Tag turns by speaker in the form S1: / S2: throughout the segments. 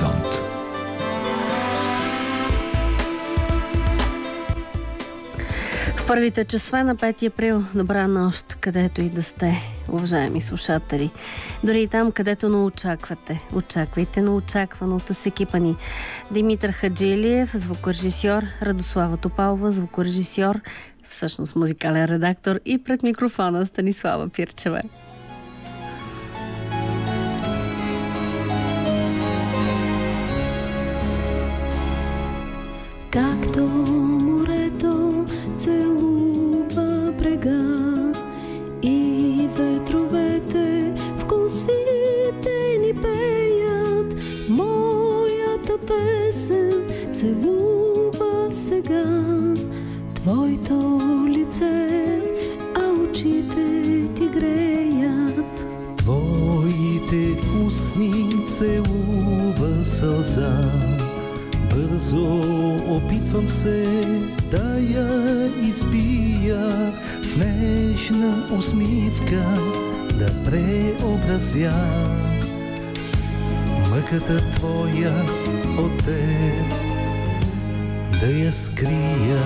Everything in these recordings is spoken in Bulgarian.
S1: хоризонт.
S2: В първите часове на 5 април, добра нощ, където и да сте, уважаеми слушатели. Дори и там, където не очаквате. Очаквайте на очакваното с екипа ни. Димитър Хаджилиев, звукорежисьор, Радослава Топалова, звукорежисьор, всъщност музикален редактор, и пред микрофона Станислава Пирчева.
S3: Както морето целува брега и ветровете в косите ни пеят, моята песен целува сега твоето лице, а очите ти греят.
S4: Твоите усни целува сълза. Бързо опитвам се да я изпия, в нежна усмивка да преобразя мъката твоя от теб, да я скрия.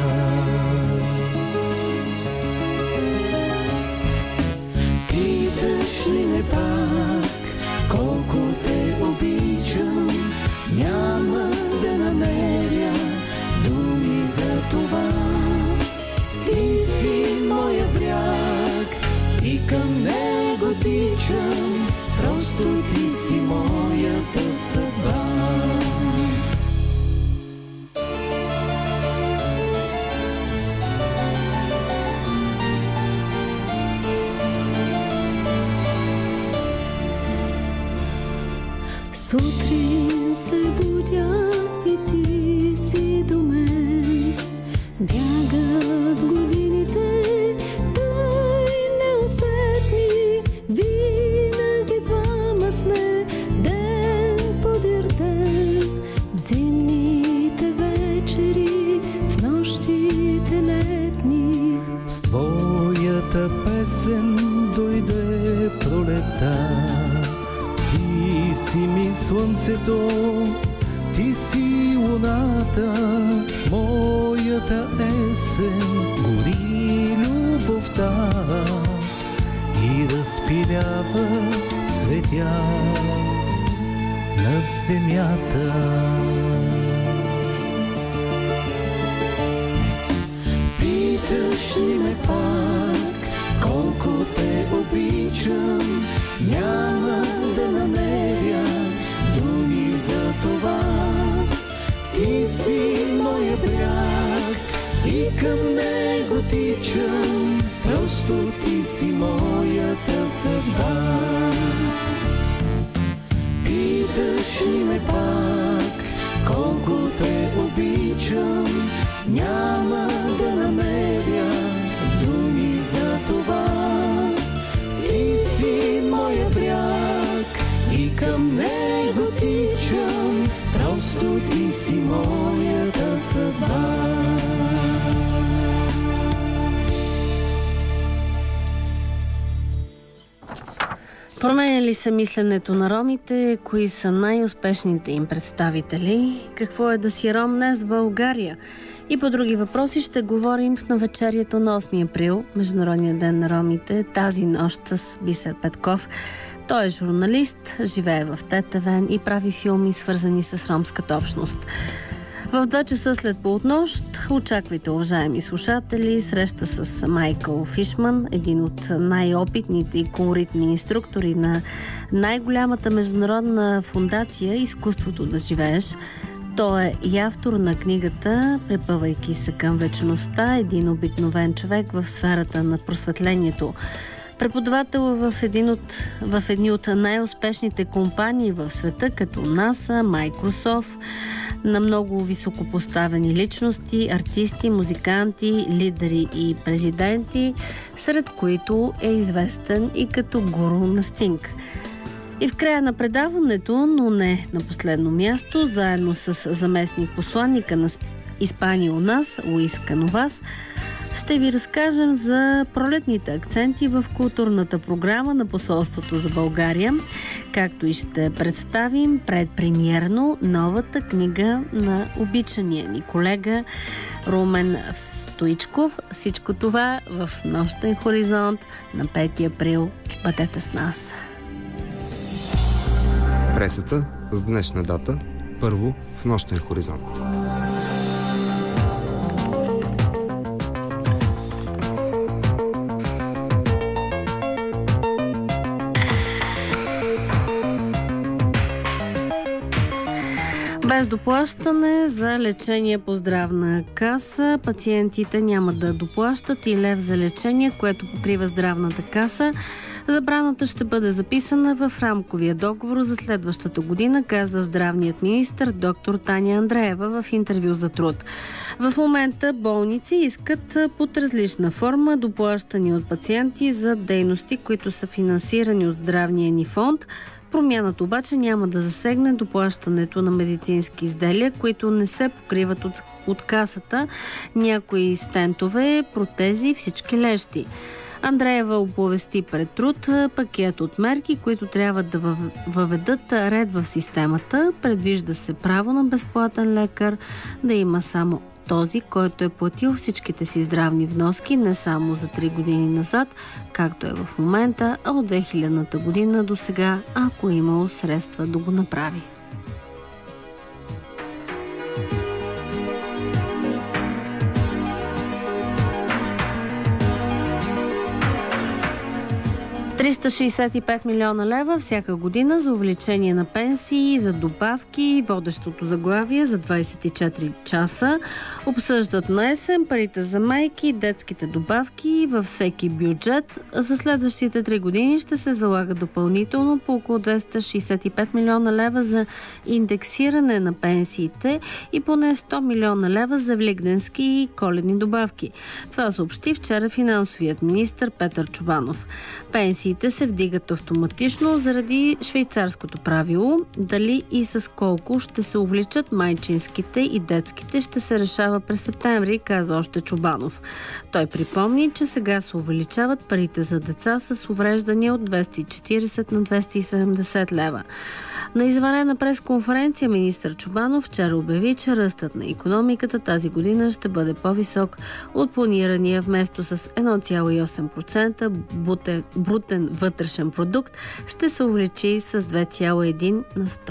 S4: Питаш ли ме пак колко те обичам? Няма да намеря думи за това. Ти си моя бряг и към него тичам, просто ти си моята съдба.
S3: Сутрин се будя и ти си до мен. Бягат годините, тъй неусетни. Винаги двама сме, ден подир ден. В зимните вечери, в нощите летни.
S4: С твоята песен дойде пролета. Ти си ми слънцето, ти си луната, в моята есен гори любовта и разпилява цветя над земята. Питаш ли ме пак колко те обичам? Няма да намеря думи за това. Ти си моя бряг и към него тичам, просто ти си моята съдба. Питаш ли ме пак колко те обичам? Няма да намеря думи за това. Ти си моя бряг и към него тичам, просто ти си моята съдба.
S2: Променя ли се мисленето на ромите? Кои са най-успешните им представители? Какво е да си ром днес в България? И по други въпроси ще говорим в навечерието на 8 април, Международния ден на ромите, тази нощ с Бисер Петков. Той е журналист, живее в Тетевен и прави филми, свързани с ромската общност. В 2 часа след полунощ очаквайте, уважаеми слушатели, среща с Майкъл Фишман, един от най-опитните и колоритни инструктори на най-голямата международна фундация "Изкуството да живееш". Той е и автор на книгата "Препъвайки се към вечността. Един обикновен човек в сферата на просветлението". Преподавател в едни от най-успешните компании в света, като НАСА, Microsoft, на много високопоставени личности, артисти, музиканти, лидери и президенти, сред които е известен и като гуру на Стинг. И в края на предаването, но не на последно място, заедно с заместник посланника на Испания у нас, Луис Кановас, Ще ви разкажем за пролетните акценти в културната програма на Посолството за България, както и ще представим предпремиерно новата книга на обичания ни колега Румен Стоичков. Всичко това в Нощен хоризонт на 5 април. Бъдете с нас!
S1: Пресата с днешна дата, първо в Нощен хоризонт.
S2: Без доплащане за лечение по здравна каса, пациентите няма да доплащат и лев за лечение, което покрива здравната каса. Забраната ще бъде записана в рамковия договор за следващата година, каза здравният министър доктор Таня Андреева в интервю за Труд. В момента болници искат под различна форма доплащани от пациенти за дейности, които са финансирани от здравния ни фонд. Промяната обаче няма да засегне доплащането на медицински изделия, които не се покриват от касата, някои стентове, протези, всички лещи. Андреева оповести пред Труд пакет от мерки, които трябва да въведат ред в системата. Предвижда се право на безплатен лекар да има само този, който е платил всичките си здравни вноски не само за 3 години назад, както е в момента, а от 2000-та година до сега, ако е имало средства да го направи. $365 милиона лева всяка година за увеличение на пенсии, за добавки, водещото заглавие за 24 часа. Обсъждат на есен парите за майки, детските добавки във всеки бюджет. За следващите 3 години ще се залага допълнително по около $265 милиона лева за индексиране на пенсиите и поне $100 милиона лева за великденски и коледни добавки. Това съобщи вчера финансовият министър Петър Чобанов. Пенсиите се вдигат автоматично заради швейцарското правило. Дали и с колко ще се увеличат майчинските и детските ще се решава през септември, каза още Чобанов. Той припомни, че сега се увеличават парите за деца с увреждания от 240 на 270 лева. На извънредна пресконференция министър Чобанов вчера обяви, че ръстът на икономиката тази година ще бъде по-висок от планирания, вместо с 1,8% брутен вътрешен продукт ще се увеличи с 2,1 на 100.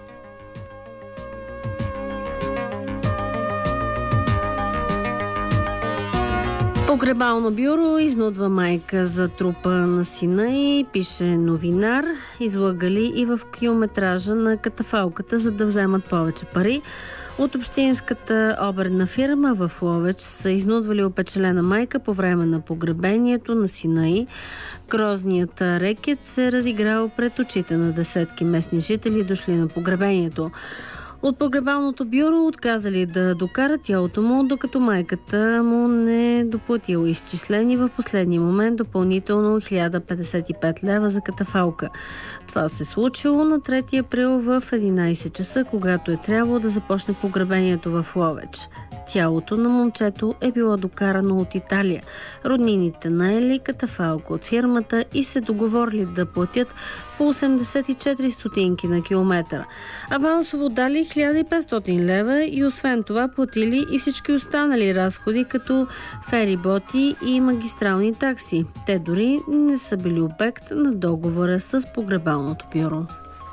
S2: Погребално бюро изнудва майка за трупа на сина и пише новинар. Излагали и в километража на катафалката, за да вземат повече пари. От общинската обредна фирма в Ловеч са изнудвали опечалена майка по време на погребението на сина й. Грозният рекет се разиграл пред очите на десетки местни жители, дошли на погребението. От погребалното бюро отказали да докарат тялото му, докато майката му не доплатила изчислени в последния момент допълнително 1055 лева за катафалка. Това се случило на 3 април в 11 часа, когато е трябвало да започне погребението в Ловеч. Тялото на момчето е било докарано от Италия. Роднините наели катафалка от фирмата и се договорили да платят по 84 стотинки на километър. Авансово дали 1500 лева и освен това платили и всички останали разходи, като фериботи и магистрални такси. Те дори не са били обект на договора с погребалното бюро.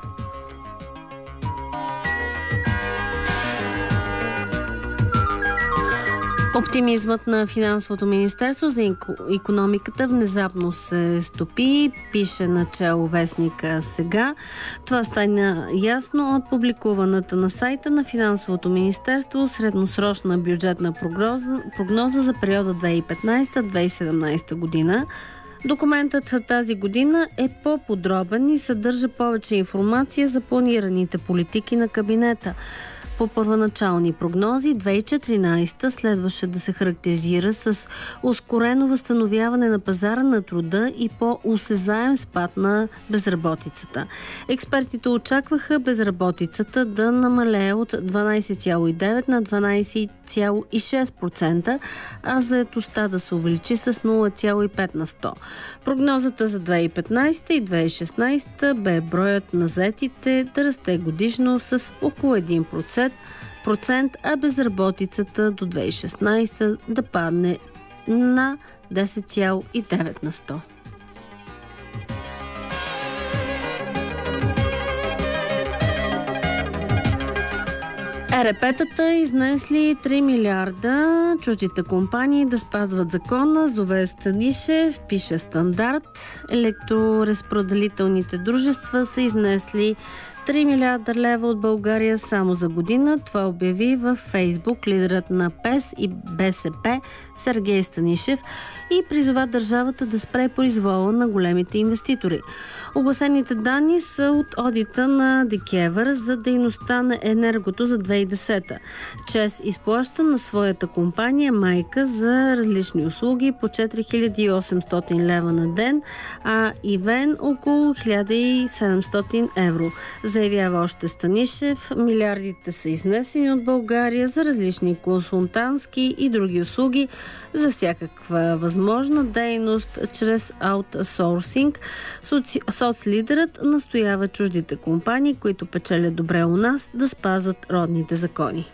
S2: Оптимизмът на финансовото министерство за икономиката внезапно се стопи, пише начало вестника сега. Това стана ясно от публикуваната на сайта на финансовото министерство средносрочна бюджетна прогноза за периода 2015-2017 година. Документът тази година е по-подробен и съдържа повече информация за планираните политики на кабинета. По първоначални прогнози, 2014 следваше да се характеризира с ускорено възстановяване на пазара на труда и по-осезаем спад на безработицата. Експертите очакваха безработицата да намалее от 12,9 на 12,6%, а заетостта да се увеличи с 0,5 на 100. Прогнозата за 2015 и 2016 бе броят на заетите да расте годишно с около 1%, а безработицата до 2016 да падне на 10,9 на 100. ЕРП-тата изнесли 3 милиарда. Чуждите компании да спазват закона. Зове Станишев, пише Стандарт. Електроразпределителните дружества са изнесли 3 милиарда лева от България само за година. Това обяви във Фейсбук лидерът на ПЕС и БСП Сергей Станишев и призова държавата да спре произвола на големите инвеститори. Огласените данни са от одита на ДКЕВР за дейността на енергото за 2010. ЧЕЗ изплаща на своята компания майка за различни услуги по 4800 лева на ден, а ИВЕН около 1700 евро. Заявява още Станишев, милиардите са изнесени от България за различни консултантски и други услуги за всякаква възможна дейност чрез аутсорсинг. Соцлидерът настоява чуждите компании, които печелят добре у нас, да спазват родните закони.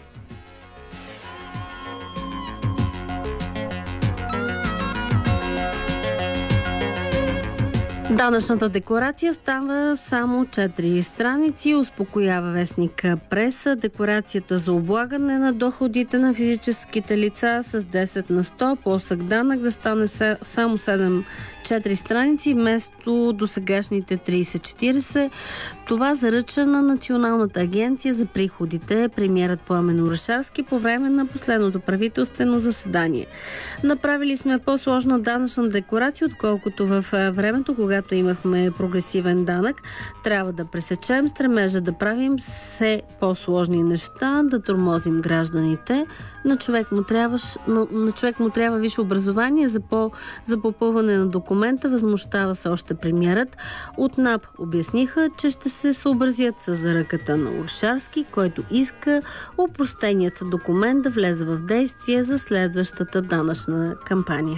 S2: Данъчната декларация става само 4 страници, успокоява вестник Преса. Декларацията за облагане на доходите на физическите лица с 10 на 100, плосък данък да стане само 4 страници вместо досегашните 30-40. Това заръча на Националната агенция за приходите премиерът Пламен Орешарски по време на последното правителствено заседание. Направили сме по-сложна данъчна декларация, отколкото в времето, когато имахме прогресивен данък. Трябва да пресечем стремежа да правим все по-сложни неща, да тормозим гражданите. На човек му трябва висше образование за попълване на документа, възмущава се още премиерът. От НАП обясниха, че ще се съобразят с заръката на Орешарски, който иска опростеният документ да влезе в действие за следващата данъчна кампания.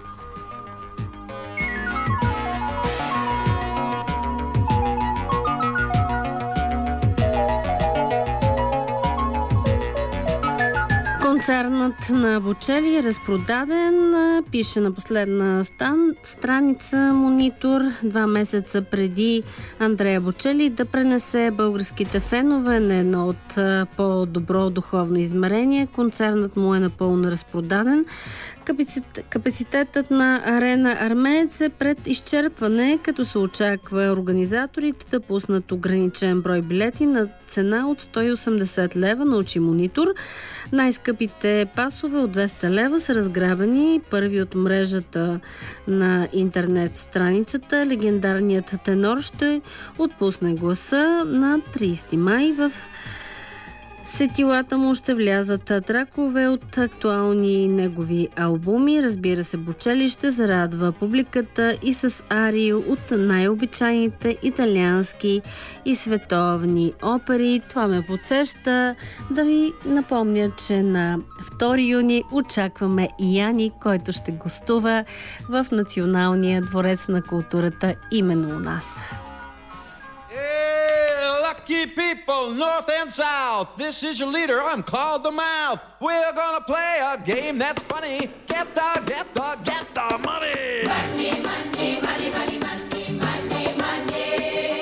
S2: Концернът на Бочели е разпродаден, пише на последна страница Монитор. 2 месеца преди Андрея Бочели да пренесе българските фенове на едно от по-добро духовно измерение. Концернът му е напълно разпродаден. Капацитетът на Арена Армеец е пред изчерпване, като се очаква организаторите да пуснат ограничен брой билети на цена от 180 лева, научи Монитор. Най-скъпите пасове от 200 лева са разграбени. Първи от мрежата на интернет страницата. Легендарният тенор ще отпусне гласа на 30 май. В сетилата му ще влязат тракове от актуални негови албуми. Разбира се, Бочели ще зарадва публиката и с арии от най-обичайните италиански и световни опери. Това ме подсеща да ви напомня, че на 2 юни очакваме Яни, който ще гостува в Националния дворец на културата именно у нас.
S5: Lucky people, north and south, this is your leader, I'm called the Mouth. We're gonna play a game that's funny. Get the money. Money, money, money, money, money, money, money.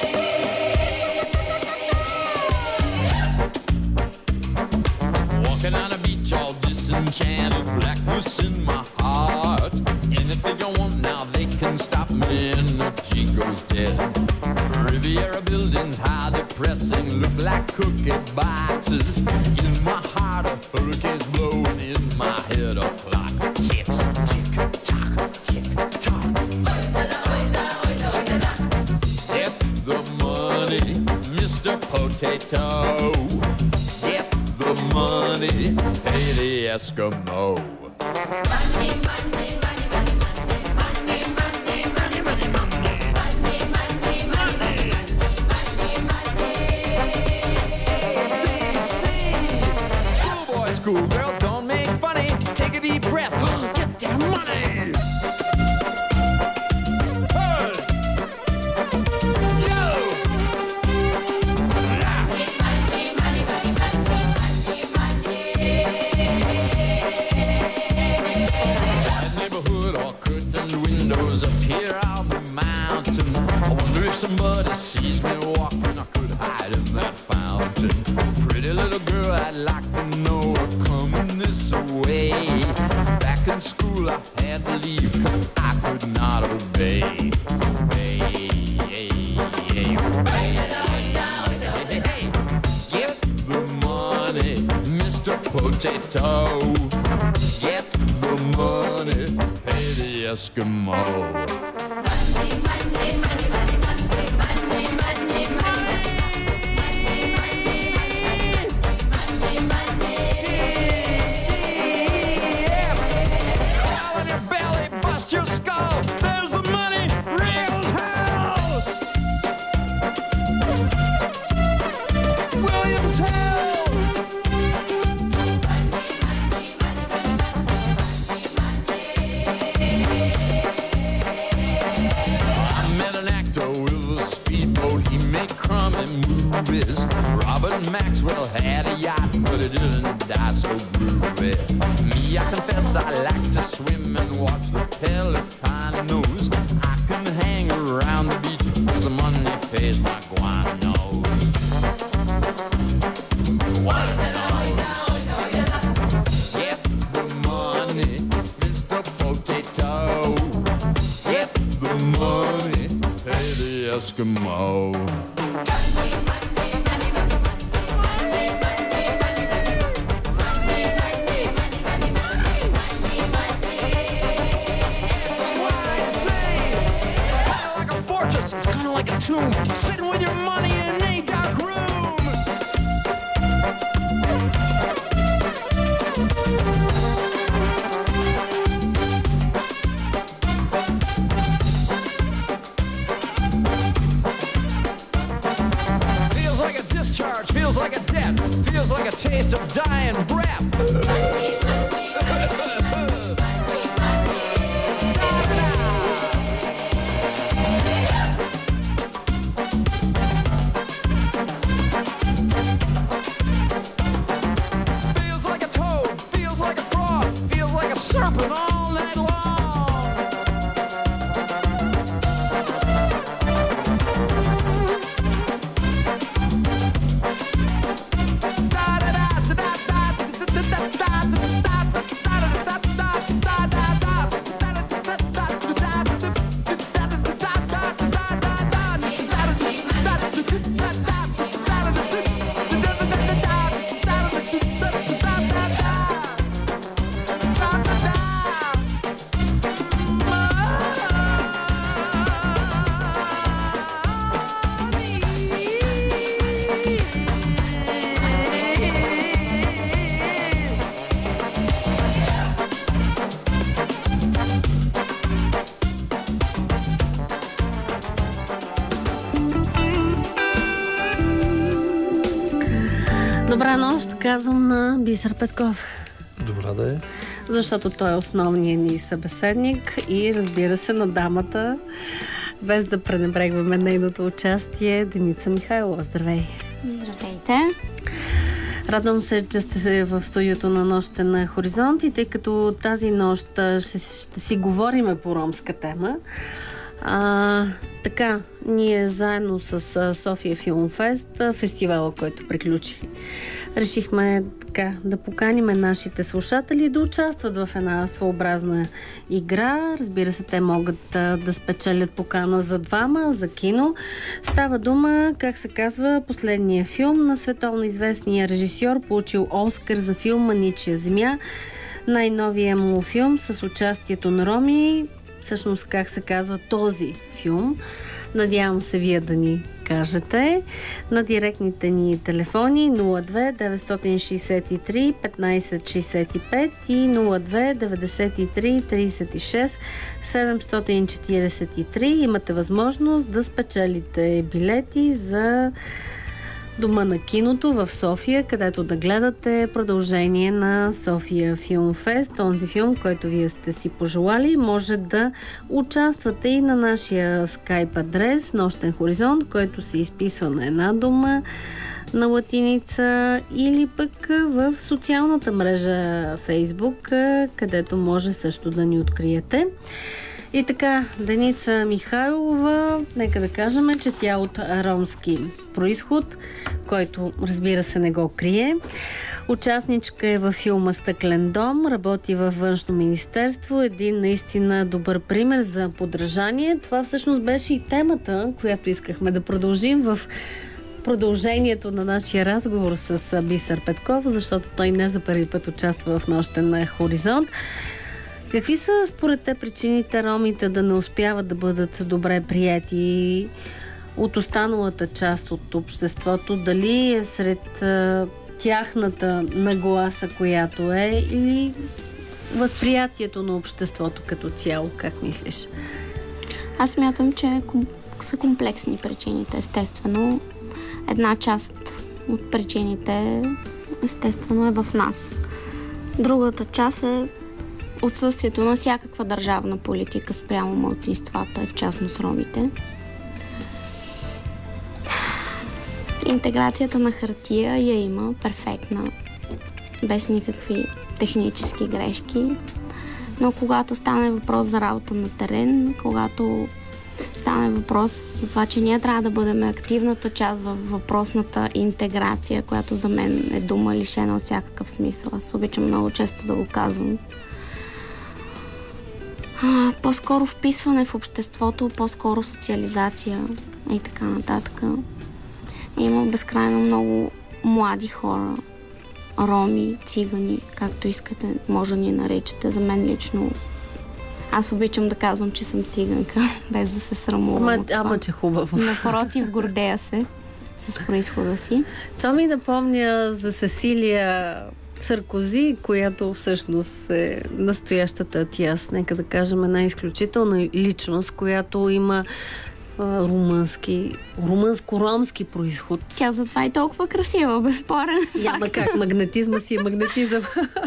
S5: Walking on a beach all disenchanted, blackness in my heart. Anything I want now, they can stop me and the Chico's dead. Riviera buildings, high depressing, look like cookie boxes. In my heart, a hurricane's blowing, in my head a clock. Ticks, tick, tock, tick, tock. Get the money, Mr. Potato. Get money, hey the Eskimo. Schoolgirls, don't make funny. Take a deep breath. Get their money. Hey. Yo. That neighborhood, all curtained windows up here on the mountain. I wonder if somebody sees me walking, I could hide in that fountain. Pretty little girl, I'd like to know her coming this way. Back in school I had to leave 'cause I could not obey. Get the money, Mr. Potato. Get the money, pay the Eskimo. Your skull, there's the money, real as hell. William Tell. I met an actor with a speedboat, he made crummy movies. Robert Maxwell had a yacht, but it didn't die so groovy. Me, I confess I like to swim and watch the Pelicanos. I can hang around the beach 'cause the money pays my guanos. Get the money, Mr. Potato. Get the money, pay the Eskimo. It's kind of like a tomb, sitting with your money in a dark room. Feels like a discharge, feels like a debt, feels like a taste of dying breath. Serpent all night long.
S2: Добра нощ, казвам на Бисер Петков.
S6: Добра да е.
S2: Защото той е основният ни събеседник и разбира се на дамата, без да пренебрегваме нейното участие, Деница Михайлова. Здравей!
S7: Здравейте!
S2: Радвам се, че сте в студиото на Нощите на Хоризонт и тъй като тази нощ ще си говориме по ромска тема. Така, ние заедно с София Филмфест, фестивала, който приключи, решихме така да поканиме нашите слушатели да участват в една своеобразна игра. Разбира се, те могат да спечелят покана за двама, за кино. Става дума, как се казва, последния филм на световно известния режисьор, получил Оскар за филма Ничия земя. Най-новия му филм с участието на роми. Всъщност, как се казва този филм. Надявам се вие да ни кажете на директните ни телефони 02 963 1565 и 02 93 36 743. Имате възможност да спечелите билети за Дома на киното в София, където да гледате продължение на София Филм Фест. Този филм, който вие сте си пожелали, може да участвате и на нашия скайп адрес Нощен хоризонт, който се изписва на една дума на латиница, или пък в социалната мрежа Фейсбук, където може също да ни откриете. И така, Деница Михайлова, нека да кажем, че тя от ромски произход, който, разбира се, не го крие. Участничка е във филма "Стъклен дом", работи във Външно министерство, един наистина добър пример за подражание. Това всъщност беше и темата, която искахме да продължим в продължението на нашия разговор с Бисер Петков, защото той не за първи път участва в Нощен хоризонт. Какви са според те причините ромите да не успяват да бъдат добре приети от останалата част от обществото? Дали е сред тяхната нагласа, която е, или възприятието на обществото като цяло? Как мислиш?
S6: Аз смятам, че са комплексни причините, естествено. Една част от причините, естествено, е в нас. Другата част е отсъствието на всякаква държавна политика спрямо малцинствата, в частност ромите. Интеграцията на хартия я има перфектна, без никакви технически грешки, но когато стане въпрос за работа на терен, когато стане въпрос за това, че ние трябва да бъдем активната част във въпросната интеграция, която за мен е дума лишена от всякакъв смисъл. Аз обичам много често да го казвам. По-скоро вписване в обществото, по-скоро социализация и така нататък. Има безкрайно много млади хора, роми, цигани, както искате, може да ни наречете. За мен лично, аз обичам да казвам, че съм циганка, без да се срамувам от това.
S2: Ама че хубаво.
S6: Напротив, гордея се с произхода си.
S2: Това ми напомня за Сесилия Саркози, която всъщност е настоящата Атиас, нека да кажем, една изключителна личност, която има румънско-ромски произход.
S6: Тя затова е толкова красива, безспорен.
S2: Няма как, магнетизма си е магнетизъм.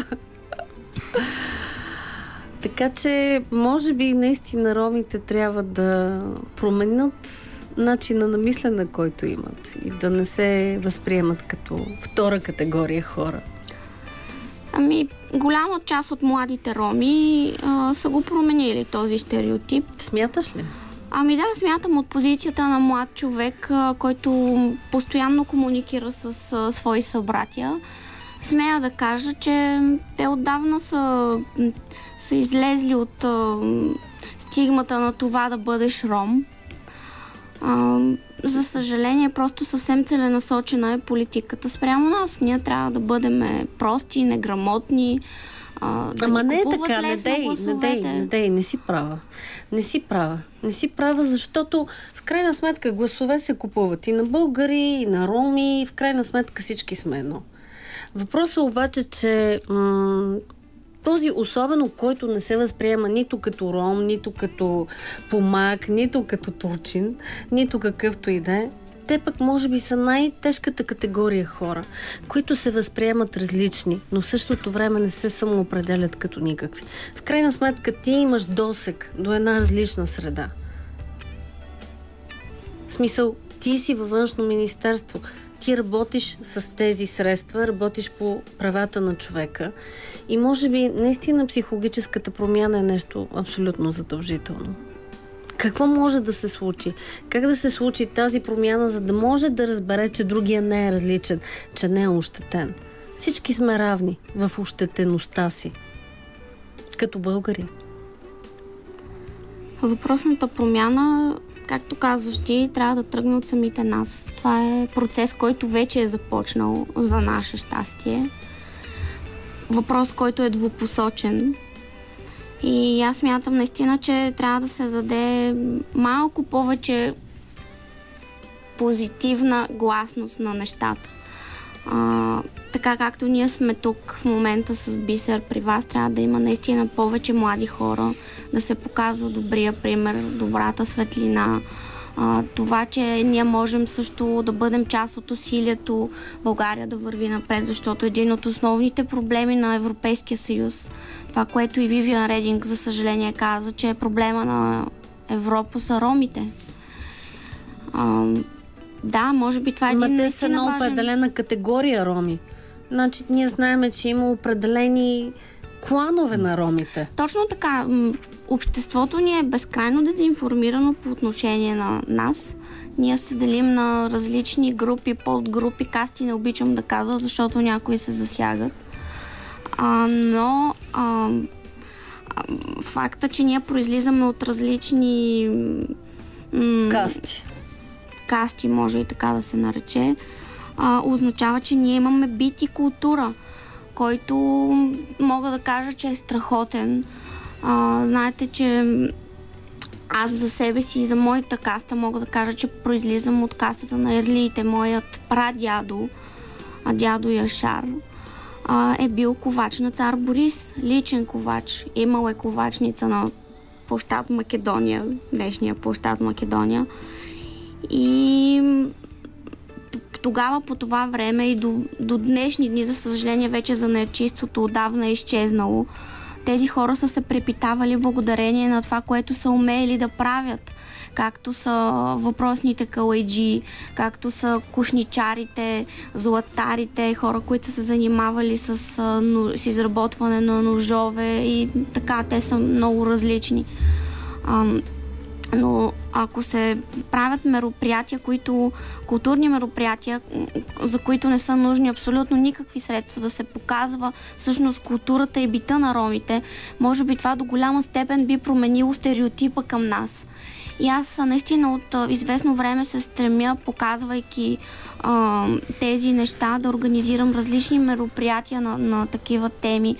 S2: Така че, може би, наистина ромите трябва да променят начина на мислене, който имат, и да не се възприемат като втора категория хора.
S6: Ами, голяма част от младите роми са го променили този стереотип.
S2: Смяташ ли?
S6: Ами да, смятам от позицията на млад човек, който постоянно комуникира с свои събратия. Смея да кажа, че те отдавна са излезли от стигмата на това да бъдеш ром. За съжаление, просто съвсем целенасочена е политиката спрямо нас. Ние трябва да бъдем прости, неграмотни, да
S2: ама
S6: ни
S2: не е
S6: купуват
S2: така,
S6: лесно гласовете.
S2: не си права. Не си права, защото в крайна сметка гласове се купуват и на българи, и на роми, и в крайна сметка всички сме едно. Въпросът е обаче, че този особено, който не се възприема нито като ром, нито като помак, нито като турчин, нито какъвто и да е, те пък може би са най-тежката категория хора, които се възприемат различни, но в същото време не се самоопределят като никакви. В крайна сметка ти имаш досег до една различна среда. В смисъл, ти си във Външно министерство, ти работиш с тези средства, работиш по правата на човека и може би наистина психологическата промяна е нещо абсолютно задължително. Какво може да се случи? Как да се случи тази промяна, за да може да разбере, че другия не е различен, че не е ощетен? Всички сме равни в ощетеността си, като българи.
S6: Въпросната промяна, както казваш ти, трябва да тръгне от самите нас. Това е процес, който вече е започнал за наше щастие. Въпрос, който е двупосочен. И аз смятам наистина, че трябва да се даде малко повече позитивна гласност на нещата. Така както ние сме тук в момента с Бисер при вас, трябва да има наистина повече млади хора, да се показва добрия пример, добрата светлина. Това, че ние можем също да бъдем част от усилието България да върви напред, защото един от основните проблеми на Европейския съюз, това, което и Вивиан Рединг, за съжаление, каза, че проблема на Европа са ромите. Да, може би това е един
S2: те са на определена категория роми. Значи ние знаем, че има определени кланове на ромите.
S6: Точно така. Обществото ни е безкрайно дезинформирано по отношение на нас. Ние се делим на различни групи, подгрупи, касти не обичам да казвам, защото някои се засягат. Но факта, че ние произлизаме от различни касти, може и така да се нарече, означава, че ние имаме бит и култура, който мога да кажа, че е страхотен. Знаете, че аз за себе си и за моята каста мога да кажа, че произлизам от кастата на ерлиите. Моят прадядо, дядо Яшар, е бил ковач на цар Борис, личен ковач. Имал е ковачница на площад Македония, днешния площад Македония. И тогава, по това време и до днешни дни, за съжаление, вече занаятчийството отдавна е изчезнало. Тези хора са се препитавали благодарение на това, което са умели да правят. Както са въпросните калайджи, както са кушничарите, златарите, хора, които са се занимавали с изработване на ножове и така, те са много различни. Но ако се правят мероприятия, културни мероприятия, за които не са нужни абсолютно никакви средства, да се показва всъщност културата и бита на ромите, може би това до голяма степен би променило стереотипа към нас. И аз наистина от известно време се стремя, показвайки тези неща, да организирам различни мероприятия на такива теми.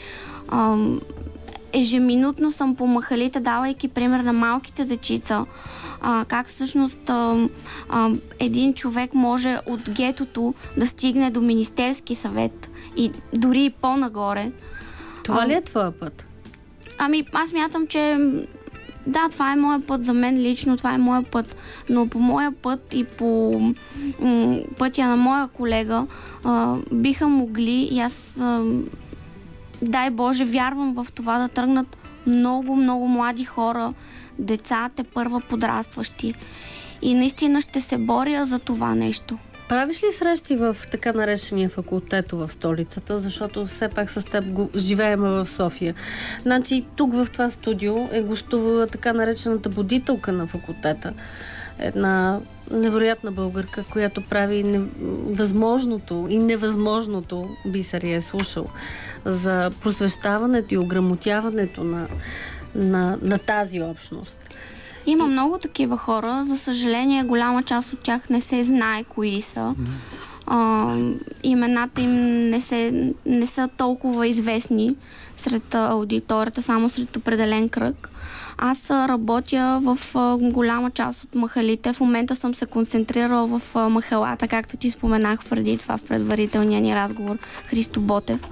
S6: Ежеминутно съм по махалите, давайки пример на малките дечица, как всъщност един човек може от гетото да стигне до Министерски съвет и дори и по-нагоре.
S2: Това ли е твоя път?
S6: Аз мятам, че да, това е моя път, за мен лично това е моя път, но по моя път и по пътя на моя колега биха могли и аз дай Боже, вярвам в това да тръгнат много, много млади хора, деца, тепърва подрастващи. И наистина ще се боря за това нещо.
S2: Правиш ли срещи в така наречения факултето в столицата, защото все пак с теб живеем в София? Значи тук в това студио е гостувала така наречената будителка на факултета. Една невероятна българка, която прави възможното и невъзможното, Бисер я е слушал, за просвещаването и ограмотяването на тази общност.
S6: Има много такива хора. За съжаление, голяма част от тях не се знае кои са. Имената им не са толкова известни сред аудиторията, само сред определен кръг. Аз работя в голяма част от махалите. В момента съм се концентрирала в махалата, както ти споменах преди това в предварителния ни разговор, Христо Ботев.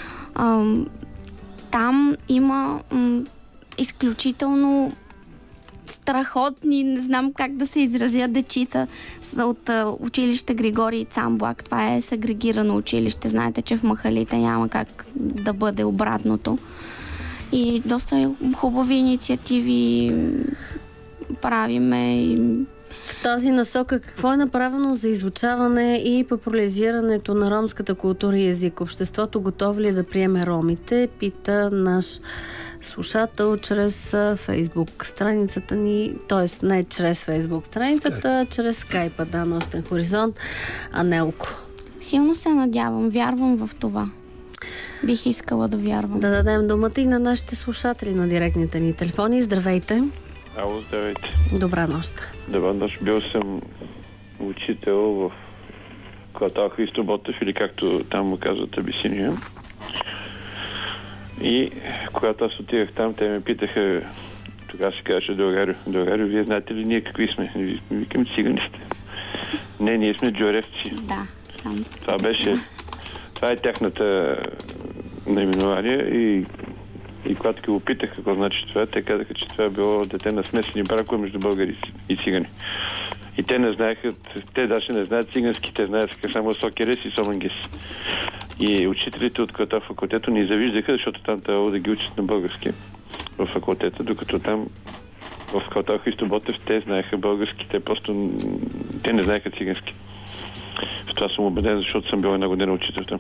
S6: Там има изключително страхотни, не знам как да се изразя, дечица от училище Григорий Цамблак. Това е сегрегирано училище. Знаете, че в махалите няма как да бъде обратното. И доста хубави инициативи правиме.
S2: В тази насока какво е направено за изучаване и популяризирането на ромската култура и език? Обществото готово ли да приеме ромите? Пита наш слушател чрез Фейсбук страницата ни, т.е. не чрез Фейсбук страницата, чрез скайпа, да, Нощен хоризонт. Анелко.
S6: Силно се надявам, вярвам в това. Бих искала да вярвам.
S2: Да дадем думата и на нашите слушатели на директните ни телефони. Здравейте!
S7: Ало, здравейте!
S2: Добра нощ!
S7: Добра нощ. Бил съм учител в квартал Христо Ботев, или както там му казват Абисиния. И когато аз отирах там, те ме питаха, тогава се казваше Дорарио, вие знаете ли ние какви сме? Викам, цигани сте. Не, ние сме джуревци.
S6: Да, само
S7: Това е тяхната наименование и когато ги опитах какво значи това, те казаха, че това е било дете на смесени бракове между българи и цигани. И те не знаеха, те даже не знаят цигански, те знаят само сокерес и сомангес. И учителите от КТА факултета ни завиждаха, защото там трябва да ги учат на български в факултета, докато там в КТА Христо Ботев те знаеха български, те не знаеха цигански. В това съм убеден, защото съм бил една година учител там.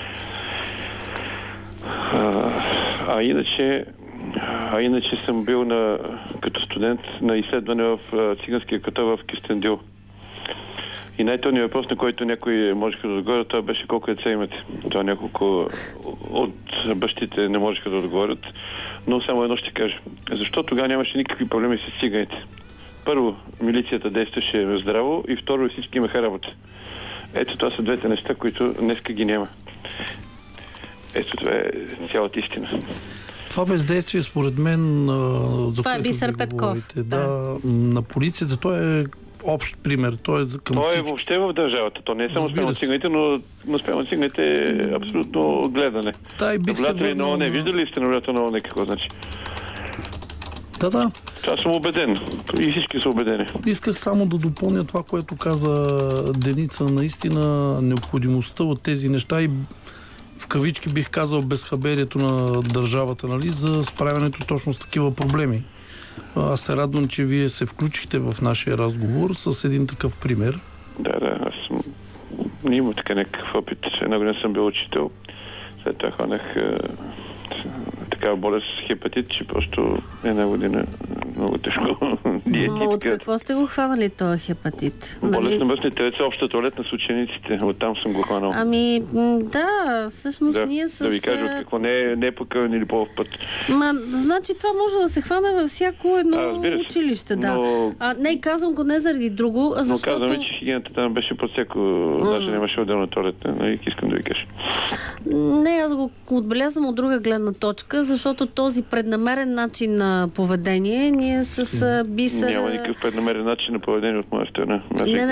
S7: А иначе съм бил като студент на изследване в циганския КТА в Кюстендил. И най-тълният въпрос, на който някой можеха да отговорят, това беше колко деца имате. Това няколко от бащите не можеха да отговорят. Но само едно ще кажа. Защо тогава нямаше никакви проблеми с циганите? Първо, милицията действаше здраво и второ, всички имаха работа. Ето това са двете неща, които днеска ги няма. Ето това е цялата истина.
S8: Това бездействие, според мен, за
S2: това е Бисер Петков.
S8: На полицията, той е общ пример. Той е към
S7: всички.
S8: Той
S7: е въобще в държавата. То не е само спрямо циганите, но спрямо циганите е абсолютно гледане.
S8: Да, и бих се върнал...
S7: Виждали ли сте наблюдател на ООН какво значи?
S8: Да.
S7: Това съм убеден. И всички са убедени.
S8: Исках само да допълня това, което каза Деница. Наистина необходимостта от тези неща и в кавички бих казал безхаберието на държавата, нали, за справянето точно с такива проблеми. Аз се радвам, че вие се включихте в нашия разговор с един такъв пример.
S7: Да, не имам така някакъв опит. Една година съм бил учител. След това хванах такава болест с хепатит, че просто една година много тежко.
S2: От какво сте го хванали този хепатит?
S7: Болест на мъжните деца, обща туалетна с учениците. Оттам съм го хванал.
S2: Всъщност ние с...
S7: Да ви кажа от какво не е покъвен или по-в път.
S2: Значи това може да се хване във всяко едно училище, да. Не, казвам го не заради друго, а защото...
S7: Но казваме, че хигиената там беше под всяко... Даже нямаше отделна туалетна. Искам да ви кажа.
S2: Не, аз го отбелязвам от друга гледна точка, защото този преднамерен начин на поведение ние с Бисер...
S7: Няма никакъв преднамерен начин на поведение от моя страна.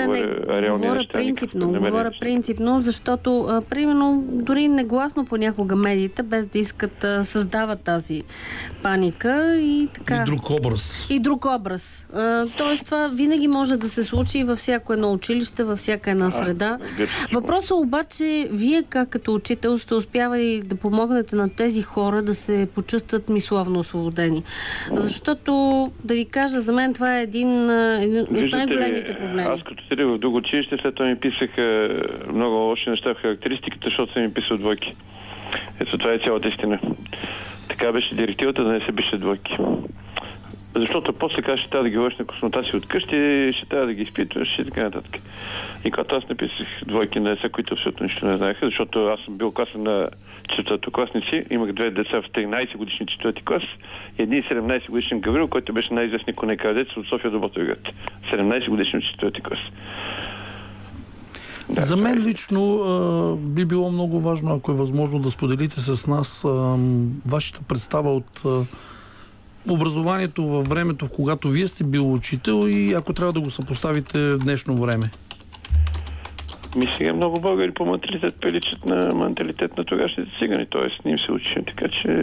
S2: Говоря принципно, защото примерно дори негласно понякога медиите, без да искат, създават тази паника и така. И друг образ. Тоест това винаги може да се случи във всяко едно училище, във всяка една среда. Въпросът обаче, вие като учител сте успявали да помогнете на тези хора да се почувстват мисловно освободени. Защото, да ви кажа, за мен това е един от най-големите проблеми.
S7: Аз като седих в друго училище, след това ми писаха много лоши неща в характеристиката, защото съм ми писал двойки. Ето това е цялата истина. Така беше директивата да не се пише двойки. Защото после каза, ще трябва да ги водиш на консултации от къщи, ще трябва да ги изпитваш и така нататък. И когато аз написах двойки на деца, които абсолютно нищо не знаеха, защото аз съм бил класа на четвъртокласници, имах две деца в 13 годишни четвърти клас и един 17 годишен Гаврил, който беше най-известният конекадец от София до Ботевград. 17 годишни четвърти клас.
S8: Да, за мен лично би било много важно, ако е възможно да споделите с нас вашата представа от образованието във времето, в когато вие сте бил учител и ако трябва да го съпоставите в днешно време.
S7: Сега много българи по менталитет приличат на менталитет на тогашните цигани, т.е. не им се учим, така че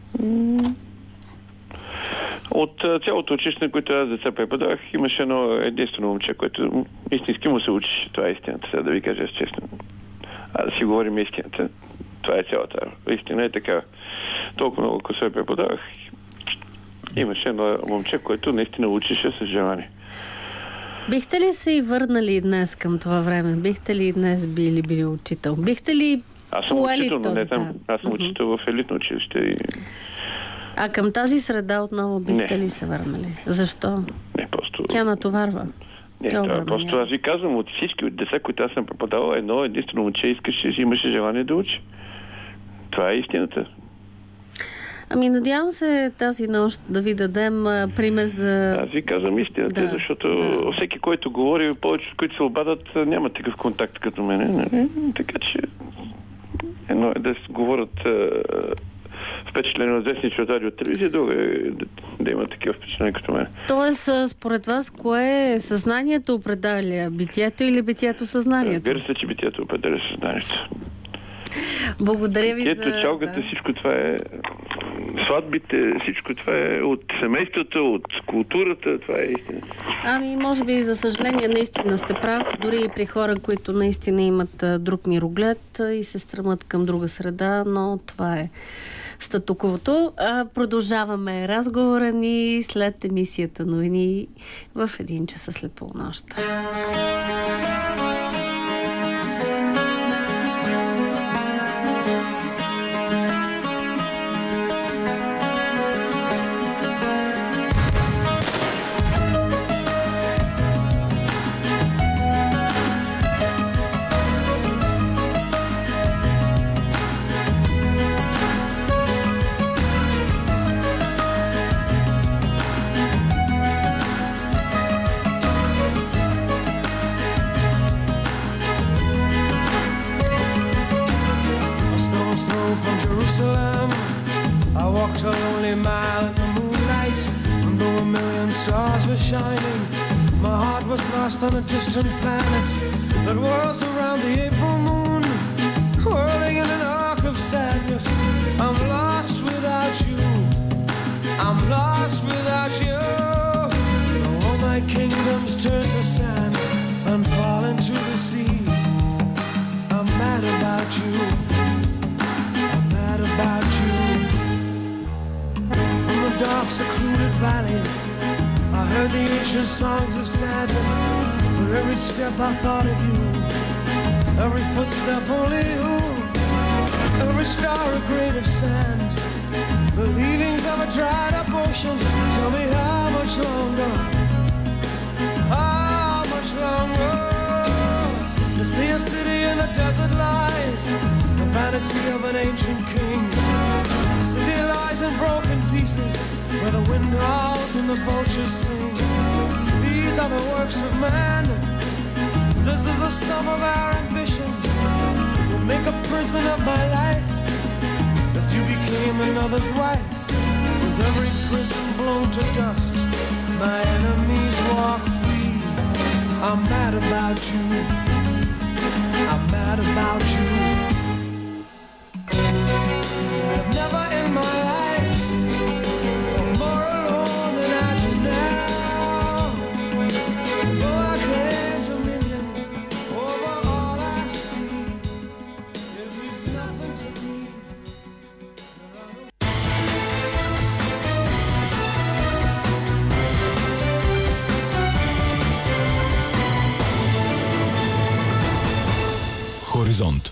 S7: от цялото училище, на което аз деца преподавах, имаше едно единствено момче, което истински му се учи. Това е истината, сега да ви кажа честно. Да си говорим истината. Това е цялата истина, е така. Толкова много класове преподавах. Имаше едно момче, което наистина учеше с желание.
S2: Бихте ли се и върнали днес към това време? Бихте ли днес били учител? Бихте ли поели този?
S7: Не там. Аз съм учител в елитно училище.
S2: А към тази среда отново бихте ли се върнали? Защо?
S7: Не, просто...
S2: Тя натоварва.
S7: Не, просто аз ви казвам, от всички от деца, които аз съм преподавал, едно единствено момче имаше желание да учи. Това е истината.
S2: Надявам се тази нощ да ви дадем пример за...
S7: Аз ви казвам истината, защото всеки, който говори, повече от които се обадат, няма такъв контакт като мене. Нали? Така че едно е да говорят впечатление от десни чуватари от телевизия, друго е да има такива впечатления като мен.
S2: Тоест, според вас, кое е съзнанието определя? Битието или битието съзнанието?
S7: Разбира се, че битието определя съзнанието.
S2: Благодаря ви
S7: битието,
S2: за...
S7: чалгата, всичко това е... Сватбите, всичко това е от семейството, от културата, това е истина.
S2: Ами, може би, за съжаление, наистина сте прав. Дори и при хора, които наистина имат друг мироглед и се стремат към друга среда, но това е статуковото. Продължаваме разговора ни след емисията новини в 1 часа след полунощ.
S9: From Jerusalem, I walked a lonely mile in the moonlight, and though a million stars were shining, my heart was lost on a distant planet that whirls around the April moon, whirling in an arc of sadness. I'm lost without you, I'm lost without you. All my kingdoms turn to sand and fall into the sea. I'm mad about you, about you. From the dark secluded valleys I heard the ancient songs of sadness. With every step I thought of you, every footstep only you, every star a grain of sand, the leavings of a dried up ocean. Tell me how much longer, how much longer? To see a city in the desert lies, the vanity of an ancient king. The city lies in broken pieces, where the wind howls and the vultures sing. These are the works of man, this is the sum of our ambition. We'll make a prison of my life if you became another's wife. With every prison blown to dust, my enemies walk free. I'm mad about you, I'm mad about you. I've never in my life felt more alone than I do now. Though I claim dominions over all I see, it means nothing to me.
S10: Хоризонт.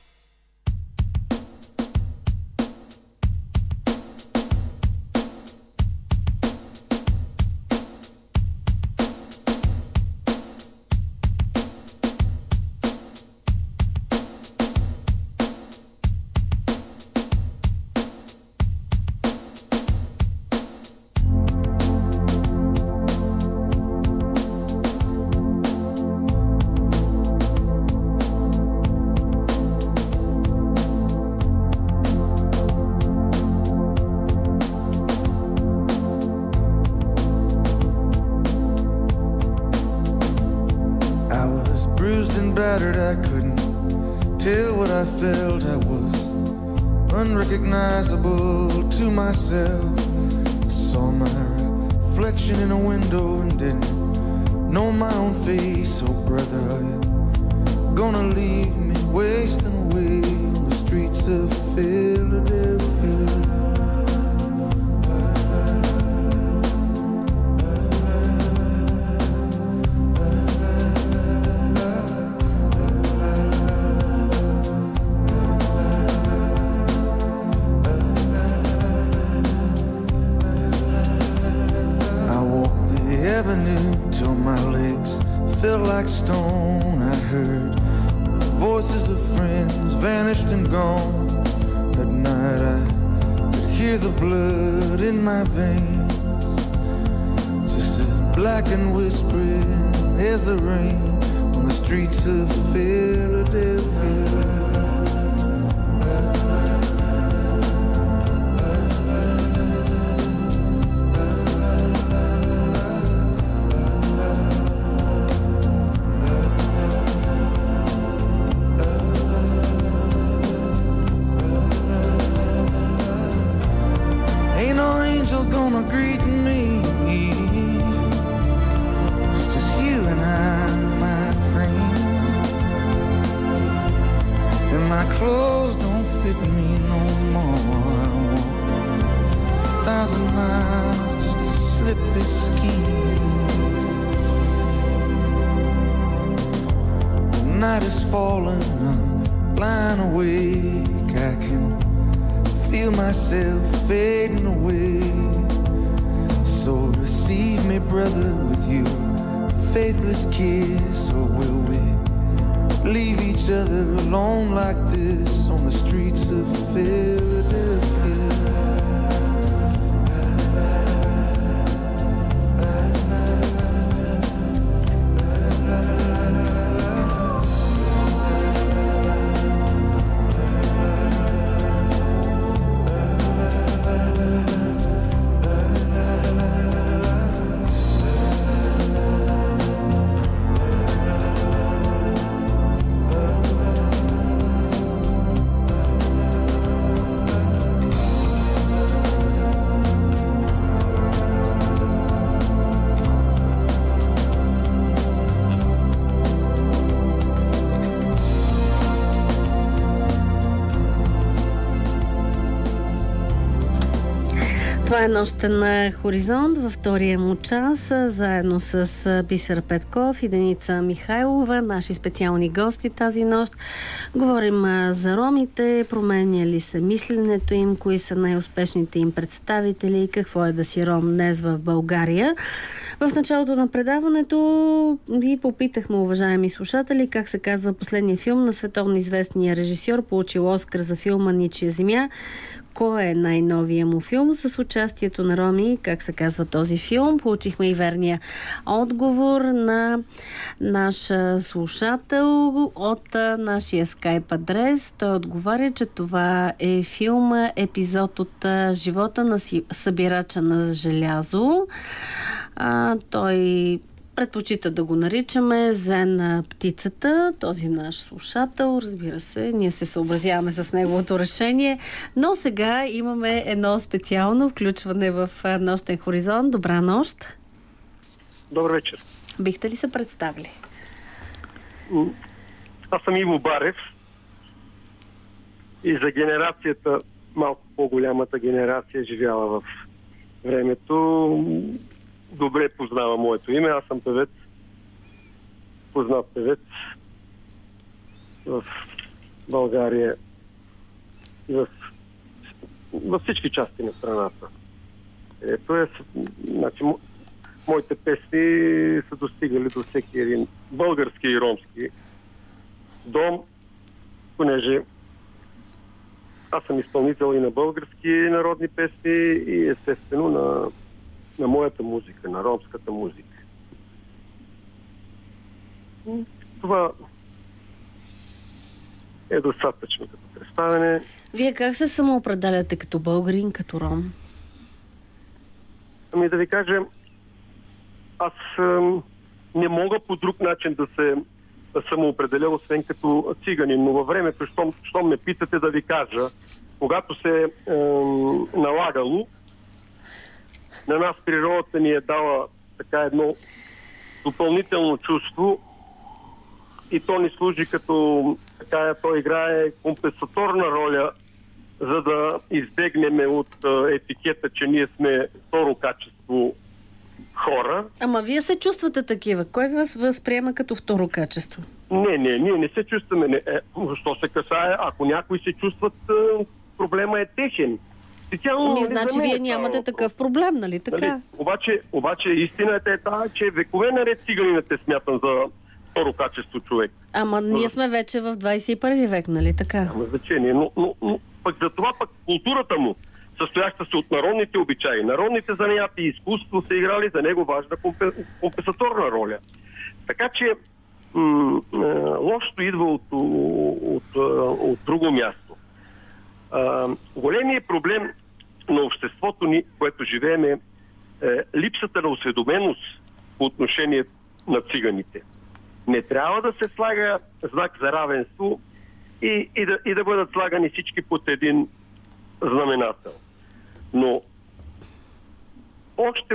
S4: I couldn't tell what I felt. I was unrecognizable to myself. I saw my reflection in a window and didn't know my own face. Oh brother, are you gonna leave me wasting away on the streets of Philadelphia? Till my legs felt like stone. I heard the voices of friends vanished and gone. At night I could hear the blood in my veins, just as black and whispering as the rain on the streets of Philadelphia. gonna greet me. It's just you and I, my friend. And my clothes don't fit me no more. I walk 1,000 miles just to slip this skin. The night is falling, I'm lying awake. I can feel myself fading away. So receive me, brother, with your faithless kiss. Or will we leave each other alone like this on the streets of Philadelphia?
S2: Това е Нощен хоризонт във втория му час, заедно с Бисер Петков и Деница Михайлова, наши специални гости тази нощ. Говорим за ромите, променя ли се мисленето им, кои са най-успешните им представители, какво е да си ром днес в България. В началото на предаването ви попитахме, уважаеми слушатели, как се казва последния филм на световно известния режисьор, получил Оскар за филма Ничия земя. Кой е най-новия му филм с участието на роми? Как се казва този филм? Получихме и верния отговор на наш слушател от нашия скайп адрес. Той отговаря, че това е филм, епизод от живота на събирача на желязо. Той предпочита да го наричаме Зен птицата, този наш слушател. Разбира се, ние се съобразяваме с неговото решение, но сега имаме едно специално включване в Нощен хоризонт. Добра нощ!
S10: Добър вечер!
S2: Бихте ли се представили?
S10: Аз съм Иво Барев и за генерацията, малко по-голямата генерация, живяла в времето, добре познава моето име. Аз съм певец, познат певец в България и във всички части на страната. Значи, моите песни са достигали до всеки един български и ромски дом, понеже аз съм изпълнител и на български народни песни и естествено на моята музика, на ромската музика. Това е достатъчно като представяне.
S2: Вие как се самоопределяте като българин, като ром?
S10: Ами да ви кажа, аз не мога по друг начин да се самоопределя, освен като циганин, но във времето, щом ме питате, да ви кажа, когато се е налагало, на нас природата ни е дала така едно допълнително чувство и то ни служи като така, то играе компенсаторна роля, за да избегнем от етикета, че ние сме второ качество хора.
S2: Ама вие се чувствате такива. Кой вас възприема като второ качество?
S10: Не, ние не се чувстваме. Що се касае, ако някои се чувстват, проблема е техен.
S2: Значи вие нямате такъв проблем, нали така?
S10: Нали? Обаче истината е тази, че векове наред циганинът е смятан за второ качество човек.
S2: Ама ние сме вече в 21 век, нали така?
S10: Няма значение, но пък за това пък културата му, състояща се от народните обичаи, народните занятия и изкуство, са играли за него важна компенсаторна роля. Така че лошото идва от друго място. Големият проблем на обществото ни, което живеем, е липсата на осведоменост по отношение на циганите. Не трябва да се слага знак за равенство и да бъдат слагани всички под един знаменател. Но още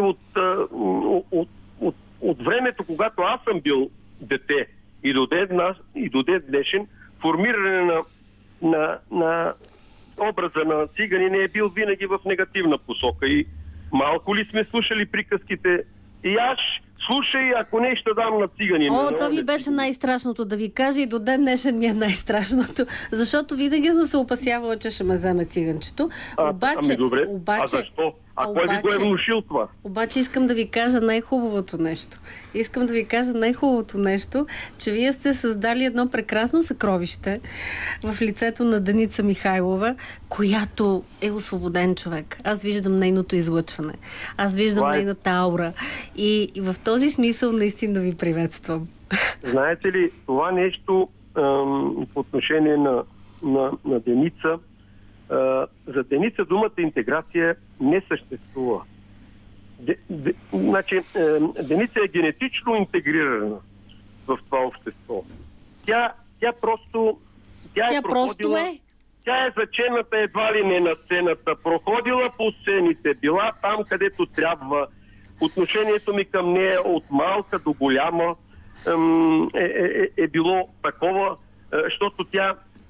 S10: от времето, когато аз съм бил дете и до ден днешен, формиране на образа на цигани не е бил винаги в негативна посока. И малко ли сме слушали приказките? И аз слушай, ако не ще дам на цигани.
S2: Това ми беше най-страшното да ви кажа и до ден днешен ми е най-страшното. Защото винаги съм се опасявала, че ще ме вземе циганчето.
S10: Добре. А защо? Кой ви го е внушил това?
S2: Обаче искам да ви кажа най-хубавото нещо. Че вие сте създали едно прекрасно съкровище в лицето на Деница Михайлова, която е освободен човек. Аз виждам нейното излъчване. Аз виждам нейната аура. И в този смисъл наистина ви приветствам.
S10: Знаете ли, това нещо по отношение на Деница, за Деница думата интеграция не съществува. Деница е генетично интегрирана в това общество. Тя е зачената едва ли не на сцената, проходила по сцените, била там, където трябва. Отношението ми към нея от малка до голяма е било такова, защото тя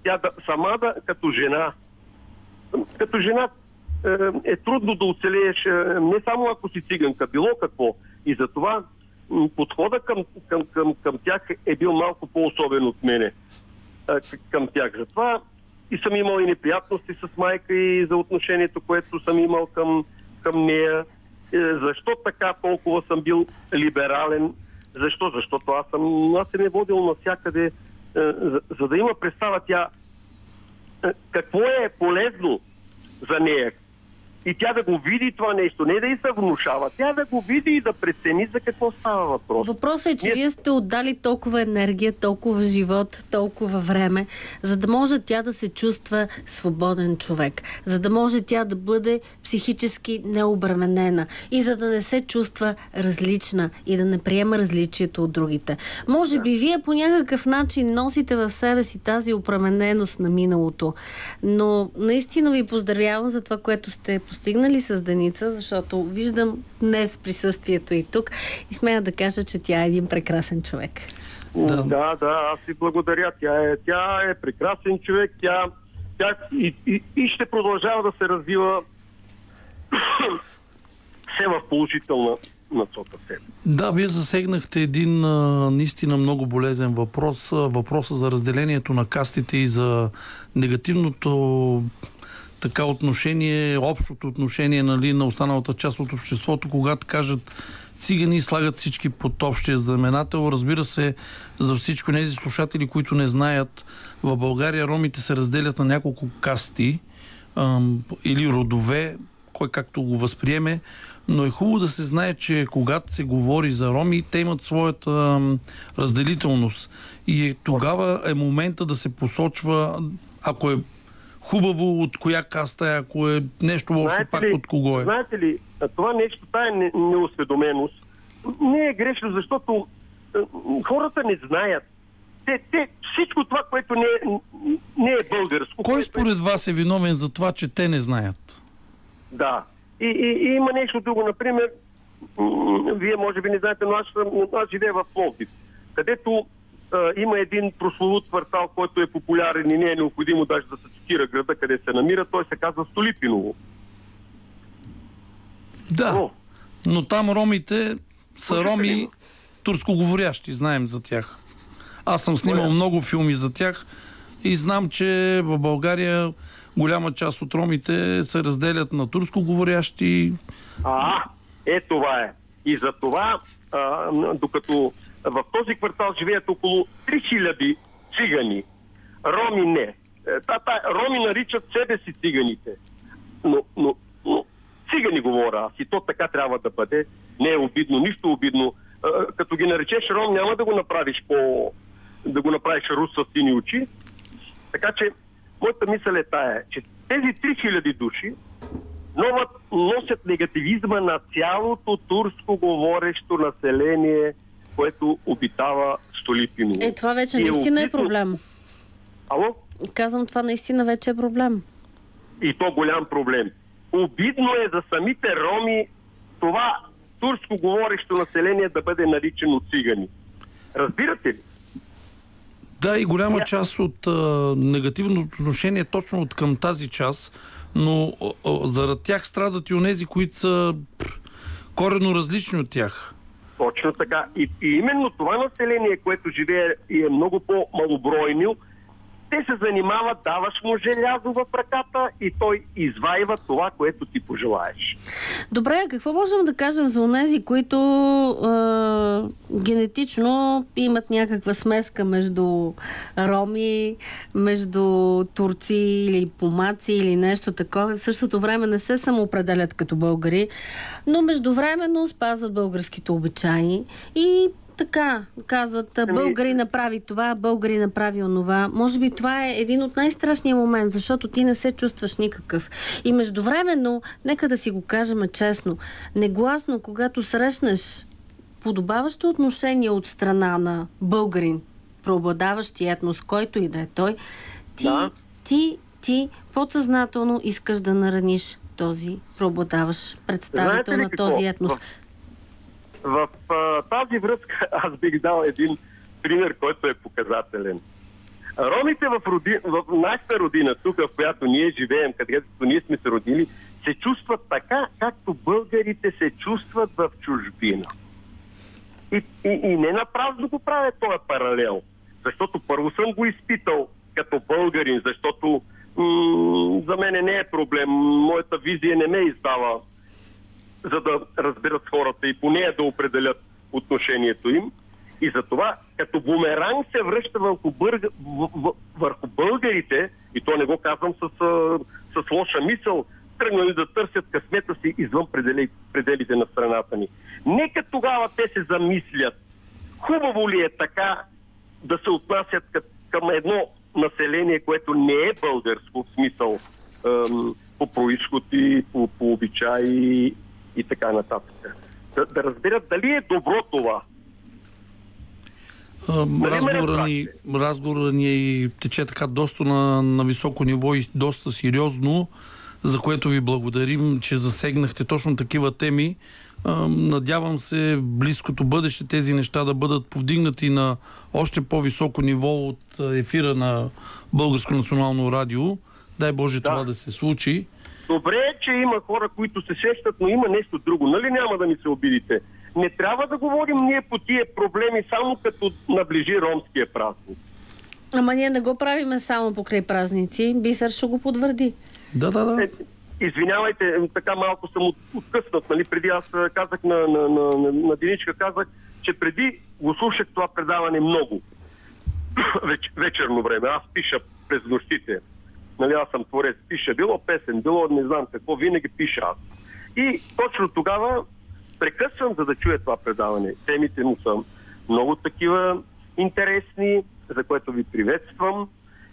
S10: като жена е трудно да оцелееш, не само ако си циганка, било какво. И затова подхода към тях е бил малко по-особен от мене към тях. Затова и съм имал и неприятности с майка и за отношението, което съм имал към нея. Защо така толкова съм бил либерален? Защо? Защото аз съм я водил навсякъде, за да има представа тя какво е полезно за нея. И тя да го види това нещо, не да й се внушава, тя да го види и да прецени за какво става въпрос.
S2: Въпросът е, че вие сте отдали толкова енергия, толкова живот, толкова време, за да може тя да се чувства свободен човек, за да може тя да бъде психически необременена и за да не се чувства различна и да не приема различието от другите. Може би вие по някакъв начин носите в себе си тази обремененост на миналото, но наистина ви поздравявам за това, което сте постигнали с Деница, защото виждам днес присъствието и тук и смея да кажа, че тя е един прекрасен човек.
S10: Да, аз ви благодаря. Тя е прекрасен човек. Тя и ще продължава да се развива все в положителна насока.
S8: Да, вие засегнахте един наистина много болезнен въпрос. Въпроса за разделението на кастите и за негативното отношение, общото отношение на останалата част от обществото, когато кажат цигани, слагат всички под общия знаменател. Разбира се, за всички тези слушатели, които не знаят, в България ромите се разделят на няколко касти или родове, кой както го възприеме, но е хубаво да се знае, че когато се говори за роми, те имат своята разделителност. И тогава е момента да се посочва, ако е хубаво от коя каста е, ако е нещо лошо, пак от кого е.
S10: Знаете ли, това нещо, тая неосведоменост не е грешно, защото хората не знаят. Те всичко това, което не е българско.
S8: Кой според вас е виновен за това, че те не знаят?
S10: Да. И има нещо друго. Например, вие може би не знаете, но аз живея в Пловдив, където има един прословут квартал, който е популярен и не е необходимо даже да се цитира града, къде се намира. Той се казва Столипиново.
S8: Да, но там ромите са роми турскоговорящи, знаем за тях. Аз съм снимал много филми за тях и знам, че в България голяма част от ромите се разделят на турскоговорящи.
S10: Това е. И за това, докато в този квартал живеят около 3000 цигани, роми не. Роми наричат себе си циганите. Но цигани говоря аз и то така трябва да бъде. Не е обидно, нищо обидно. Като ги наречеш ром, няма да го направиш да го направиш рус с сини очи. Така че, моята мисъл е тая, че тези 3000 души носят негативизма на цялото турско говорещо население, което обитава Столипиново.
S2: Това вече наистина е проблем.
S10: Ало?
S2: Казвам, това наистина вече е проблем.
S10: И то голям проблем. Обидно е за самите роми това турско говорещо население да бъде наричано цигани. Разбирате ли?
S8: Да, и голяма част от негативното отношение точно от към тази част, но заради тях страдат и онези, които са коренно различни от тях.
S10: Точно така. И именно това население, което живее и е много по-малобройно, те се занимават, даваш му желязо в ръката и той извайва това, което ти пожелаеш.
S2: Добре, какво можем да кажем за онези, които генетично имат някаква смеска между роми, между турци или помаци или нещо такова, в същото време не се самоопределят като българи, но междувременно спазват българските обичаи и така, казват, българи направи това, българи направи онова. Може би това е един от най-страшния момент, защото ти не се чувстваш никакъв. И междувременно, нека да си го кажем честно, негласно, когато срещнеш подобаващо отношение от страна на българин, преобладаващи етнос, който и да е той, ти подсъзнателно искаш да нараниш този преобладаващ представител на този етнос.
S10: В тази връзка аз бих дал един пример, който е показателен. Ромите в нашата родина, тук, в която ние живеем, където ние сме се родили, се чувстват така, както българите се чувстват в чужбина. И не напразно го правя този паралел. Защото първо съм го изпитал като българин, защото за мен не е проблем. Моята визия не ме издава, за да разберат хората и по нея да определят отношението им. И затова, като бумеранг се връща върху българите, и то не го казвам с лоша мисъл, тръгнали да търсят късмета си извън пределите на страната ни. Нека тогава те се замислят, хубаво ли е така да се отнасят към едно население, което не е българско, в смисъл по произход и по обичаи и така нататък. Да разберат дали е добро това.
S8: Разговора ни тече така доста на високо ниво и доста сериозно, за което ви благодарим, че засегнахте точно такива теми. Надявам се в близкото бъдеще тези неща да бъдат повдигнати на още по-високо ниво от ефира на Българско национално радио. Дай Боже това да се случи.
S10: Добре е, че има хора, които се сещат, но има нещо друго. Нали няма да ми се обидите? Не трябва да говорим ние по тия проблеми само като наближи ромския празник.
S2: Ама ние не го правиме само покрай празници. Бисер ще го потвърди.
S8: Да.
S10: Извинявайте, така малко съм откъснат. Нали? Преди аз казах на Деничка, казах, че преди го слушах това предаване много. Вечерно време. Аз пиша през нощите. Нали, аз съм творец, пиша, било песен, било не знам какво, винаги пиша аз. И точно тогава прекъсвам, за да чуя това предаване. Темите му са много такива интересни, за което ви приветствам.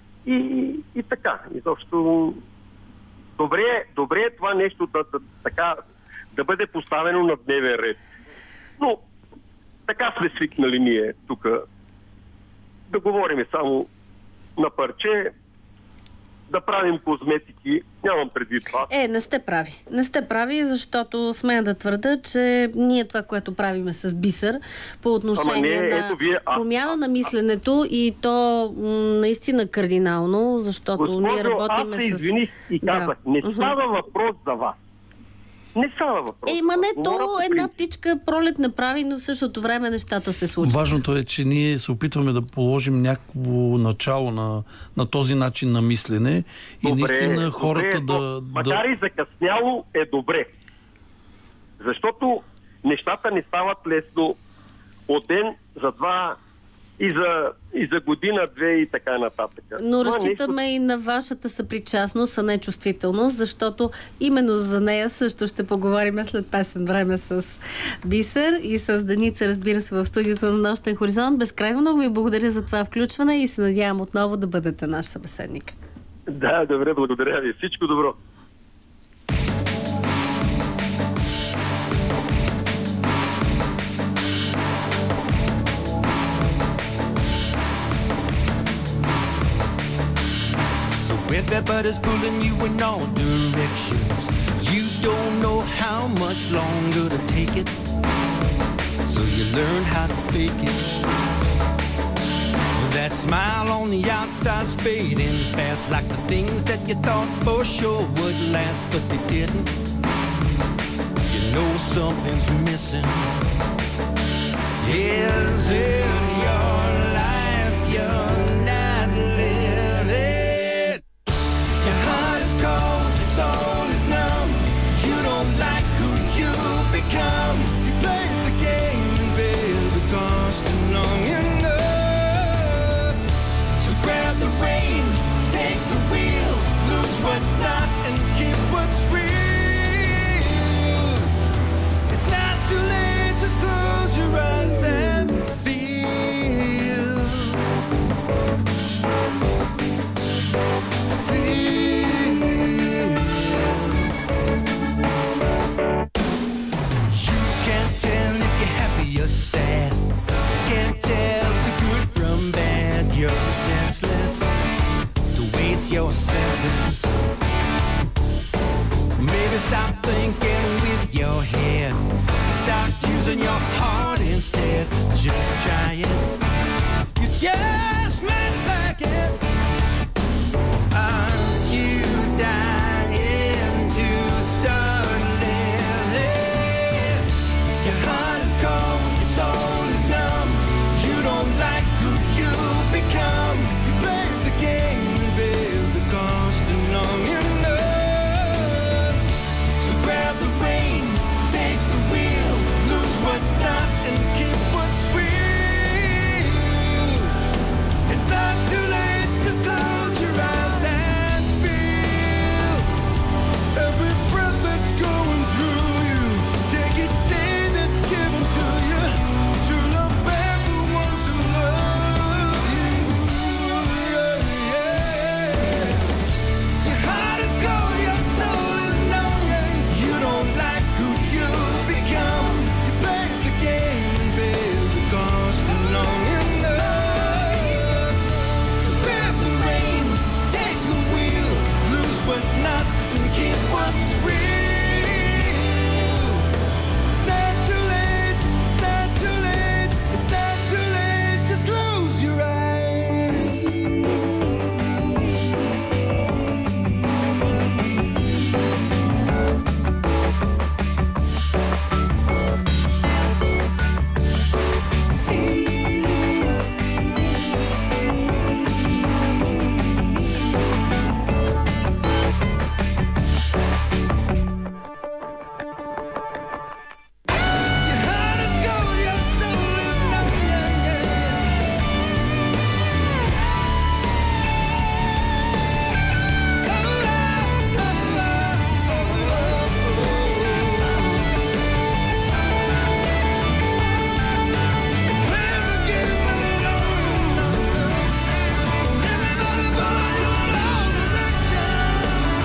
S10: И така, изобщо добре е това нещо да бъде поставено на дневен ред. Но така сме свикнали ние тук да говорим само на парче, да правим козметики. Нямам предвид това.
S2: Не сте прави. Не сте прави, защото смея да твърда, че ние това, което правиме с Бисер по отношение на промяна на мисленето и то наистина кардинално, защото ние работиме с...
S10: Аз се извиних и казах, не става въпрос за вас. Не става въпрос.
S2: Една птичка пролет не прави, но в същото време нещата се случват.
S8: Важното е, че ние се опитваме да положим някакво начало на този начин на мислене и наистина хората
S10: макар и закъсняло е добре. Защото нещата не стават лесно от ден за два и за година, две и така нататък.
S2: Но разчитаме и на вашата съпричастност, а не чувствителност, защото именно за нея също ще поговорим след песен време с Бисер и с Деница, разбира се, в студиото на Нощен хоризонт. Безкрайно много ви благодаря за това включване и се надявам отново да бъдете наш събеседник.
S10: Да, добре, благодаря ви. Всичко добро.
S9: Red pepper is pulling you in all directions. You don't know how much longer to take it, so you learn how to fake it. That smile on the outside's fading fast, like the things that you thought for sure would last, but they didn't. You know something's missing. Is it your life you're not living? Your heart is cold, your soul is numb. You don't like who you've become. You play the game and bear the cost long enough. So grab the reins, take the wheel, lose what's not and keep what's real. It's not too late, just close your eyes and feel. You can't tell if you're happy or sad. Can't tell the good from bad. You're senseless to waste your senses. Maybe stop thinking with your head. Start using your heart instead. Just try it. You just might like it. Aren't you dying to start living? Your heart is cold, your soul is numb. You don't like who you've become. You play the game and bear the cost long enough. So grab the reins, take the wheel, lose what's not and keep what's real. It's not too late, just close your eyes and feel every breath that's going through you. Take each day that's given to you to love back the ones who love you. Yeah. Your heart is cold, your soul is numb, and you don't like who you've become. You play the game and bear the cost long enough. So grab the reins, take the wheel, lose what's not and keep what's real. It's not too late, not too late, it's not too late, just close your eyes. Your heart is gold, your soul is numb. Play the game alone. Everybody follow your own direction.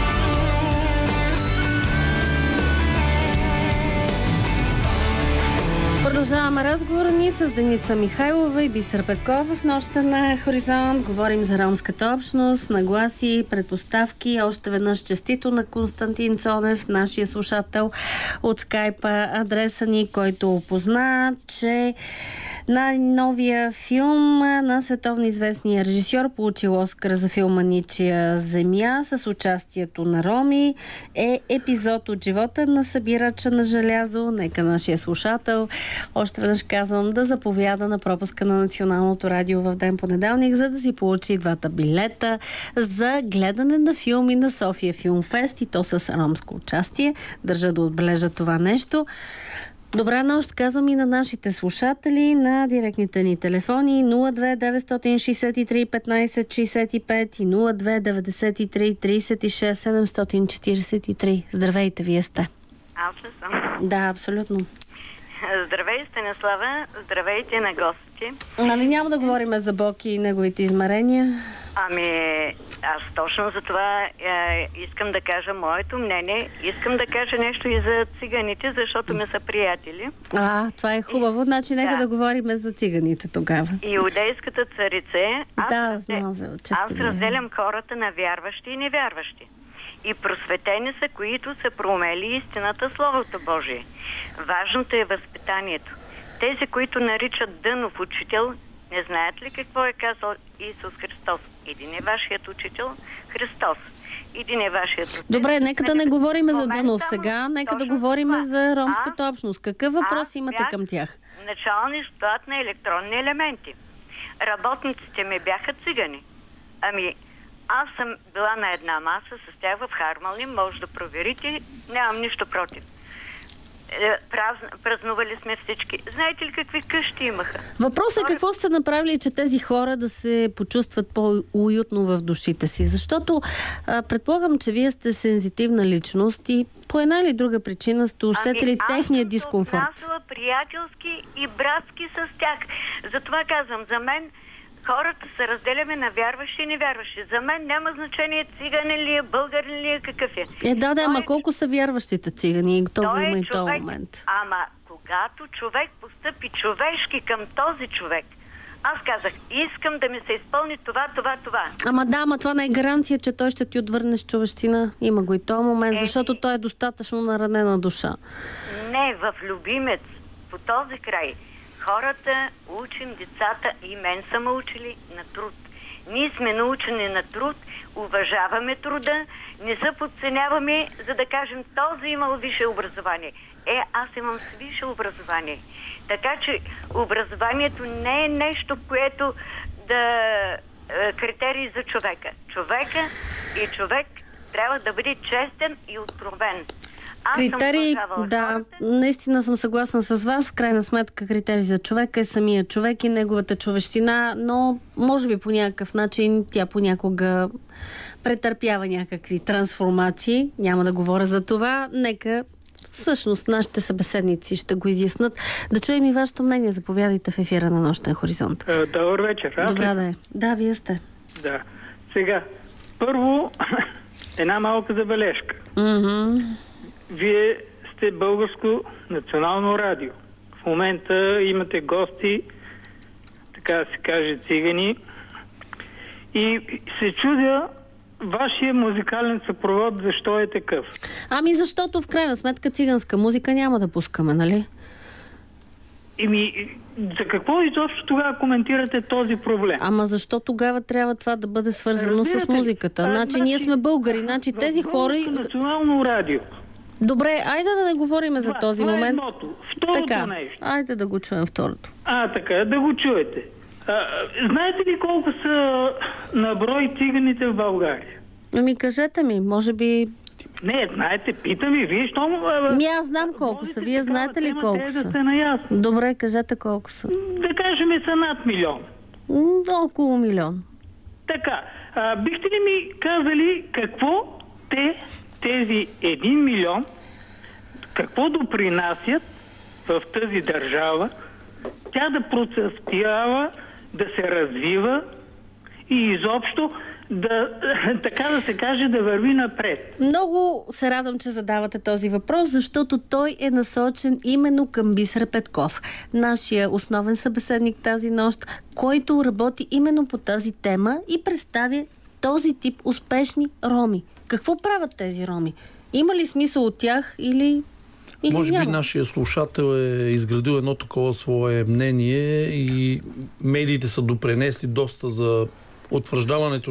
S2: Продължаваме разговора ни с Деница Михайлова и Бисер Петков в нощта на Хоризонт. Говорим за ромската общност, нагласи, предпоставки. Още веднъж честито на Константин Цонев, нашия слушател от скайпа, адреса ни, който опозна, че най-новия филм на световно известния режисьор, получил Оскар за филма Ничия земя с участието на роми, е епизод от живота на събирача на желязо. Нека нашия слушател, още веднъж казвам, да заповяда на пропуска на Националното радио в ден понеделник, за да си получи двата билета за гледане на филми на София Филмфест, и то с ромско участие. Държа да отбележа това нещо. Добра нощ, казвам и на нашите слушатели на директните ни телефони 02 963 15 65 и 02 93 36 743. Здравейте, вие сте.
S11: Аз ли съм?
S2: Да, абсолютно.
S11: Здравей, Станислава. Здравейте на гостите.
S2: Нали няма да говорим за Бог и неговите измерения?
S11: Ами, аз точно за това искам да кажа моето мнение. Искам да кажа нещо и за циганите, защото ми са приятели.
S2: Това е хубаво. Значи нека да говорим за циганите тогава.
S11: Иудейската царица.
S2: Знам,
S11: аз разделям хората на вярващи и невярващи. и просветени са, които са проумели истината, Словото Божие. Важното е възпитанието. Тези, които наричат Дънов учител, не знаят ли какво е казал Исус Христос? Един е вашият учител, Христос. Един е вашият учител.
S2: Добре, нека да не говорим за Дънов
S11: само
S2: сега, нека да
S11: точно
S2: говорим
S11: това.
S2: за ромската общност. Какъв въпрос
S11: Аз
S2: имате
S11: бях
S2: към тях?
S11: началник щат на електронни елементи. Работниците ми бяха цигани. Ами, аз съм била на една маса с тях в Хармалин, може да проверите, нямам нищо против. Празнували сме всички. Знаете ли какви къщи имаха?
S2: Въпросът е какво сте направили, че тези хора да се почувстват по-уютно в душите си? Защото предполагам, че вие сте сензитивна личност и по една или друга причина сте усетили техния дискомфорт.
S11: Аз съм приятелски и братски с тях. Затова казвам, за мен хората се разделяме на вярващи и невярващи. За мен няма значение циганин ли е, българин ли е, какъв е.
S2: Ама колко са вярващите цигани? То го има и този момент.
S11: Ама когато човек постъпи човешки към този човек, аз казах, искам да ми се изпълни това.
S2: Ама това не е гаранция, че той ще ти отвърне с човещина. Има го и този момент, защото той е достатъчно наранена душа.
S11: Не, в любимец, по този край. Хората, учим децата и мен са ме учили на труд. Ние сме научени на труд, уважаваме труда, не се подценяваме, за да кажем, този имал висше образование. Аз имам висше образование. Така че образованието не е нещо, което да критерий за човека. Човек трябва да бъде честен и откровен.
S2: Критерий, наистина съм съгласна с вас. В крайна сметка критерий за човека е самия човек и неговата човещина, но може би по някакъв начин тя понякога претърпява някакви трансформации. Няма да говоря за това. Нека всъщност нашите събеседници ще го изяснат. Да чуем и вашето мнение. Заповядайте в ефира на Нощен хоризонт.
S12: Добър вечер.
S2: Добра да е. Да, вие сте.
S12: Да. Сега, първо една малка забележка. Вие сте Българско национално радио. В момента имате гости, така да се каже, цигани. И се чудя вашия музикален съпровод защо е такъв.
S2: Защото в крайна сметка циганска музика няма да пускаме, нали?
S12: За какво изобщо тогава коментирате този проблем?
S2: Защо тогава трябва това да бъде свързано с музиката? Ние сме българи, тези хора...
S12: Национално радио.
S2: Добре, айде да не говорим за този момент.
S12: Второто нещо.
S2: Айде да го чуем второто.
S12: Така, да го чуете. Знаете ли колко са на брой циганите в България?
S2: Кажете ми, може би...
S12: Не, знаете, питам ви, вие що...
S2: Аз знам колко са, вие знаете ли колко са?
S12: Да,
S2: добре, кажете колко са.
S12: Да кажем са над 1 милион.
S2: Около 1 милион.
S12: Така, бихте ли ми казали какво тези 1 милион, какво допринасят в тази държава, тя да процъфтява, да се развива и изобщо така да се каже, да върви напред.
S2: Много се радвам, че задавате този въпрос, защото той е насочен именно към Бисер Петков, нашия основен събеседник тази нощ, който работи именно по тази тема и представя този тип успешни роми. Какво правят тези роми? Има ли смисъл от тях или
S8: може
S2: няма?
S8: Би нашия слушател е изградил едно такова свое мнение и медиите са допренесли доста за утвърждаването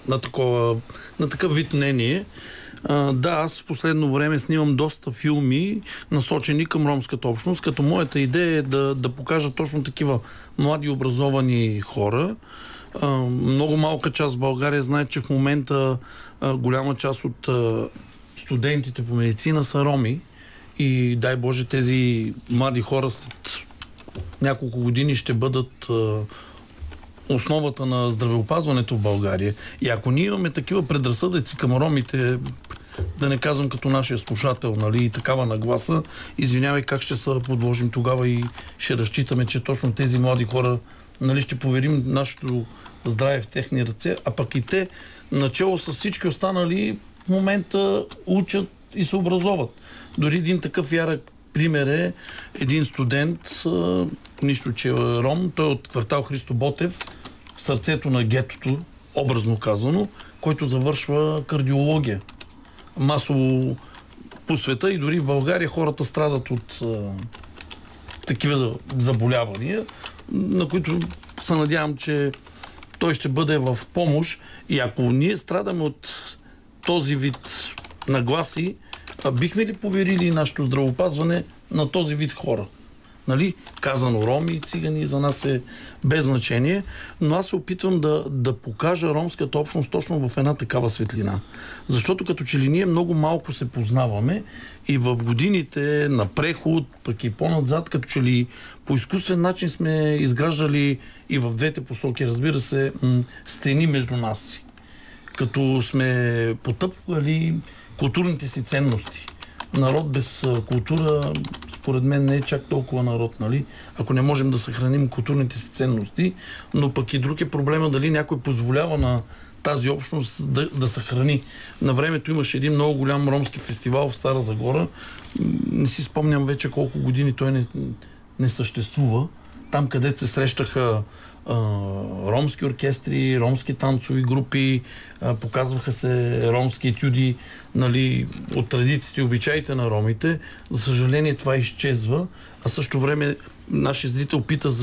S8: на такъв вид мнение. Аз в последно време снимам доста филми, насочени към ромската общност, като моята идея е да покажа точно такива млади образовани хора. Много малка част в България знае, че в момента голяма част от студентите по медицина са роми и дай Боже тези млади хора след няколко години ще бъдат основата на здравеопазването в България. И ако ние имаме такива предразсъдъци към ромите, да не казвам като нашия слушател, и такава нагласа, извинявай, как ще се подложим тогава и ще разчитаме, че точно тези млади хора, ще поверим нашето здраве в техни ръце, а пък и те, начало с всички останали, в момента учат и се образоват. Дори един такъв ярък пример е един студент, нищо че е ром, той е от квартал Христо Ботев, в сърцето на гетото, образно казано, който завършва кардиология. масово по света и дори в България хората страдат от такива заболявания, на които се надявам, че той ще бъде в помощ. И ако ние страдаме от този вид нагласи, бихме ли поверили нашето здравеопазване на този вид хора? Нали? Казано роми и цигани за нас е без значение, но аз се опитвам да покажа ромската общност точно в една такава светлина. Защото като че ли ние много малко се познаваме и в годините на преход, пък и по-надзад, като че ли по изкуствен начин сме изграждали и в двете посоки, разбира се, стени между нас. Като сме потъпвали културните си ценности. Народ без култура, според мен, не е чак толкова народ, нали? Ако не можем да съхраним културните си ценности, но пък и друг е проблема дали някой позволява на тази общност да съхрани. На времето имаше един много голям ромски фестивал в Стара Загора. Не си спомням вече колко години той не съществува. Там, където се срещаха ромски оркестри, ромски танцови групи, показваха се ромски етюди, нали, от традициите и обичаите на ромите. За съжаление това изчезва, а също време нашия зрител пита,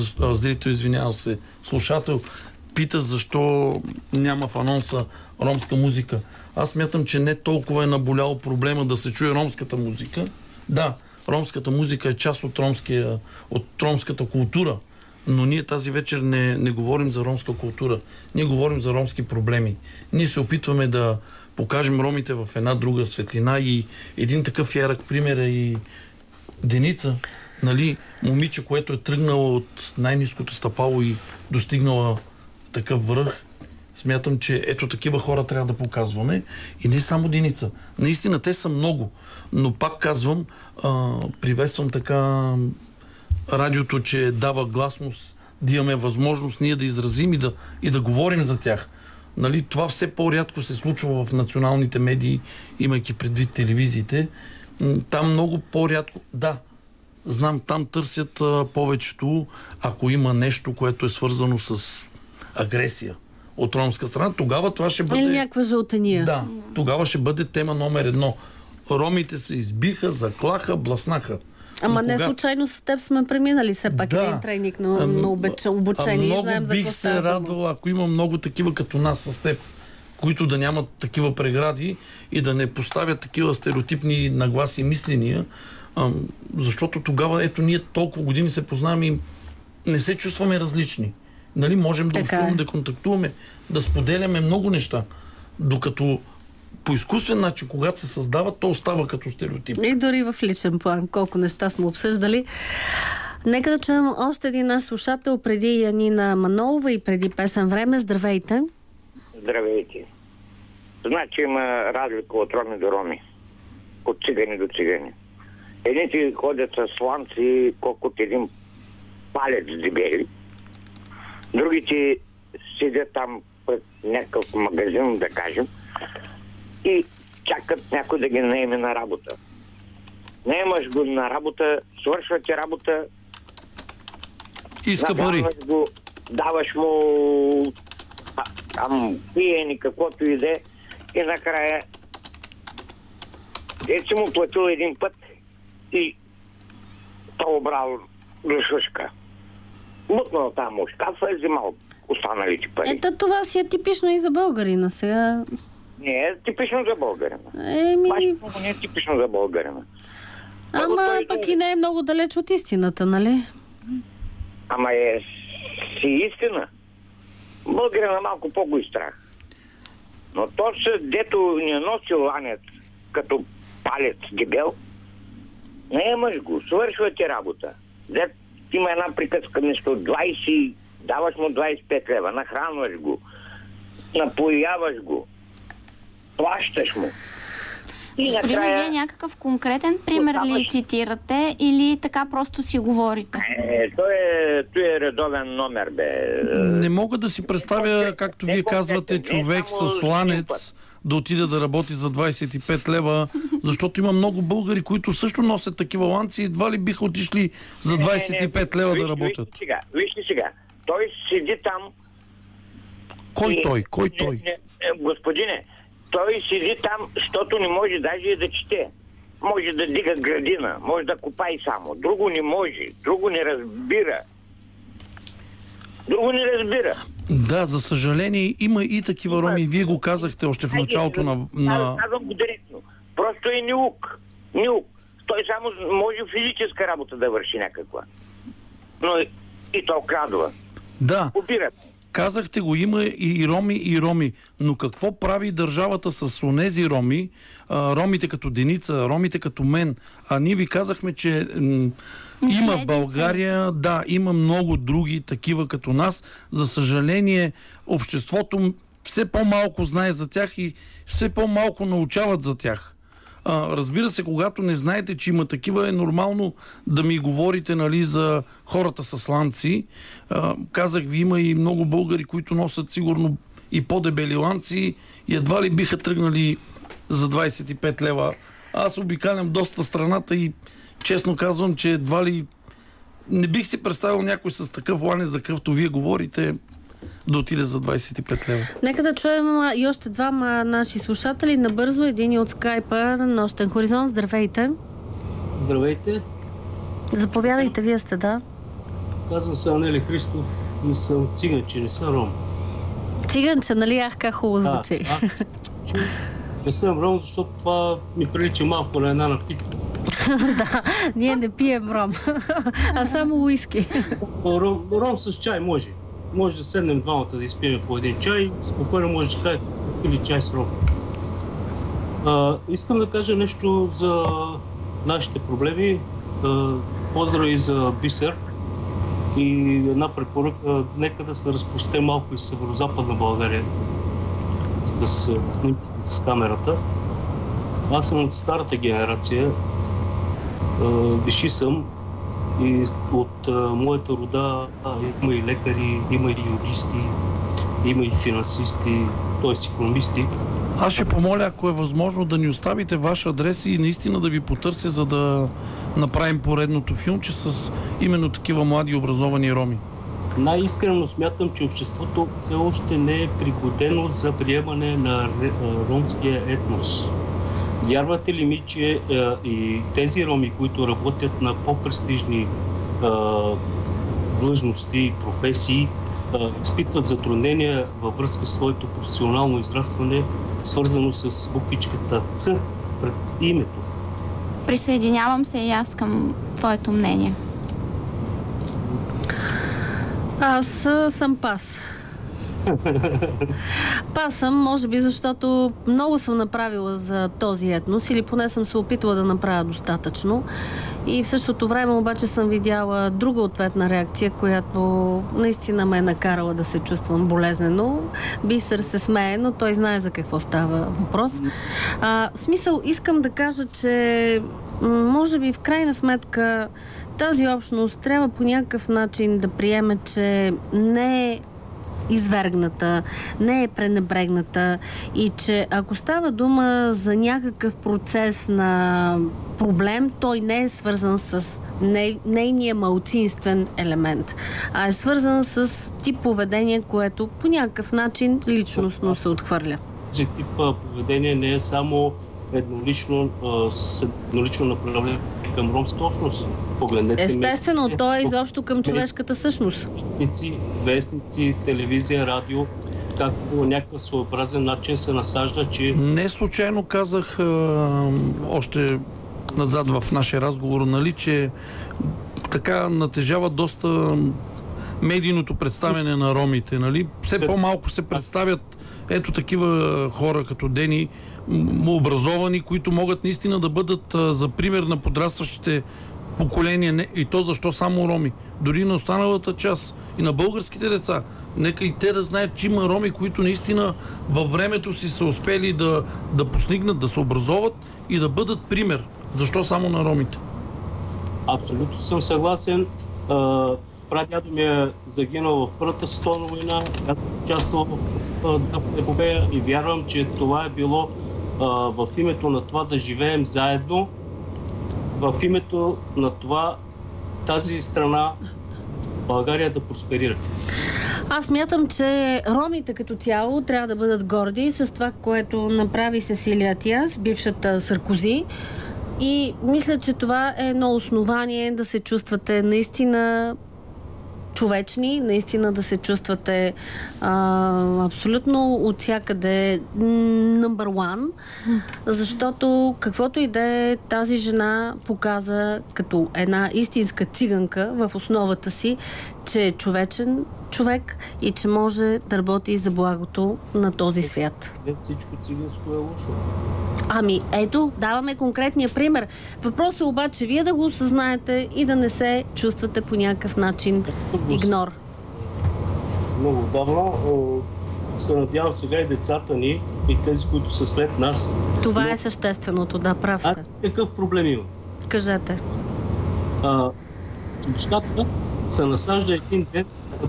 S8: слушател пита защо няма в анонса ромска музика. Аз смятам, че не толкова е наболял проблема да се чуе ромската музика. Да, ромската музика е част от ромската култура, но ние тази вечер не говорим за ромска култура. Ние говорим за ромски проблеми. Ние се опитваме да покажем ромите в една друга светлина и един такъв ярък пример е и Деница, нали, момиче, което е тръгнало от най-ниското стъпало и достигнала такъв връх. Смятам, че ето такива хора трябва да показваме. И не само Деница. Наистина те са много. Но пак казвам, приветствам така радиото, че дава гласност, да имаме възможност ние да изразим и да говорим за тях. Нали, това все по-рядко се случва в националните медии, имайки предвид телевизиите. Там много по-рядко... Да, знам, там търсят повечето, ако има нещо, което е свързано с агресия от ромска страна, тогава това ще бъде...
S2: Или някаква жълтания.
S8: Да, тогава ще бъде тема номер 1. Ромите се избиха, заклаха, бласнаха.
S2: Ама не случайно с теб сме преминали все пак един тренинг на обучение.
S8: Много
S2: знаем за
S8: бих се радвал, ако има много такива като нас с теб, които да нямат такива прегради и да не поставят такива стереотипни нагласи и мисления, защото тогава, ето, ние толкова години се познаваме и не се чувстваме различни. Нали, можем да общуваме, да контактуваме, да споделяме много неща, докато по изкуствен начин, когато се създава, то остава като стереотип.
S2: И дори в личен план, колко неща сме обсъждали. Нека да чуем още един наш слушател преди Янина Манолова и преди песен време. Здравейте!
S13: Здравейте! Значи има разлика от роми до роми. От цигани до цигани. Едните ходят с сланци, колко от един палец дебели. Другите седят там пред някакъв магазин, да кажем, и чакат някой да ги наеме на работа. Наемаш го на работа, свършвате работа,
S8: иска пари.
S13: Го, даваш му пиени, каквото и да е, и накрая си му платил един път и то обрал шушка. Мутнал там му шкафа и взимал останалите пари.
S2: Ето това си е типично и за българина сега.
S13: Не е типично за българина. Не е типично за българина.
S2: Ама пък и не е много далеч от истината, нали?
S13: Ама е си истина. Българина малко по-го изтрах. Но то се, дето не носи ланец като палец дебел, наемаш го, свършвате работа. Дет има една приказка, нещо 20, даваш му 25 лева, нахранваш го, напояваш го, плащаш му. И накрая...
S6: Вие някакъв конкретен пример ли цитирате или така просто си говорите?
S13: Той е редовен номер, бе.
S8: Не мога да си представя, както вие казвате, човек с ланец да отиде да работи за 25 лева, защото има много българи, които също носят такива ланци и едва ли биха отишли за 25 лева да работят.
S13: Вижте сега. Той седи там.
S8: Кой той?
S13: Господине, той седи там, защото не може даже да чете. Може да дига градина, може да копае само. Друго не може, друго не разбира. Друго не разбира.
S8: Да, за съжаление има и такива роми. Вие го казахте още в началото на...
S13: Казвам го директно. Просто е неук. Неук. Той само може физическа работа да върши някаква. Но и то крадва.
S8: Да.
S13: Убират.
S8: Казахте го, има и роми. Но какво прави държавата с онези роми? Ромите като Деница, ромите като мен. А ние ви казахме, че има в България, да, има много други такива като нас. За съжаление, обществото все по-малко знае за тях и все по-малко научават за тях. Разбира се, когато не знаете, че има такива, е нормално да ми говорите, нали, за хората с ланци. Казах ви, има и много българи, които носят сигурно и по-дебели ланци и едва ли биха тръгнали за 25 лева. Аз обикалям доста страната и честно казвам, че едва ли не бих си представил някой с такъв ланец, за какъвто вие говорите, да отиде за 25 лева.
S2: Нека да чуем и още двама наши слушатели. Набързо, един от скайпа на Нощен хоризонт. Здравейте.
S14: Здравейте.
S2: Заповядайте, вие сте, да.
S14: Казвам се Анели Христов и съм циганче, не съм ром.
S2: Циганче, нали? Ах, как хубаво звучи.
S14: Не съм ром, защото това ми прилича малко на една напитка.
S2: Да, ние не пием ром, а само уиски.
S14: Ром с чай може. Може да седнем двамата да изпием по един чай, спокойно може да кажете или чай с ром. Искам да кажа нещо за нашите проблеми. Поздрави за Бисер и една препоръка. Нека да се разпросте малко и северо-западна България с снимките с камерата. Аз съм от старата генерация. Виши съм. И от моята рода има и лекари, има и юристи, има и финансисти, т.е. икономисти.
S8: Аз ще помоля, ако е възможно, да ни оставите ваш адрес и наистина да ви потърся, за да направим поредното филмче с именно такива млади образовани роми.
S14: Най-искрено смятам, че обществото все още не е пригодено за приемане на ромския етнос. Вярвате ли ми, че и тези роми, които работят на по-престижни длъжности и професии, изпитват затруднения във връзка с своето професионално израстване, свързано с буквичката Ц пред името?
S6: Присъединявам се и аз към твоето мнение.
S2: Аз съм пас. Пас съм, може би, защото много съм направила за този етнос или поне съм се опитала да направя достатъчно. И в същото време обаче съм видяла друга ответна реакция, която наистина ме е накарала да се чувствам болезнено. Бисер се смее, но той знае за какво става въпрос. В смисъл, искам да кажа, че може би в крайна сметка тази общност трябва по някакъв начин да приеме, че не е извергната, не е пренебрегната и че ако става дума за някакъв процес на проблем, той не е свързан с нейния малцинствен елемент, а е свързан с тип поведение, което по някакъв начин личностно се отхвърля.
S14: Този тип поведение не е само еднолично направление към ромска общност. Погледнете,
S2: естествено, то е изобщо към човешката същност.
S14: Вестници, телевизия, радио, как по някакъв своеобразен начин се насажда, че...
S8: Не случайно казах още назад в нашия разговор, нали, че така натежава доста медийното представяне на ромите, нали? Все по-малко се представят ето такива хора като Дени, образовани, които могат наистина да бъдат за пример на подрастващите поколения. И то защо само роми? Дори на останалата част и на българските деца. Нека и те да знаят, че има роми, които наистина във времето си са успели да постигнат, да се образоват и да бъдат пример. Защо само на ромите?
S14: Абсолютно съм съгласен. Прадядо ми е загинал в Първата световна война, участвал в епопея и вярвам, че това е било в името на това да живеем заедно, в името на това тази страна България да просперира.
S2: Аз смятам, че ромите като цяло трябва да бъдат горди с това, което направи Сесилия Атиас, бившата Саркози. И мисля, че това е едно основание да се чувствате наистина човечни, наистина да се чувствате абсолютно от всякъде number one, защото каквото и да е, тази жена показа като една истинска циганка в основата си, че е човечен човек и че може да работи за благото на този свят.
S14: Всичко циганско е лошо.
S2: Ами, ето, даваме конкретния пример. Въпросът е обаче вие да го осъзнаете и да не се чувствате по някакъв начин игнор.
S14: Много давно се надявам сега и децата ни, и тези, които са след нас.
S2: Това е същественото, да, прав сте.
S14: Какъв проблем има?
S2: Кажете.
S14: Нещата се насажда един ден,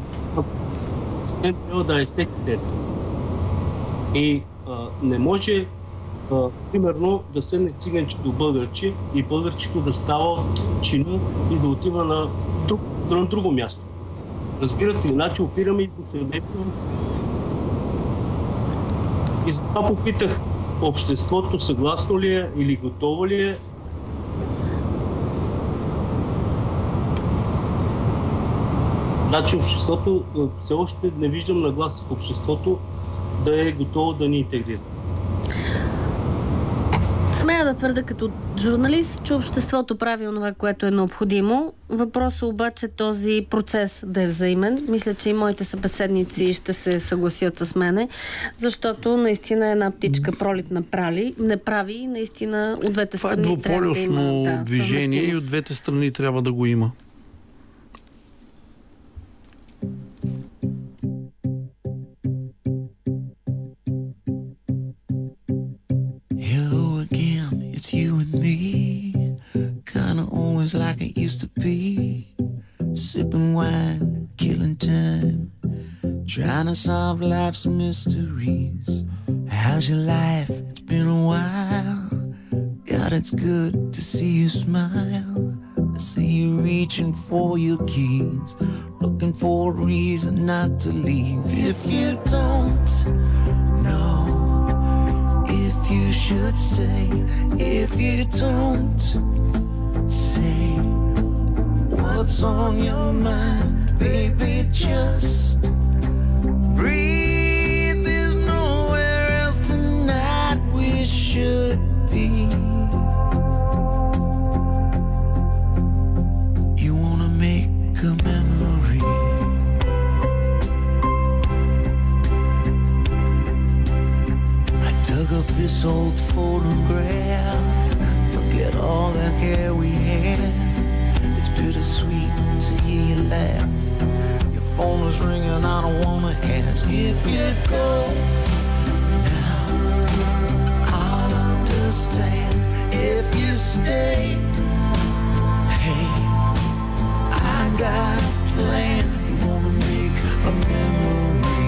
S14: трябва да е всеки ден. И не може примерно да седне циганче до българче и българчето да става от чина и да отива на друго място. Разбирате ли? Иначе опираме и до съдебно. И затова попитах, обществото съгласно ли е или готово ли е? Значи обществото, все още не виждам нагласа в обществото да е готово да ни интегрира.
S2: Смея да твърда като журналист, че обществото прави онова, което е необходимо. Въпросът обаче този процес да е взаимен. Мисля, че и моите събеседници ще се съгласят с мене, защото наистина една птичка пролет не прави и наистина от двете страни трябва да има.
S8: Това е двуполюсно движение и от двете страни трябва да го има.
S15: It's you and me, kinda always like it used to be. Sipping wine, killing time, trying to solve life's mysteries. How's your life? It's been a while. God, it's good to see you smile. I see you reaching for your keys, looking for a reason not to leave. If you don't know if you should stay, if you don't say what's on your mind, baby, just breathe. There's nowhere else tonight we should be. You wanna make a memory. Dug up this old photograph. Look at all the hair we had. It's bittersweet to hear you laugh. Your phone is ringing, I don't wanna ask. If you go now, I'll understand. If you stay, hey, I got a plan. You wanna make a memory.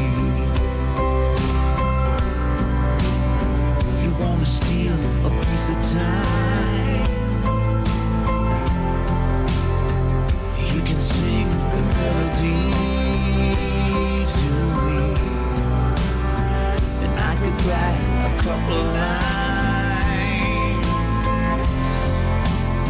S15: Wanna steal a piece of time. You can sing the melody to me, and I could write a couple lines.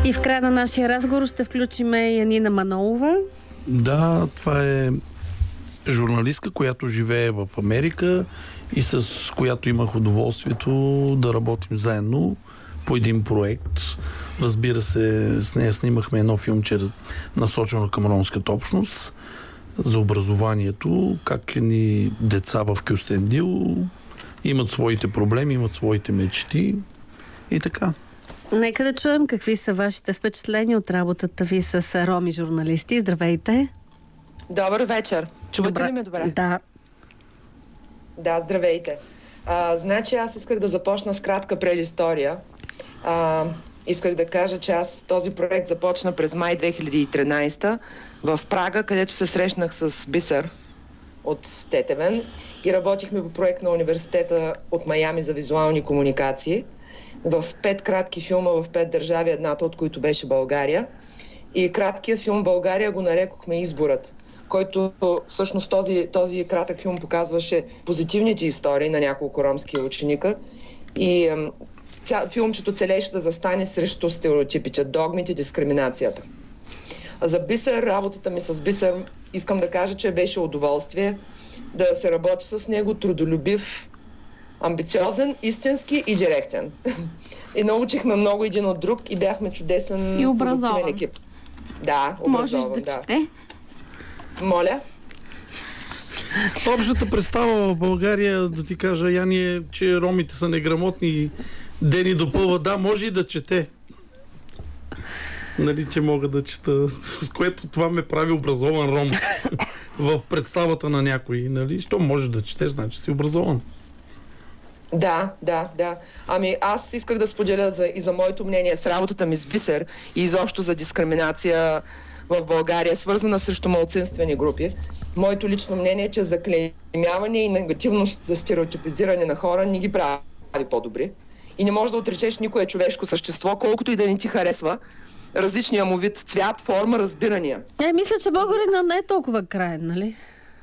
S2: И в края на нашия разговор ще включим Янина Манолова.
S8: Да, това е журналистка, която живее в Америка и с която имах удоволствието да работим заедно по един проект. Разбира се, с нея снимахме едно филмче, насочено към ромската общност, за образованието, как едни деца в Кюстендил имат своите проблеми, имат своите мечти и така.
S2: Нека да чуем какви са вашите впечатления от работата ви с роми журналисти. Здравейте!
S16: Добър вечер! Чувате ли ме добре?
S2: Да.
S16: Да, здравейте! Значи аз исках да започна с кратка предистория. Исках да кажа, че този проект започна през май 2013 в Прага, където се срещнах с Бисер от Тетевен и работихме по проект на университета от Майами за визуални комуникации в 5 кратки филма в 5 държави, едната от които беше България. И краткият филм България го нарекохме Изборът, който всъщност този кратък филм показваше позитивните истории на няколко ромски ученика. И филмчето целеше да застане срещу стереотипите, догмите, дискриминацията. За Бисер, работата ми с Бисер, искам да кажа, че беше удоволствие да се работи с него, трудолюбив, амбициозен, истински и директен. И научихме много един от друг и бяхме чудесен
S6: и образован
S16: екип. Да, образован,
S6: можеш да чете?
S16: Моля?
S8: Общата представа в България, да ти кажа, Яни, че ромите са неграмотни, Дени допълва, да, може и да чете. Нали, че мога да чета, с което това ме прави образован ром в представата на някой, нали? Що може да четеш, значи си образован.
S16: Да. Ами аз исках да споделя и за моето мнение с работата ми с Бисер и изобщо за дискриминация в България, свързана срещу малцинствени групи. Моето лично мнение е, че заклеймяване и негативно стереотипизиране на хора не ги прави по-добри. И не можеш да отречеш никое човешко същество, колкото и да не ти харесва различния му вид, цвят, форма, разбирания.
S2: Мисля, че българина не е толкова краен, нали?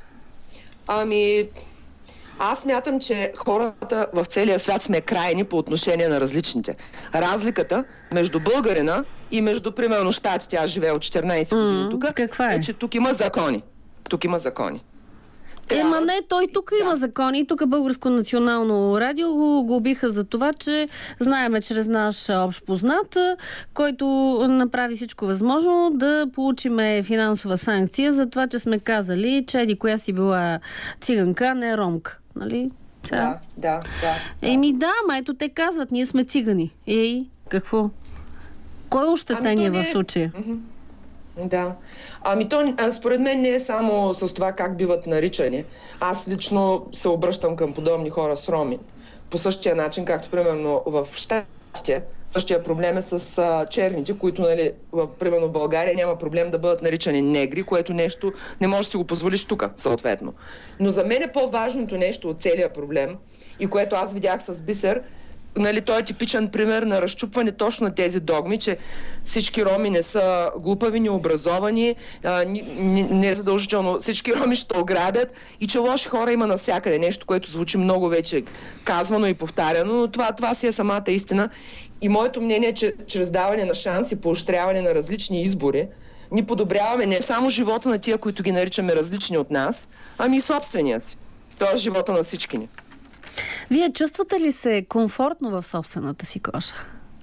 S16: Ами, аз мятам, че хората в целия свят сме крайни по отношение на различните. Разликата между българина и между, примерно, щатите, аз живея от 14 години тук, е, че тук има закони. Тук има закони.
S2: Ема не, той тук има закони. Тук Българско национално радио го убиха за това, че знаеме чрез наш общ познат, който направи всичко възможно да получиме финансова санкция за това, че сме казали, че еди коя си била циганка, не ромка. Нали?
S16: Да.
S2: Еми да, ама ето те казват, ние сме цигани. Ей, какво? Кой е ощетение в случая?
S16: Да. Ами то, според мен, не е само с това как биват наричани. Аз лично се обръщам към подобни хора с роми. По същия начин, както примерно в Щатите, същия проблем е с черните, които, нали, примерно в България няма проблем да бъдат наричани негри, което нещо не можеш да си го позволиш тук, съответно. Но за мен е по-важното нещо от целия проблем и което аз видях с Бисер, нали, той е типичен пример на разчупване точно на тези догми, че всички роми не са глупави, необразовани, не задължително всички роми ще ограбят и че лоши хора има навсякъде. Нещо, което звучи много вече казвано и повтаряно, но това си е самата истина. И моето мнение е, че чрез даване на шанс и поощряване на различни избори, ни подобряваме не само живота на тия, които ги наричаме различни от нас, ами и собствения си. Тоест живота на всички ни.
S2: Вие чувствате ли се комфортно в собствената си кожа?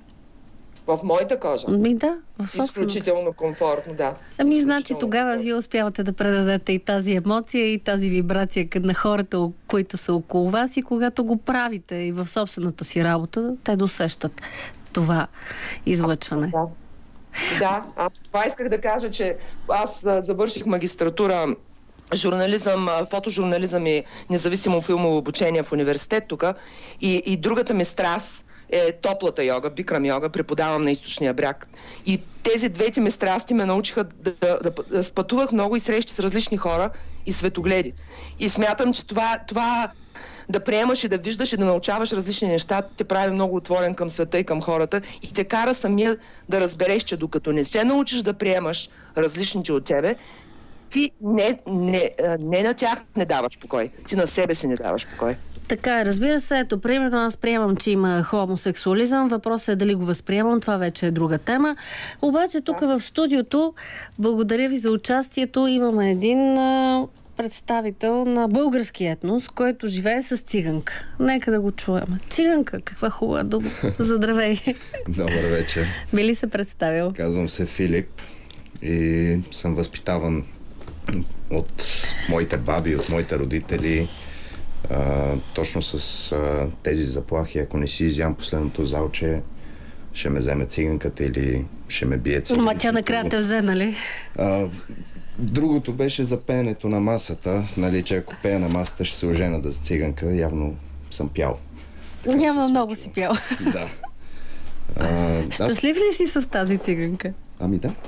S16: В моята кожа?
S2: Да, в собствената.
S16: Изключително комфортно, да.
S2: Ами, значи тогава вие успявате да предадете и тази емоция, и тази вибрация на хората, които са около вас, и когато го правите и в собствената си работа, те досещат това излъчване.
S16: Да, това исках да кажа, че аз завърших магистратура журнализъм, фотожурнализъм и независимо филмово обучение в университет тук. И другата ми страст е топлата йога, бикрам йога, преподавам на Източния бряг. И тези двете ми страсти ме научиха да спътувах много и срещи с различни хора и светогледи. И смятам, че това да приемаш и да виждаш и да научаваш различни неща те прави много отворен към света и към хората и те кара самия да разбереш, че докато не се научиш да приемаш различните от тебе, ти не на тях не даваш покой. Ти на себе си не даваш покой.
S2: Така е, разбира се. Ето, примерно, аз приемам, че има хомосексуализъм. Въпросът е дали го възприемам. Това вече е друга тема. Обаче тук в студиото, благодаря ви за участието, имаме един представител на български етнос, който живее с циганка. Нека да го чуем. Циганка, каква хубава дума. Здравей.
S17: Добър вечер.
S2: Би ли се представил?
S17: Казвам се Филип и съм възпитаван от моите баби, от моите родители, точно с тези заплахи. Ако не си изям последното залче, ще ме вземе циганката или ще ме бие циганката.
S2: Ма тя накрая те взе, нали?
S17: Другото беше за пеенето на масата. Нали, че ако пея на масата, ще се ожена да с циганка. Явно съм пял.
S2: Няма много си пял.
S17: Да.
S2: Щастлив ли си с тази циганка?
S17: Ами да.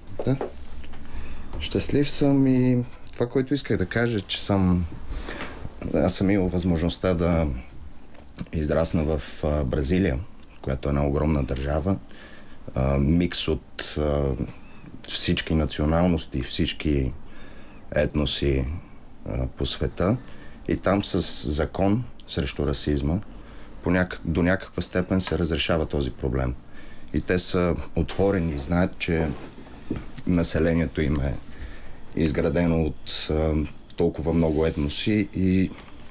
S17: Щастлив съм и това, което исках да кажа, че аз съм имал възможността да израсна в Бразилия, която е една огромна държава. Микс от всички националности, всички етноси по света. И там с закон срещу расизма до някаква степен се разрешава този проблем. И те са отворени и знаят, че населението им е изградено от толкова много етноси и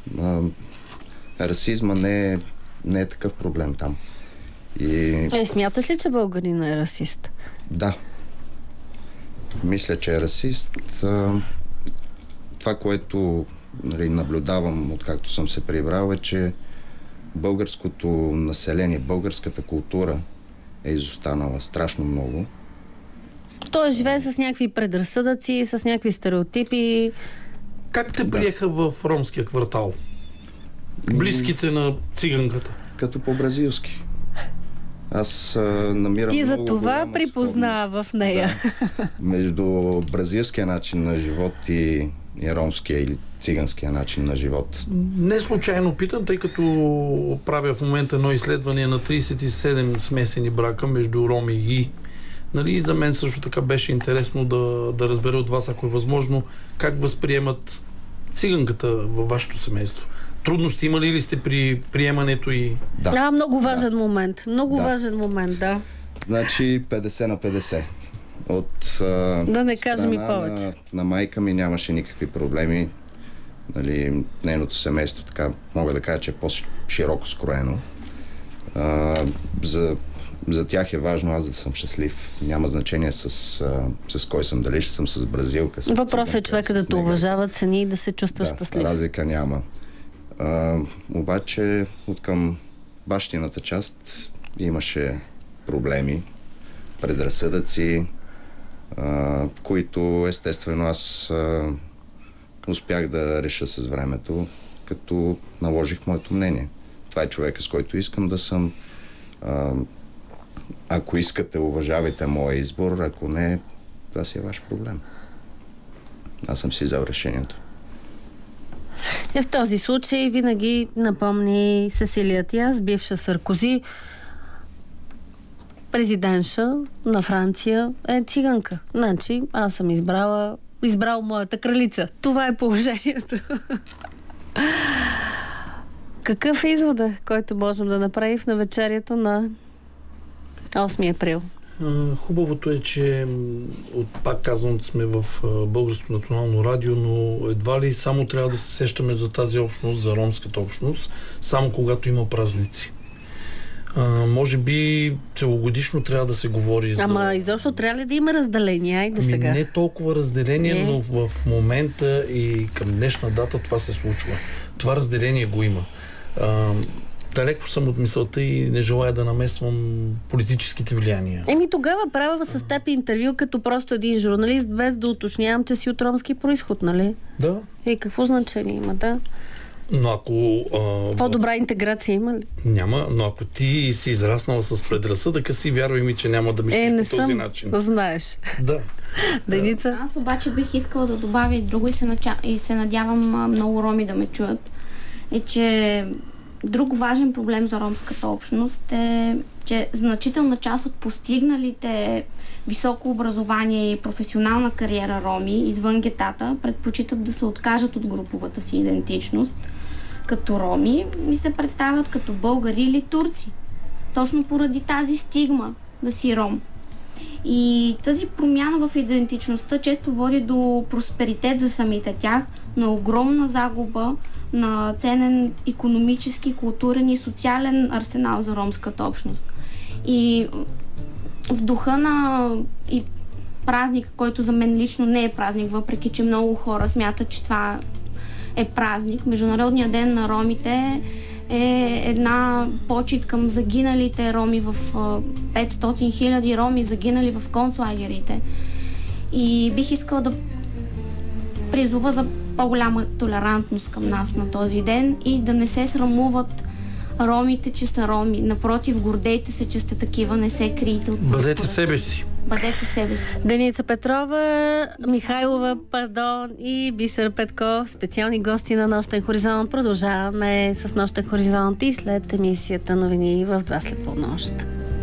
S17: расизма не е такъв проблем там.
S2: Смяташ ли, че българин е расист?
S17: Да. Мисля, че е расист. Това, което наблюдавам, откакто съм се прибрал, е, че българското население, българската култура е изостанала страшно много.
S2: Той живее с някакви предразсъдъци, с някакви стереотипи.
S8: Как те приеха в ромския квартал? Близките на циганката?
S17: Като по-бразилски. Аз намирам
S2: Ти за
S17: много
S2: това припозна в нея.
S17: Да. Между бразилския начин на живот и ромския или циганския начин на живот.
S8: Не случайно питам, тъй като правя в момента едно изследване на 37 смесени брака между роми и нали, за мен също така беше интересно да разбера от вас, ако е възможно, как възприемат циганката във вашето семейство. Трудности имали ли сте при приемането и...
S2: Да, много важен момент. Много важен момент, да.
S17: Значи 50 на 50. От
S2: да не кажем и повече.
S17: На майка ми нямаше никакви проблеми. Нали, нейното семейство, така мога да кажа, че е по-широко скроено. За тях е важно аз да съм щастлив. Няма значение с кой съм, дали ще съм с бразилка.
S2: Въпросът е човека да те уважава, цени и да се чувства щастлив.
S17: Разлика няма. Обаче от към бащината част имаше проблеми, предразсъдъци, които естествено аз успях да реша с времето, като наложих моето мнение. Това е човека, с който искам да съм. Ако искате, уважавайте моя избор, ако не, това си е ваш проблем. Аз съм си взел решението.
S2: В този случай винаги напомни Сесилия Тиас, бивша Саркози, президентша на Франция, е циганка. Значи, аз съм избрал моята кралица. Това е положението. Какъв е извода, който можем да направим в навечерието на 8 април?
S8: Хубавото е, че пак казвам, сме в Българското национално радио, но едва ли само трябва да се сещаме за тази общност, за ромската общност, само когато има празници. Може би целогодишно трябва да се говори за...
S2: Ама изобщо трябва ли да има разделение? Айде сега.
S8: Не толкова разделение, но в момента и към днешна дата това се случва. Това разделение го има. Далеко съм от мисълта и не желая да намесвам политическите влияния.
S2: Тогава правя с теб интервю като просто един журналист, без да уточнявам, че си от ромски произход, нали?
S8: Да.
S2: И какво значение има, да?
S8: Но ако...
S2: По-добра интеграция има ли?
S8: Няма, но ако ти си израснала с предразсъдъка си, вярвай ми, че няма да мислиш по този начин.
S2: Знаеш.
S8: Да.
S2: Деница?
S6: Аз обаче бих искала да добавя друго и се надявам много роми да ме чуят. Е, че друг важен проблем за ромската общност е, че значителна част от постигналите високо образование и професионална кариера роми извън гетата предпочитат да се откажат от груповата си идентичност, като роми, ми се представят като българи или турци. Точно поради тази стигма да си ром. И тази промяна в идентичността често води до просперитет за самите тях, но огромна загуба на ценен икономически, културен и социален арсенал за ромската общност. И в духа на и празник, който за мен лично не е празник, въпреки че много хора смятат, че това е празник. Международният ден на ромите е една почит към загиналите роми в 500 000 роми, загинали в концлагерите. И бих искала да призова за по-голяма толерантност към нас на този ден и да не се срамуват ромите, че са роми. Напротив, гордейте се, че сте такива, не се криете от
S8: Бъдете себе си.
S6: Бъдете себе си.
S2: Деница Петрова, Михайлова, и Бисер Петков, специални гости на Нощен хоризонт. Продължаваме с Нощен хоризонт и след емисията новини в 2 след полунощ.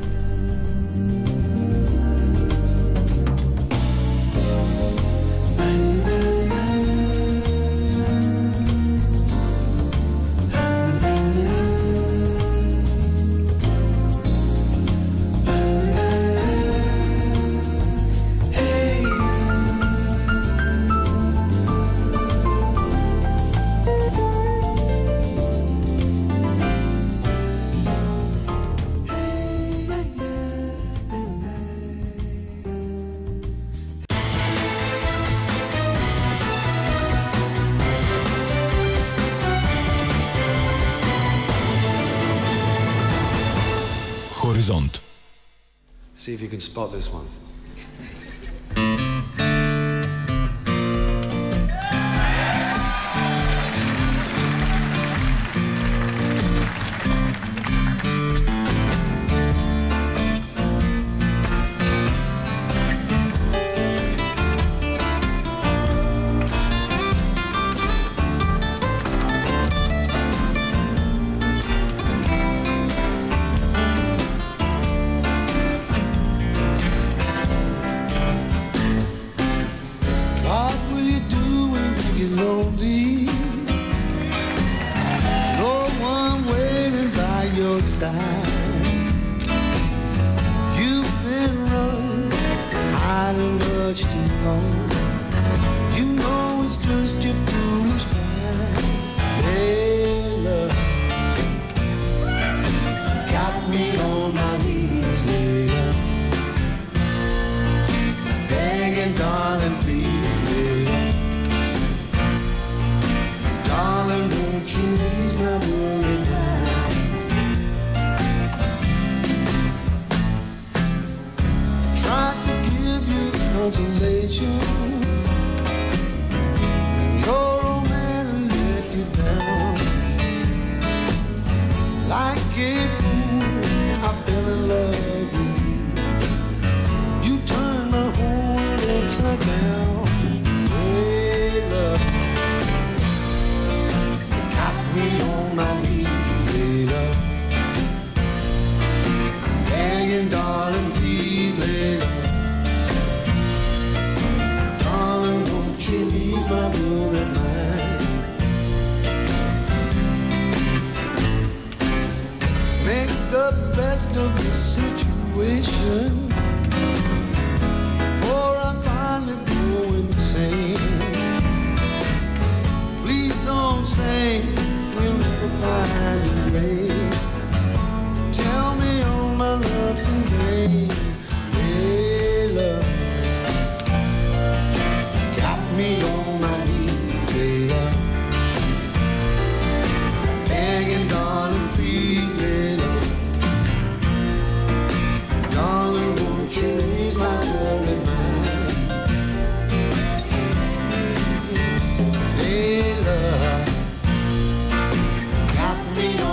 S18: Horizont.
S19: See if you can spot this one.
S9: Me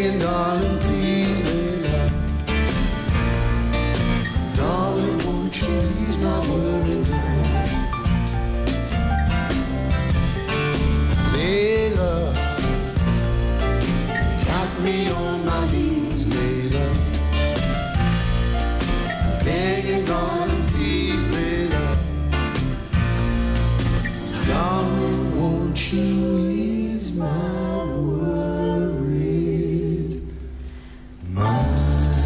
S9: begging, darling, please lay low. Darling, won't you ease my worry now? Layla, got me on my knees, Layla. Begging, darling, please lay low. Darling, won't you ease my worried mind?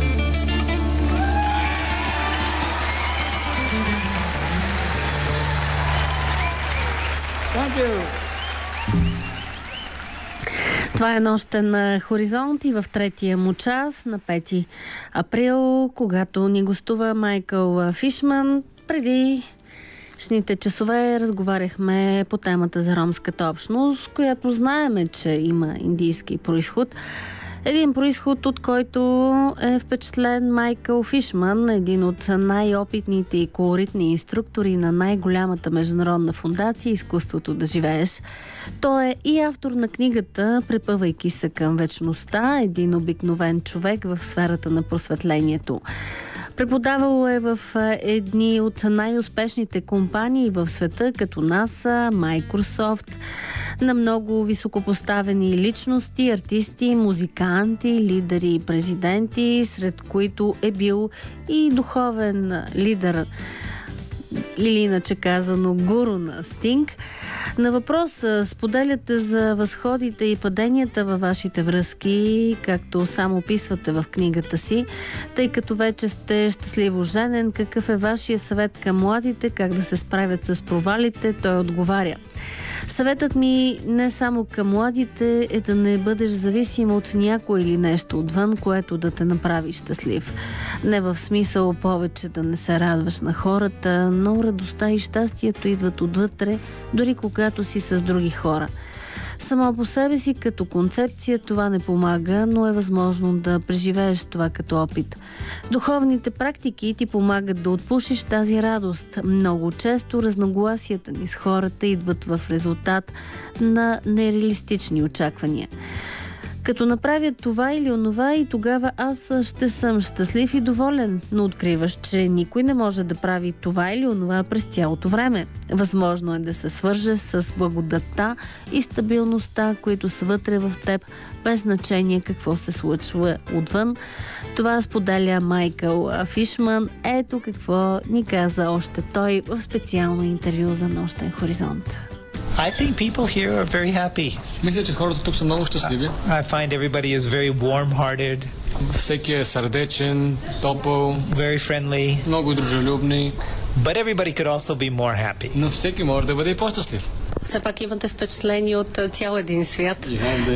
S2: Thank you. Това е нощен хоризонт и в третия му час на 5 април, когато ни гостува Майкъл Фишман. Преди шните часове разговаряхме по темата за ромската общност, която знаеме, че има индийски произход. Един произход, от който е впечатлен Майкъл Фишман, един от най-опитните и колоритни инструктори на най-голямата международна фондация "Изкуството да живееш". Той е и автор на книгата "Препъвайки се към вечността", един обикновен човек в сферата на просветлението. Преподавал е в едни от най-успешните компании в света, като NASA, Microsoft, на много високопоставени личности, артисти, музиканти, лидери и президенти, сред които е бил и духовен лидер, или иначе казано гуру на Стинг. На въпрос споделяте за възходите и паденията във вашите връзки, както само описвате в книгата си, тъй като вече сте щастливо женен. Какъв е вашия съвет към младите, как да се справят с провалите? Той отговаря: съветът ми не само към младите е да не бъдеш зависим от някой или нещо отвън, което да те направи щастлив. Не в смисъл повече да не се радваш на хората, но радостта и щастието идват отвътре, дори когато си с други хора. Само по себе си като концепция това не помага, но е възможно да преживееш това като опит. Духовните практики ти помагат да отпушиш тази радост. Много често разногласията ни с хората идват в резултат на нереалистични очаквания. Като направят това или онова, и тогава аз ще съм щастлив и доволен, но откриваш, че никой не може да прави това или онова през цялото време. Възможно е да се свържеш с благодатта и стабилността, които са вътре в теб, без значение какво се случва отвън. Това споделя Майкъл Фишман. Ето какво ни каза още той в специално интервю за Нощен хоризонт.
S20: I think people here are very happy.
S21: Мисля, че хората тук са много щастливи.
S20: I find everybody is very warm-hearted.
S21: Всеки е сърдечен, топъл,
S20: very friendly.
S21: Много дружелюбни.
S20: But everybody could also be more happy.
S21: Но всеки може да бъде и по-щастлив.
S2: Все пак имате впечатление от цял един свят.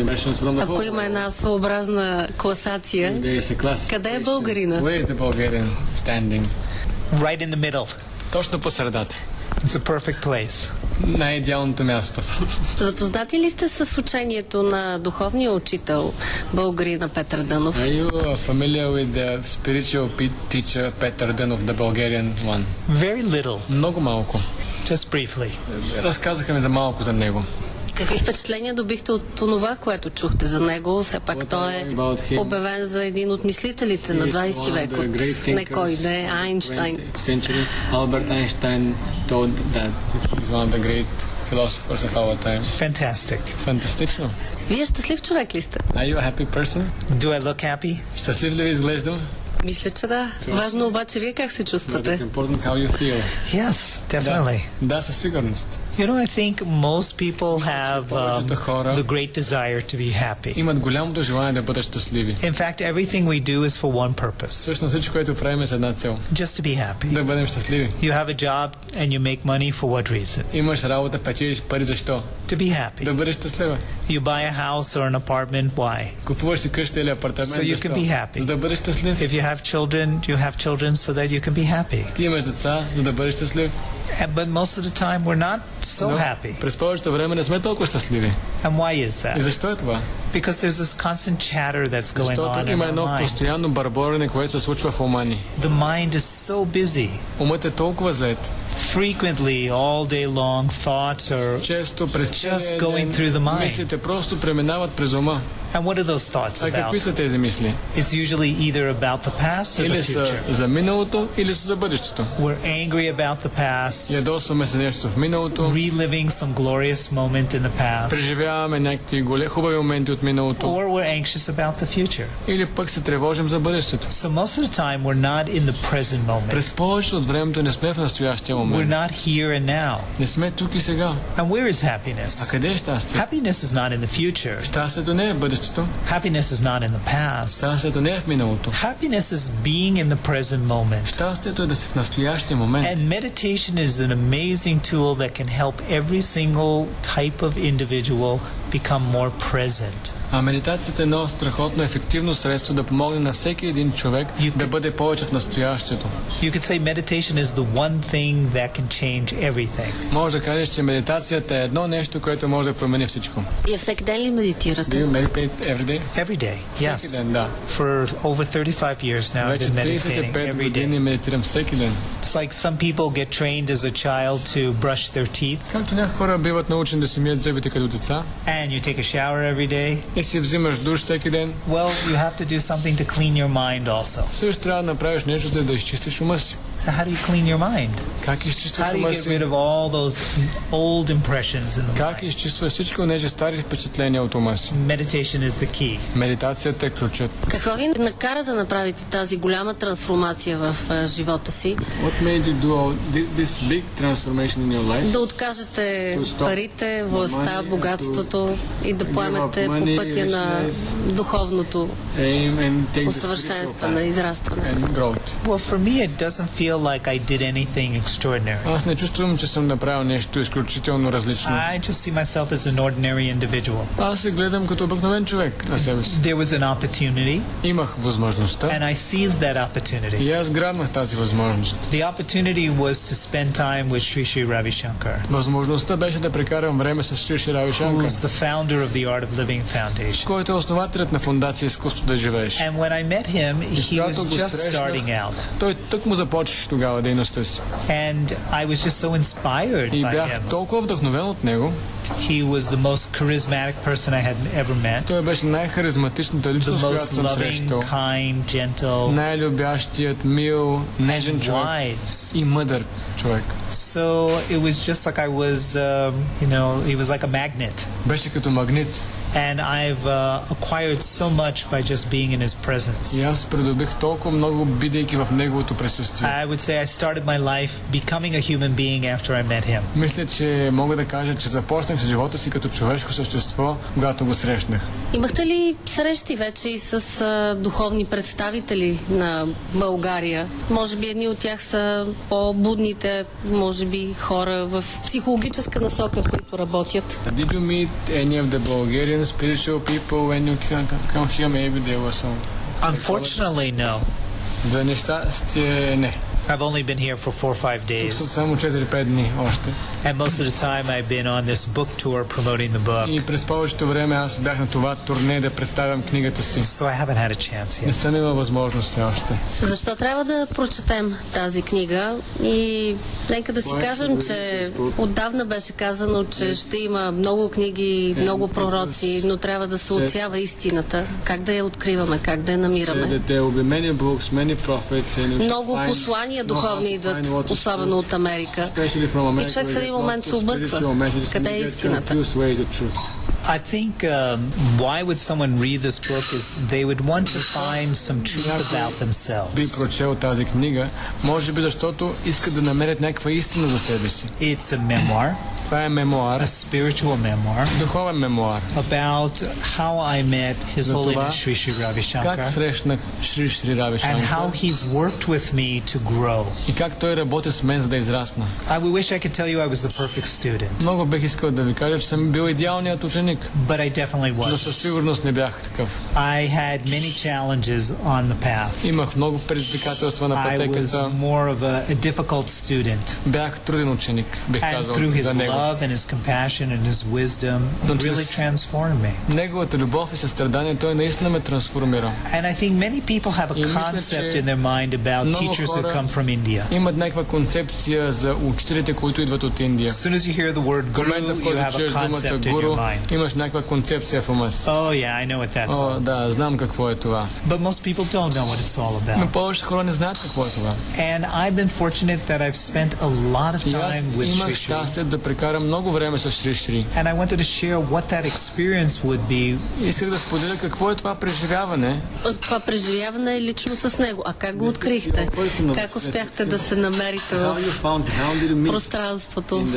S2: Ако има една своеобразна класация, къде е българина?
S21: Where is the Bulgarian standing?
S20: Right in the middle.
S21: Точно по средата.
S20: It's a perfect place.
S21: Най-идеалното място.
S2: Запознати ли сте с учението на духовния учител българина Петър Дънов?
S21: Are you familiar with the spiritual teacher Petar Dönov, the Bulgarian one?
S20: Very little.
S21: Много малко.
S20: Just briefly.
S21: Разказаха ми за малко за него.
S2: Какви впечатления добихте от това, което чухте за него? Все пак той е обявен за един от мислителите на 20 век, от не кой да е, Айнщайн.
S21: Алберт Айнщайн told that he's one of the great philosophers of our time.
S20: Fantastic.
S21: Фантастично.
S2: Вие щастлив човек ли сте?
S21: Are you a happy person?
S20: Do I look happy?
S21: Щастлив ли ви изглеждам?
S2: Мисля, че да. Важно обаче вие как се чувствате?
S21: It's important how you feel.
S20: Yes, definitely.
S21: Да, със сигурност.
S20: You know, I think most people have the great desire to be happy.
S21: Имат голямото желание да бъдат щастливи.
S20: In fact, everything we do is for one purpose.
S21: Всъщност всичко, което правим е с една цел.
S20: Just to be happy.
S21: Да бъдем щастливи.
S20: You have a job and you make money for what reason?
S21: Имаш работа, печелиш пари, защо?
S20: To be happy.
S21: Да бъдеш щастлива.
S20: You buy a house or an apartment, why?
S21: Купуваш си къща или апартамент,
S20: so you can be happy.
S21: За да бъдеш щастлив.
S20: If you have children, you have children so that you can be happy.
S21: Ти имаш деца, за да бъдеш щастлив.
S20: But most of the time we're not so happy.
S21: През повечето време не сме толкова щастливи.
S20: And why is that?
S21: И защо е това?
S20: Because there's this constant chatter that's going on in our mind.
S21: Защото има едно постоянно бърборене, което се случва в ума ни.
S20: The mind is so busy.
S21: Умът е толкова зает.
S20: Frequently, all day long, thoughts are
S21: Често през
S20: just going through the mind.
S21: мислите просто преминават през ума.
S20: And what are those thoughts
S21: А какви
S20: about?
S21: са тези мисли?
S20: It's usually either about the past or the
S21: Или са
S20: future.
S21: за миналото, или са за бъдещето.
S20: We're angry about the past,
S21: Ядосваме се нещо в миналото,
S20: reliving some glorious moment in the past,
S21: преживяваме някакви хубави моменти от миналото,
S20: or we're anxious about the future.
S21: или пък се тревожим за бъдещето.
S20: So most of the time, we're not in the present moment.
S21: През повечето от времето не сме в настоящия
S20: We're
S21: момент.
S20: not here and now.
S21: Не сме тук и сега.
S20: And where is
S21: А
S20: happiness?
S21: къде е щастие?
S20: Happiness is not in the future.
S21: Щастието не е в бъдещето.
S20: Happiness is not in the past.
S21: Щастието не е в миналото.
S20: Happiness is being in the present moment.
S21: Щастието е да си в настоящия момент.
S20: And meditation is an amazing tool that can help every single type of individual become more present.
S21: А медитацията е едно страхотно ефективно средство да помогне на всеки един човек да бъде повече в настоящето.
S20: You could say meditation is the one thing that can change everything.
S21: Може да кажеш, че медитацията е едно нещо, което може да промени всичко.
S2: И всеки ден ли медитирате?
S21: Do you meditate every day?
S20: Every day,
S21: Всеки
S20: yes.
S21: ден, да.
S20: For over 35 years now, I've
S21: Вече
S20: been meditating
S21: 35
S20: every
S21: години
S20: day.
S21: медитирам всеки ден.
S20: It's like some people get trained as a child to brush their teeth,
S21: Както някои хора биват научени да си мият зъбите като деца
S20: and you take a shower every day.
S21: и си взимаш душ всеки ден,
S20: Well, you have to do something to clean your mind also.
S21: също трябва да направиш нещо, за да изчистиш ума си.
S20: So how do you clean your mind?
S21: Как изчистваш
S20: How do you
S21: ума
S20: get
S21: си?
S20: rid of all those old impressions in the
S21: Как
S20: mind?
S21: изчистваш всички от тези стари впечатления от ума си?
S20: Meditation is the key.
S21: Медитацията е ключът.
S2: Какво ви накара да направите тази голяма трансформация в живота си?
S21: What made you do all this big transformation in your life?
S2: Да откажете парите, властта, богатството и да поемете по пътя на духовното
S21: Aim and take the
S2: усъвършенстване,
S21: spiritual
S2: израстване.
S21: path and growth.
S20: Well, for me, it doesn't feel like I did anything extraordinary.
S21: Аз не чувствам, че съм направил нещо изключително различно.
S20: I just see myself as an ordinary individual.
S21: Аз се гледам като обикновен човек на себе си.
S20: There was an opportunity,
S21: Имах възможността
S20: and I seized that opportunity.
S21: и аз грабнах тази възможност.
S20: The opportunity was to spend time with Sri Sri Ravi Shankar,
S21: Възможността беше да прекарам време с Шри Шри Рави Шанкар,
S20: who's the founder of the Art of Living Foundation.
S21: който е основателят на фундация Изкуство да живееш.
S20: And when I met him, he was
S21: когато го
S20: just
S21: срещнах,
S20: starting out.
S21: той тък му започваше тогава дейността си.
S20: And I was just so inspired
S21: И
S20: by
S21: бях
S20: him.
S21: толкова вдъхновен от него.
S20: He was the most charismatic person I had ever met.
S21: Той беше най-харизматичната
S20: The
S21: личност, която
S20: most
S21: съм
S20: loving,
S21: срещал.
S20: kind, gentle,
S21: Най-любящият, мил, нежен човек
S20: wise.
S21: и мъдър човек.
S20: So it was just like I was, he was like a magnet.
S21: Беше като магнит.
S20: And I've acquired so much by just being in his presence.
S21: И аз придобих толкова много, бидейки в неговото присъствие.
S20: I would say I started my life becoming a human being after I met him.
S21: Мисля, че мога да кажа, че започнах с живота си като човешко същество, когато го срещнах.
S2: Имахте ли срещи вече и с духовни представители на България? Може би едни от тях са по-будните, може би хора в психологическа насока, които работят.
S21: Did you meet any of the Bulgarian spiritual people when you come here? Maybe there was some.
S20: Unfortunately, no.
S21: За нещастие, не.
S20: I've only been here for 4 or 5
S21: Тук съм
S20: days.
S21: само 4-5 дни още.
S20: And most of the time I've been on this book tour promoting the book.
S21: И през повечето време аз бях на това турне да представям книгата си.
S20: So I haven't had a chance
S21: Не
S20: yet.
S21: съм имал възможност все още.
S2: Защо трябва да прочетем тази книга? И нека да си кажем, че отдавна беше казано, че ще има много книги, много пророци, но трябва да се отсява истината. Как да я откриваме, как да я намираме?
S21: That there will be many books, many prophets, and you should
S2: Много
S21: find-
S2: послания
S21: know
S2: духовни
S21: how to
S2: идват,
S21: find what is
S2: особено от Америка.
S21: especially from America,
S2: И човек в
S21: where
S2: един
S21: there's
S2: момент
S21: lots
S2: се
S21: of
S2: обърква.
S21: spiritual messages,
S2: Къде
S21: and
S2: е
S21: you get
S2: истината?
S21: confused where is the truth.
S20: I think why would someone read this book is they would want to find some truth about
S21: Би
S20: themselves.
S21: прочел тази книга, може би защото искат да намерят някаква истина за себе си.
S20: It's a memoir,
S21: Това е мемуар,
S20: a spiritual memoir,
S21: духовен мемуар.
S20: about how I met His
S21: За това,
S20: Holiness Sri Sri Ravi
S21: как
S20: Shankar
S21: срещнах Шри Шри Рави
S20: and how
S21: Шанкар
S20: he's worked with me to grow.
S21: и как той работи с мен, за да израсна.
S20: I wish I could tell you I was the perfect student.
S21: Много бих искал да ви кажа, че съм бил идеалният ученик. ученик.
S20: But I definitely
S21: Но със
S20: was.
S21: сигурност не бях такъв.
S20: I had many challenges on the path.
S21: Имах много предизвикателства на
S20: I was
S21: пътеката.
S20: more of a difficult student.
S21: Бях труден ученик, бих
S20: And
S21: казал
S20: through his
S21: за него.
S20: love and his compassion and his wisdom,
S21: Но
S20: it really
S21: чрез
S20: transformed me.
S21: неговата любов и състрадание той наистина ме трансформира.
S20: And I think many people have a
S21: И мисля,
S20: concept
S21: че
S20: in their mind about
S21: много
S20: teachers who
S21: хора
S20: come from India.
S21: имат някаква концепция за учителите, които идват от Индия.
S20: As soon as you hear the word
S21: В
S20: guru,
S21: момента, в
S20: you
S21: който
S20: have a
S21: чуеш думата
S20: concept in
S21: гуру,
S20: your mind.
S21: имаш някаква концепция в ума си.
S20: Oh yeah, I know what that's
S21: О,
S20: all.
S21: да, знам какво е това.
S20: But most people don't know what it's all
S21: Но
S20: about.
S21: повечето хора не знаят какво е това.
S20: And I've been fortunate that I've spent a lot of
S21: И аз
S20: time with
S21: имах
S20: Shri Shri.
S21: щастие да прекарам много време с Шри Шри.
S20: And I wanted to share what that experience would be.
S21: Исках да споделя какво е това преживяване.
S2: Това преживяване е лично с него. А как го открихте? Как успяхте да се намерите в пространството?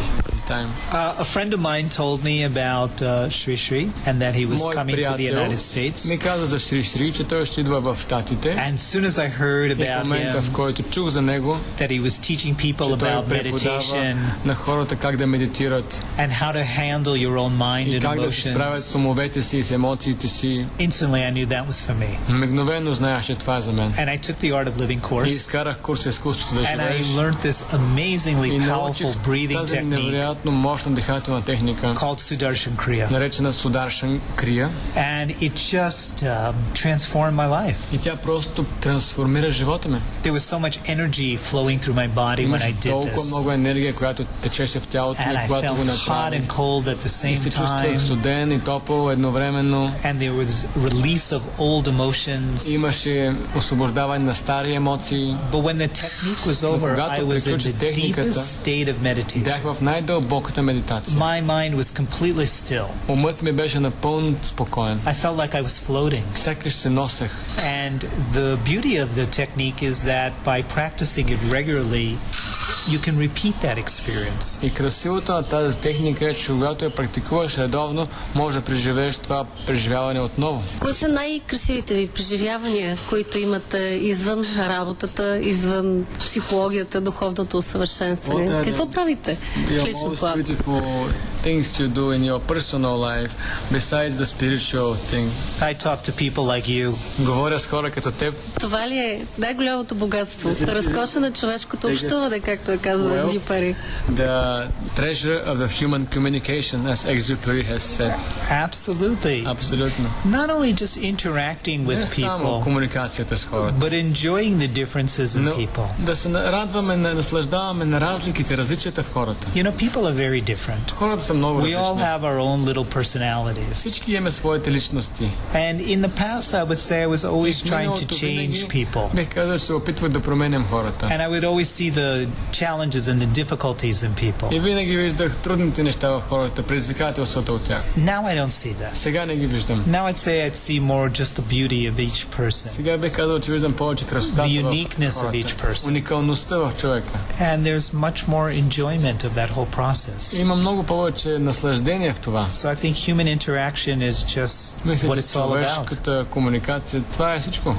S20: A friend of mine told me about Shri Shri and that he was
S21: Мой
S20: coming to the
S21: приятел
S20: United States.
S21: ми каза за Шри Шри, че той ще идва в Щатите.
S20: And soon as I heard
S21: И в
S20: about
S21: момента, в
S20: him,
S21: който чух за него,
S20: that he was teaching people
S21: че той
S20: about
S21: преподава
S20: meditation
S21: на хората как да медитират
S20: and how to handle your own mind
S21: и
S20: and
S21: как да се справят
S20: emotions,
S21: с умовете си и с емоциите си.
S20: instantly I knew that was for me.
S21: Мигновено знаеш, че това е за мен.
S20: And I took the Art of Living
S21: И
S20: course,
S21: изкарах курс изкуството да
S20: and I
S21: живееш.
S20: learned this amazingly
S21: И научих
S20: powerful breathing
S21: тази
S20: technique
S21: невероятно мощна дихателна техника,
S20: called Sudarshan Kriya.
S21: наречена Сударшан Крия.
S20: And it just transformed my life.
S21: И тя просто трансформира живота ми.
S20: There was so much energy flowing through my body when
S21: Имаше
S20: I did
S21: толкова
S20: this.
S21: много енергия, която течеше в тялото ми,
S20: And I
S21: когато го
S20: felt hot
S21: направих.
S20: and cold at the
S21: И
S20: same
S21: се чувствах
S20: time.
S21: студен и топъл едновременно.
S20: And there was release of old emotions.
S21: Имаше освобождаване на стари емоции.
S20: But when the technique was
S21: Но
S20: over, I
S21: когато
S20: was in
S21: приключи
S20: the
S21: техниката,
S20: deepest state of meditation.
S21: бях в най-дълбоката медитация.
S20: My mind was completely still.
S21: Умът ми беше напълно спокоен.
S20: I felt like I was floating.
S21: Сякаш се носех.
S20: And the beauty of the technique is that by practicing it regularly, you can repeat that experience.
S21: И красивото на тази техника е, че когато я практикуваш редовно, може да преживееш това преживяване отново.
S2: Кои са най-красивите ви преживявания, които имате извън работата, извън психологията, духовното усъвършенстване? Какво правите в лично план?
S21: Beautiful things you do in your personal life besides the spiritual thing.
S20: I talk to people like you.
S21: Говоря с хора като теб.
S2: Това ли е най-голямото богатство? Разкоша на човешкото общуване, както е казва Екзюпери.
S21: The treasure of the human communication, as Exupery has said.
S20: Absolutely.
S21: Абсолютно.
S20: Not only just interacting with
S21: Не само
S20: people,
S21: комуникацията с хората,
S20: but enjoying the differences in
S21: но
S20: people.
S21: да се радваме, наслаждаваме на разликите, различията в хората.
S20: You know, people are very different.
S21: Хората са много
S20: We all
S21: различни.
S20: have our own little personalities.
S21: Всички имаме своите личности.
S20: And in the past, I would say I was always
S21: В
S20: trying to
S21: миналото
S20: change
S21: винаги
S20: people.
S21: бих казал, че се опитвах да променям хората.
S20: And I would always see the challenges and the difficulties in
S21: И
S20: people.
S21: винаги виждах трудните неща в хората, предизвикателствата от тях.
S20: Now I don't see that.
S21: Сега не ги виждам.
S20: Now I'd say I'd see more just the beauty of each person.
S21: Сега бих казал, че виждам повече красотата
S20: The
S21: в
S20: uniqueness of each
S21: хората.
S20: person.
S21: Уникалността в човека.
S20: And there's much more enjoyment of that whole process.
S21: Има много повече наслаждение в това.
S20: So I think human interaction is just
S21: Мисля,
S20: what
S21: че
S20: it's all about.
S21: човешката комуникация, това е всичко.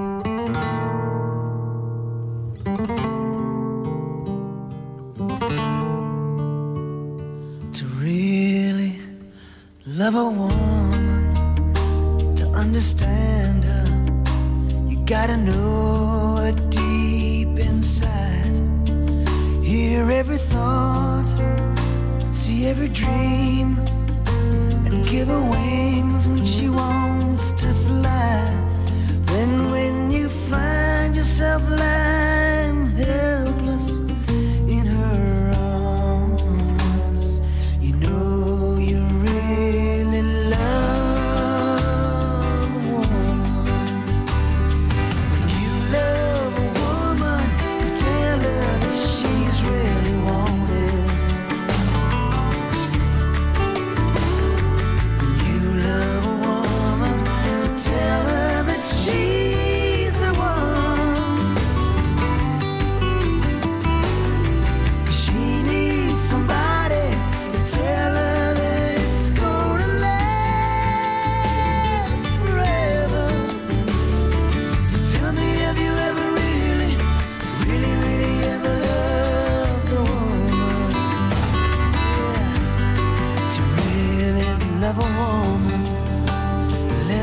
S15: To really love a woman, to understand her, you gotta know her deep inside. Hear every thought, see every dream, and give her wings when she wants to fly. Then when you find yourself lying helpless in her arms, you know you really love a woman. When you love a woman, you tell her that she's really wanted. When you love a woman,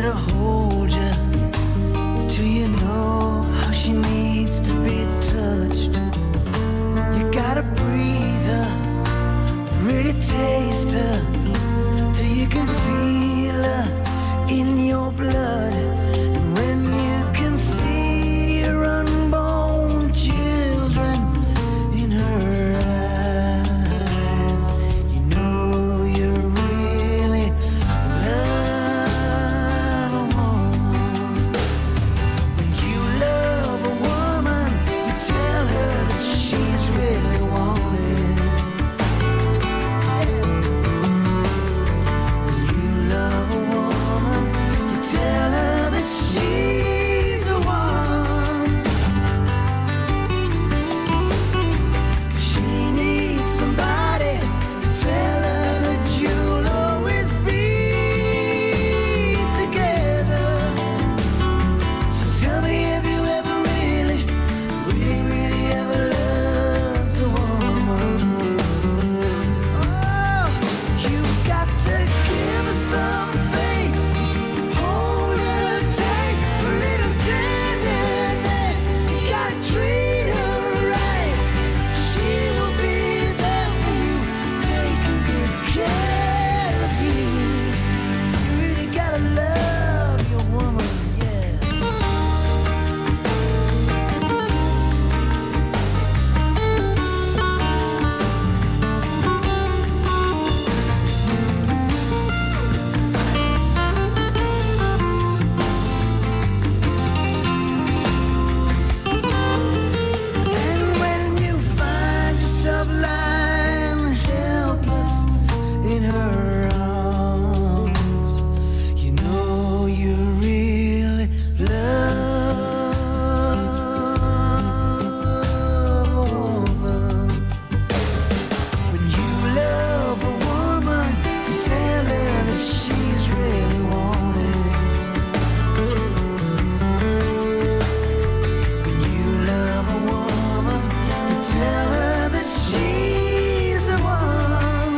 S15: let her hold you till you know how she needs to be touched. You gotta breathe her, really taste her, till you can feel her in your blood. And when you can see your unborn children in her eyes, you know you really love a woman. When you love a woman, you tell her that she's really wanted. When you love a woman, you tell her that she's the one. 'Cause she needs somebody to tell her that you'll always be together. So tell me, have you ever really, really, really ever loved a woman? Oh, you got to give her some faith, hold her tight, a little tenderness. You gotta treat her right. She will be there for you, taking good care of you. You really gotta love your woman, yeah. And when you find yourself lying helpless in her arms, you know you really love a woman. When you love a woman, you tell her that she's really wanted. When you love a woman, you tell her that she's the one.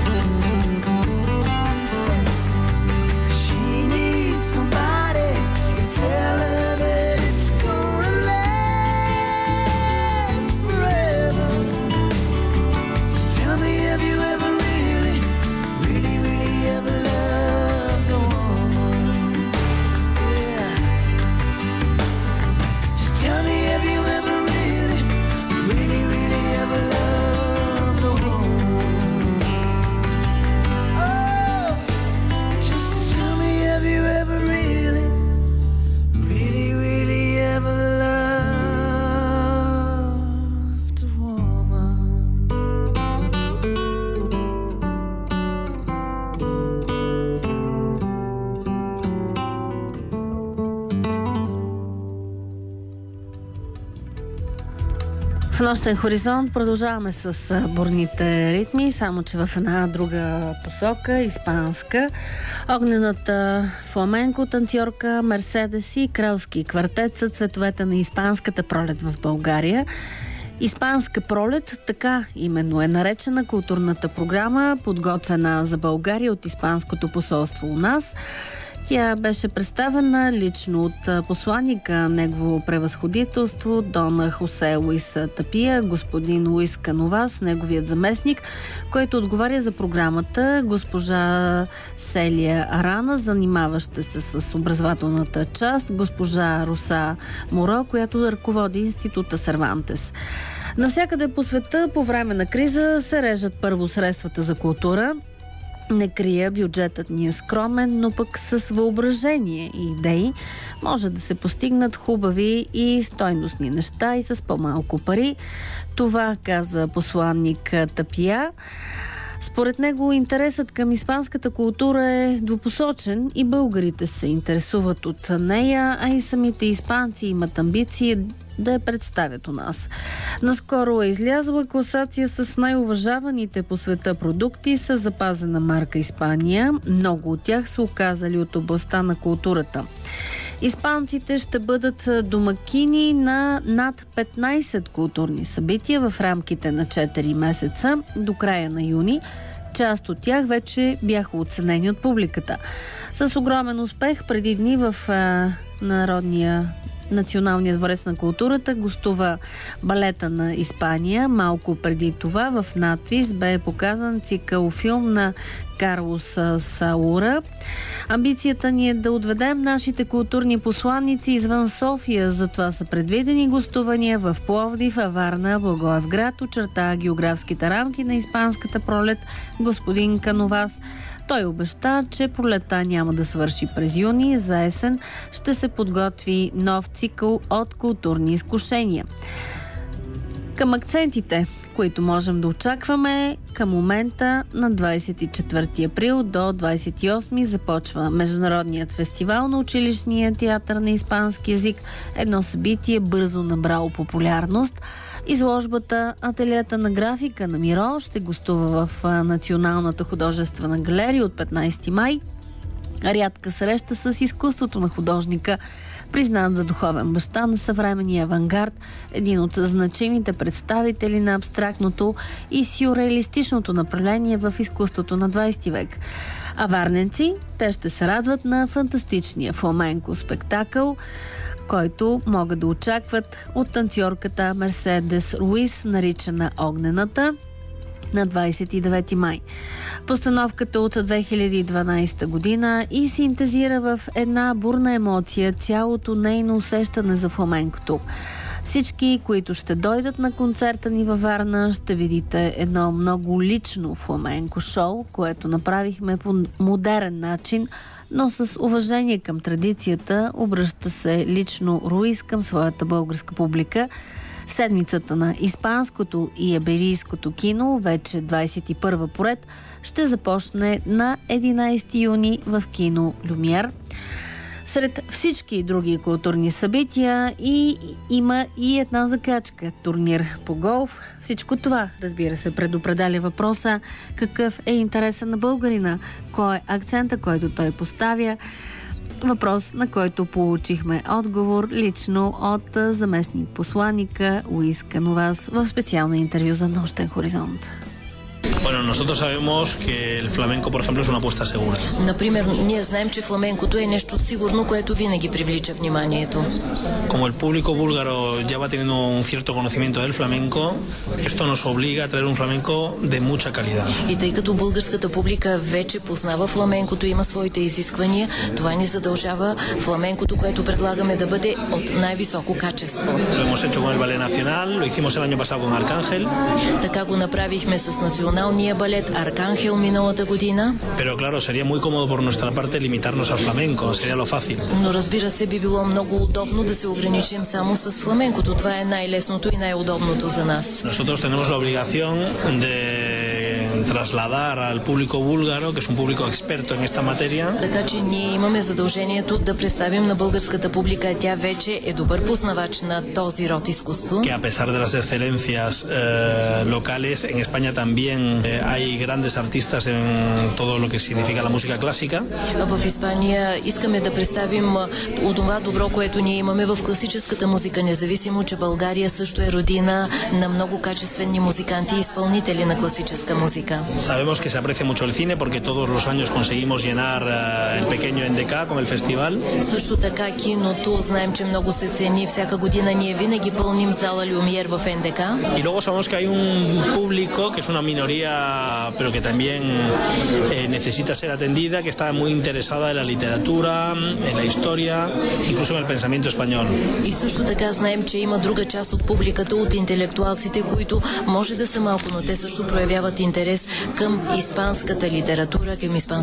S15: 'Cause she needs somebody to tell her that it's gonna last forever. So tell me, have you ever really, really, really ever loved a woman? Yeah. Just tell me, have you ever really, really, really ever loved a woman? Oh, just tell me, have you ever really, really, really ever loved a woman?
S2: В нощен хоризонт продължаваме с бурните ритми, само че в една друга посока, испанска. Огнената фламенко танцорка Мерседес и кралски квартет са цветовете на испанската пролет в България. Испанска пролет, така именно е наречена културната програма, подготвена за България от Испанското посолство у нас. Тя беше представена лично от посланика негово превъзходителство Дон Хосе Луис Тапия, господин Луис Кановас, неговият заместник, който отговаря за програмата, госпожа Селия Арана, занимаваща се с образователната част, госпожа Роса Моро, която ръководи Института Сервантес. Навсякъде по света по време на криза се режат първо средствата за култура. Не крия, бюджетът ни е скромен, но пък с въображение и идеи може да се постигнат хубави и стойностни неща и с по-малко пари. Това каза посланник Тапия. Според него интересът към испанската култура е двупосочен и българите се интересуват от нея, а и самите испанци имат амбиции да я представят у нас. Наскоро е излязла класация с най-уважаваните по света продукти с запазена марка Испания. Много от тях са оказали от областта на културата. Испанците ще бъдат домакини на над 15 културни събития в рамките на 4 месеца до края на юни. Част от тях вече бяха оценени от публиката. С огромен успех преди дни в Националния дворец на културата гостува балета на Испания. Малко преди това в надпис бе показан цикъл филм на Карлос Саура. Амбицията ни е да отведем нашите културни посланици извън София. Затова са предвидени гостувания в Пловдив, Варна, Благоевград, очерта географските рамки на испанската пролет господин Кановас. Той обеща, че пролета няма да свърши през юни. За есен ще се подготви нов цикъл от културни изкушения. Към акцентите, които можем да очакваме, към момента на 24 април до 28 започва Международният фестивал на училищния театър на испански език. Едно събитие бързо набрало популярност. Изложбата Ателиета на графика на Миро ще гостува в Националната художествена галерия от 15 май. Рядка среща с изкуството на художника, признат за духовен баща на съвременния авангард, един от значимите представители на абстрактното и сюрреалистичното направление в изкуството на 20 век. А варненци, те ще се радват на фантастичния фламенко спектакъл, който могат да очакват от танцорката Мерседес Руис, наричана Огнената, на 29 май. Постановката от 2012 година и синтезира в една бурна емоция цялото нейно усещане за фламенкото. Всички, които ще дойдат на концерта ни във Варна, ще видите едно много лично фламенко шоу, което направихме по модерен начин, но с уважение към традицията. Обръща се лично Руис към своята българска публика. Седмицата на испанското и иберийското кино, вече 21-а поред, ще започне на 11 юни в кино Люмиер. Сред всички други културни събития има и една закачка – турнир по голф. Всичко това, разбира се, предопределя въпроса какъв е интересът на българина, кой е акцента, който той поставя. Въпрос, на който получихме отговор лично от заместник посланника Луис Кановас в специално интервю за Нощен хоризонт.
S3: Bueno, nosotros sabemos que el flamenco, por ejemplo, es una apuesta segura.
S22: Например, ние знаем, че фламенкото е нещо сигурно, което винаги привлича вниманието.
S3: Como el público búlgaro ya va teniendo un cierto conocimiento del flamenco, esto nos obliga a traer un flamenco de mucha calidad.
S22: И тъй като българската публика вече познава фламенкото, има своите изисквания, това ни задължава фламенкото, което предлагаме, да бъде от най-високо качество.
S3: Lo hemos hecho con el Ballet Nacional, lo hicimos el año pasado con Arcángel.
S22: Така го направихме с националния балет Арканхел миналата година.
S3: Pero claro, sería muy cómodo por nuestra parte limitarnos al flamenco, sería lo fácil.
S22: Но разбира се, би било много удобно да се ограничим само с фламенкото. Това е най-лесното и най-удобното за нас.
S3: Nosotros tenemos la obligación de trasladar al público búlgaro, que es un público experto en esta materia.
S22: Така че ние имаме задължението да представим на българската публика, тя вече е добър познавач на този род изкуство.
S3: Que a pesar de las excelencias locales, en España también hay grandes artistas en todo lo que significa la música clásica.
S22: В Испания искаме да представим това добро, което ние имаме в класическата музика, независимо, че България също е родина на много качествени музиканти и изпълнители на класическа музика.
S3: Sabemos que se aprecia mucho el cine porque todos los años conseguimos llenar el pequeño NDK con el festival.
S22: Също така киното знаем, че много се цени. Всяка година ние винаги пълним зала Люмиер в НДК.
S3: Y luego sabemos que hay un público que es una minoría, pero que también necesita ser atendida, que está muy interesada en la literatura, en la historia, incluso en el pensamiento español.
S22: И също така знаем, че има друга част от публиката, от интелектуалците, които може да са малко, но те също проявяват интерес към испанската литература,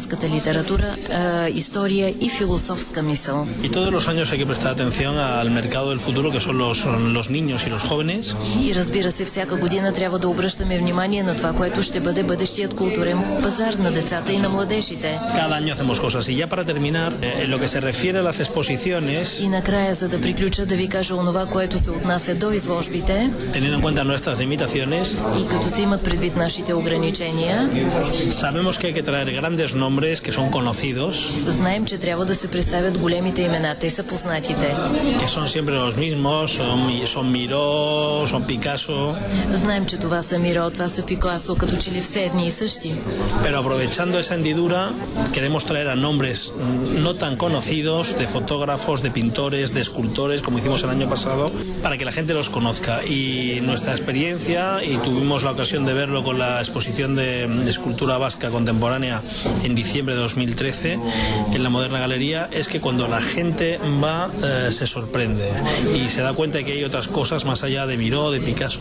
S22: история и философска мисъл.
S3: Y todos los años hay que prestar atención al mercado del futuro, que son los niños y los jóvenes.
S22: И разбира се, всяка година трябва да обръщаме внимание на това, което ще бъде бъдещият културен пазар на децата и на младежите.
S3: Cada año hacemos cosas. Y ya para terminar, en lo que se refiere a las exposiciones.
S22: И накрая, за да приключа, да ви кажа онова, което се отнася до изложбите.
S3: Teniendo en cuenta nuestras limitaciones.
S22: И като се имат предвид нашите ограничения. решения.
S3: Sabemos que hay que traer grandes nombres que son conocidos.
S22: Знаем, че трябва да се представят големите имена, те са познатите.
S3: Que son siempre los mismos, son Miró, son Picasso.
S22: Знаем, че това са Миро, това са Пикасо, като че ли все едни и същи.
S3: Pero aprovechando esa hendidura, queremos traer a nombres no tan conocidos, de fotógrafos, de pintores, de escultores, como hicimos el año pasado, para que la gente los conozca. Y nuestra experiencia, y tuvimos la ocasión de verlo con la exposición de escultura vasca contemporánea en diciembre de 2013 en la Moderna Galería, es que cuando la gente va se sorprende y se da cuenta de que hay otras cosas más allá de Miró, de Picasso.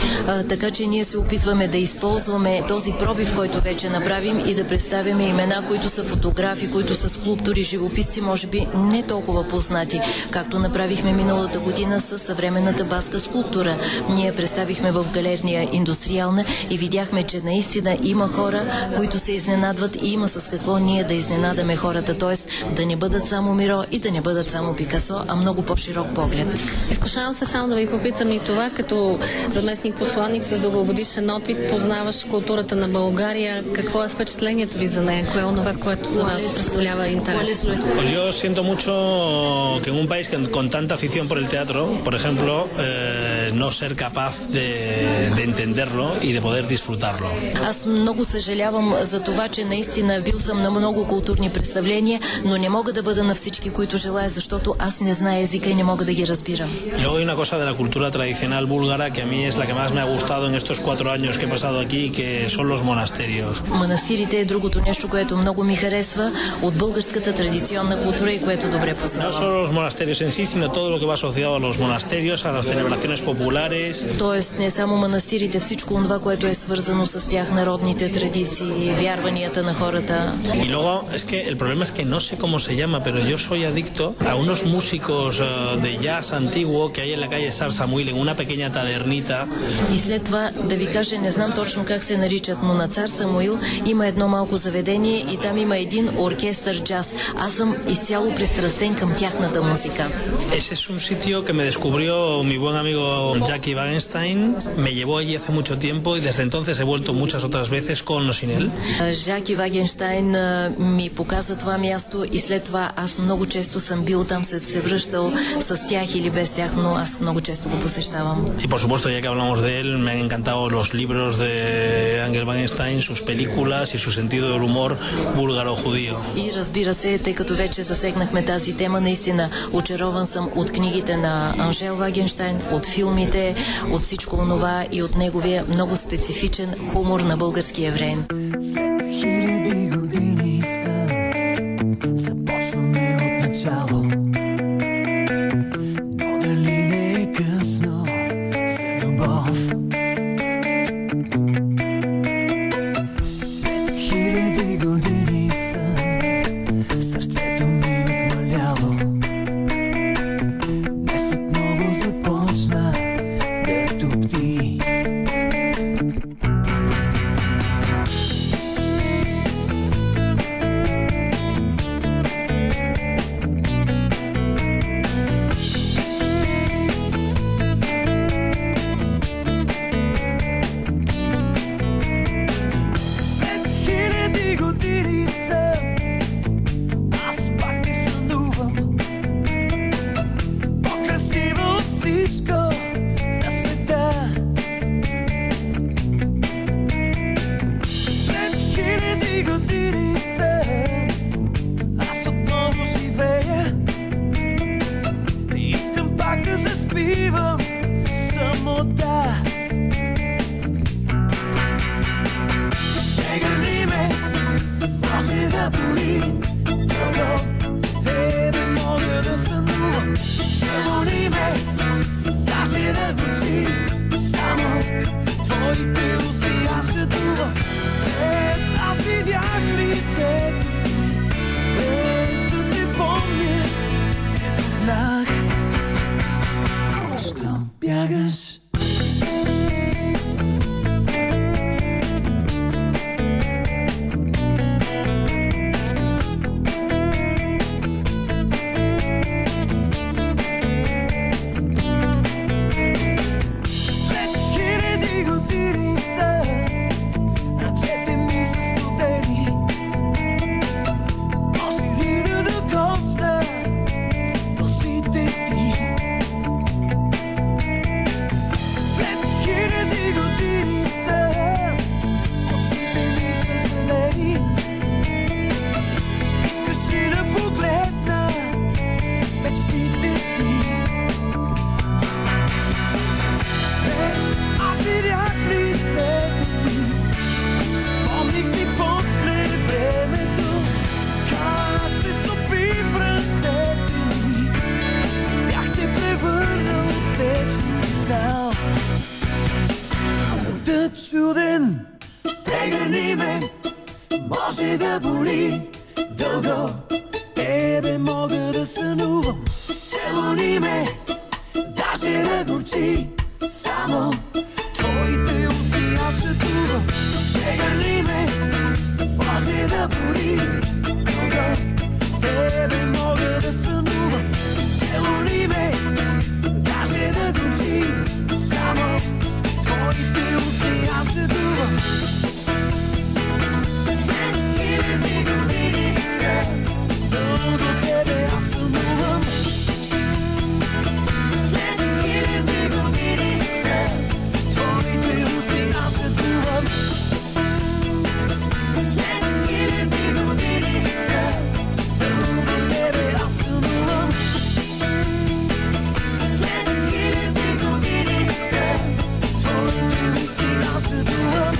S22: Така че ние се опитваме да използваме този пробив, който вече направим, и да представяме имена, които са фотографи, които са скулптори, живописци, може би не толкова познати, както направихме миналата година с съвременната баска скулптура. Ние представихме в галерния Индустриална и видяхме, че наистина има хора, които се изненадват и има с какво ние да изненадаме хората, т.е. да не бъдат само Миро и да не бъдат само Пикасо, а много по-широк поглед.
S2: Изкушавам се само да ви попитам и това, като заместник-посланник с дългогодишен опит, познаваш културата на България, какво е впечатлението ви за нея? Кое е онова, което за вас представлява интерес?
S3: Yo siento mucho que en un país con tanta afición por el teatro, por ejemplo, no ser capaz de entenderlo y de poder disfrutarlo.
S22: Аз много съжалявам за това, че наистина бил съм на много културни представления, но не мога да бъда на всички, които желая, защото аз не знае езика и не мога да ги разбирам.
S3: Y luego hay una cosa de la cultura tradicional búlgara que a mí es la que más me ha gustado en estos 4 años que he pasado aquí, que son los monasterios.
S22: Манастирите е другото нещо, което много ми харесва от българската традиционна култура и което добре познавам.
S3: No solo los monasterios en sí, sino todo lo que va asociado a los monasterios, a las celebraciones populares.
S22: Тоест не само манастирите, всичко това, което е свързано с тях, народните традиции, вярванията на хората.
S3: Y luego es que el problema es que no sé cómo se llama, pero yo soy adicto a unos músicos de jazz antiguo que hay en la calle Sar Samuil, en una pequeña tabernita.
S22: И след това да ви кажа, не знам точно как се наричат, но на Цар Самуил има едно малко заведение и там има един оркестър джаз. Аз съм изцяло пристрастен към тяхната музика.
S3: Ese es un sitio que me descubrió mi buen amigo Jackie Wagenstein. Me llevó allí hace mucho tiempo y desde entonces he vuelto muchas otras veces con o sin él.
S22: Жаки Вагенштайн ми показа това място и след това аз много често съм бил там, се връщал с тях или без тях, но аз много често го посещавам.
S3: Y por supuesto, ya que hablamos de él, me han encantado los libros de Ángel Wagenstein, sus películas y su sentido del humor búlgaro-judío.
S22: И разбира се, тъй като вече засегнахме тази тема, наистина очарован съм от книгите на Анжел Вагенштайн, от филмите, от всичко онова и от неговия много специфичен хумор на български евреин.
S15: След хиляди години са, започваме от начало. Но дали не е късно за любов? След хиляди години са, сърцето ми отмаляло. Днес отново започна да тупти. След хиляди години са, аз пак ти сънувам.
S9: чуден, прегърни ме, може да боли дълго. Тебе мога да сънувам, целуни ме, даже да горчи само твоите усти аз шатувам. Прегърни ме, може да боли дълго. Тебе мога да сънувам, целуни ме, даже да горчи само твоите усти аз шатувам. След хиляди години са, до тебе аз сънувам. След хиляди години са, твоите усти аз шатувам. След хиляди години са, до тебе аз сънувам. След хиляди години са, твоите усти аз шатувам.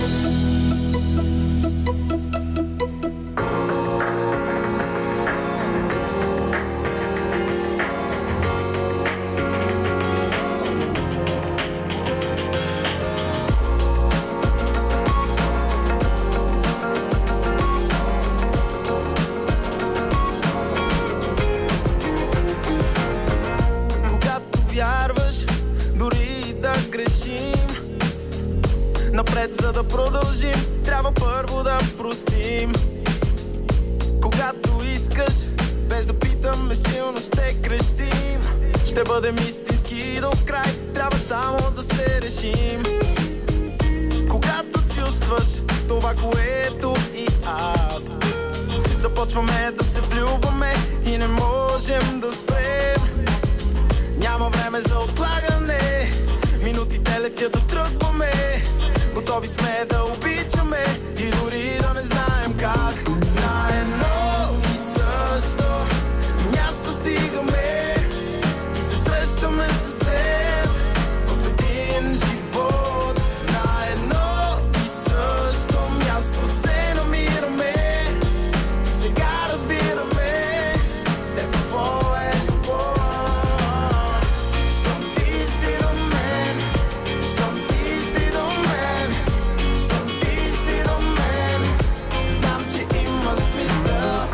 S9: Когато вярваш, дори и да грешим, напред за да продължим, трябва първо да простим. Когато искаш, без да питаме силно ще крещим. Ще бъдем истински до край, трябва само да се решим. Когато чувстваш това, което и аз, започваме да се влюбваме и не можем да спрем. Няма време за отлагане, минутите летят да тръгваме. Готови сме да обичаме и дори да не знаем как. На едно и също място стигаме и се срещаме с теб в един живот. На едно и също място се намираме и сега разбираме с теб какво е любов. Щом ти си до мен, щом ти си до мен, щом ти си до мен, знам, че има смисъл.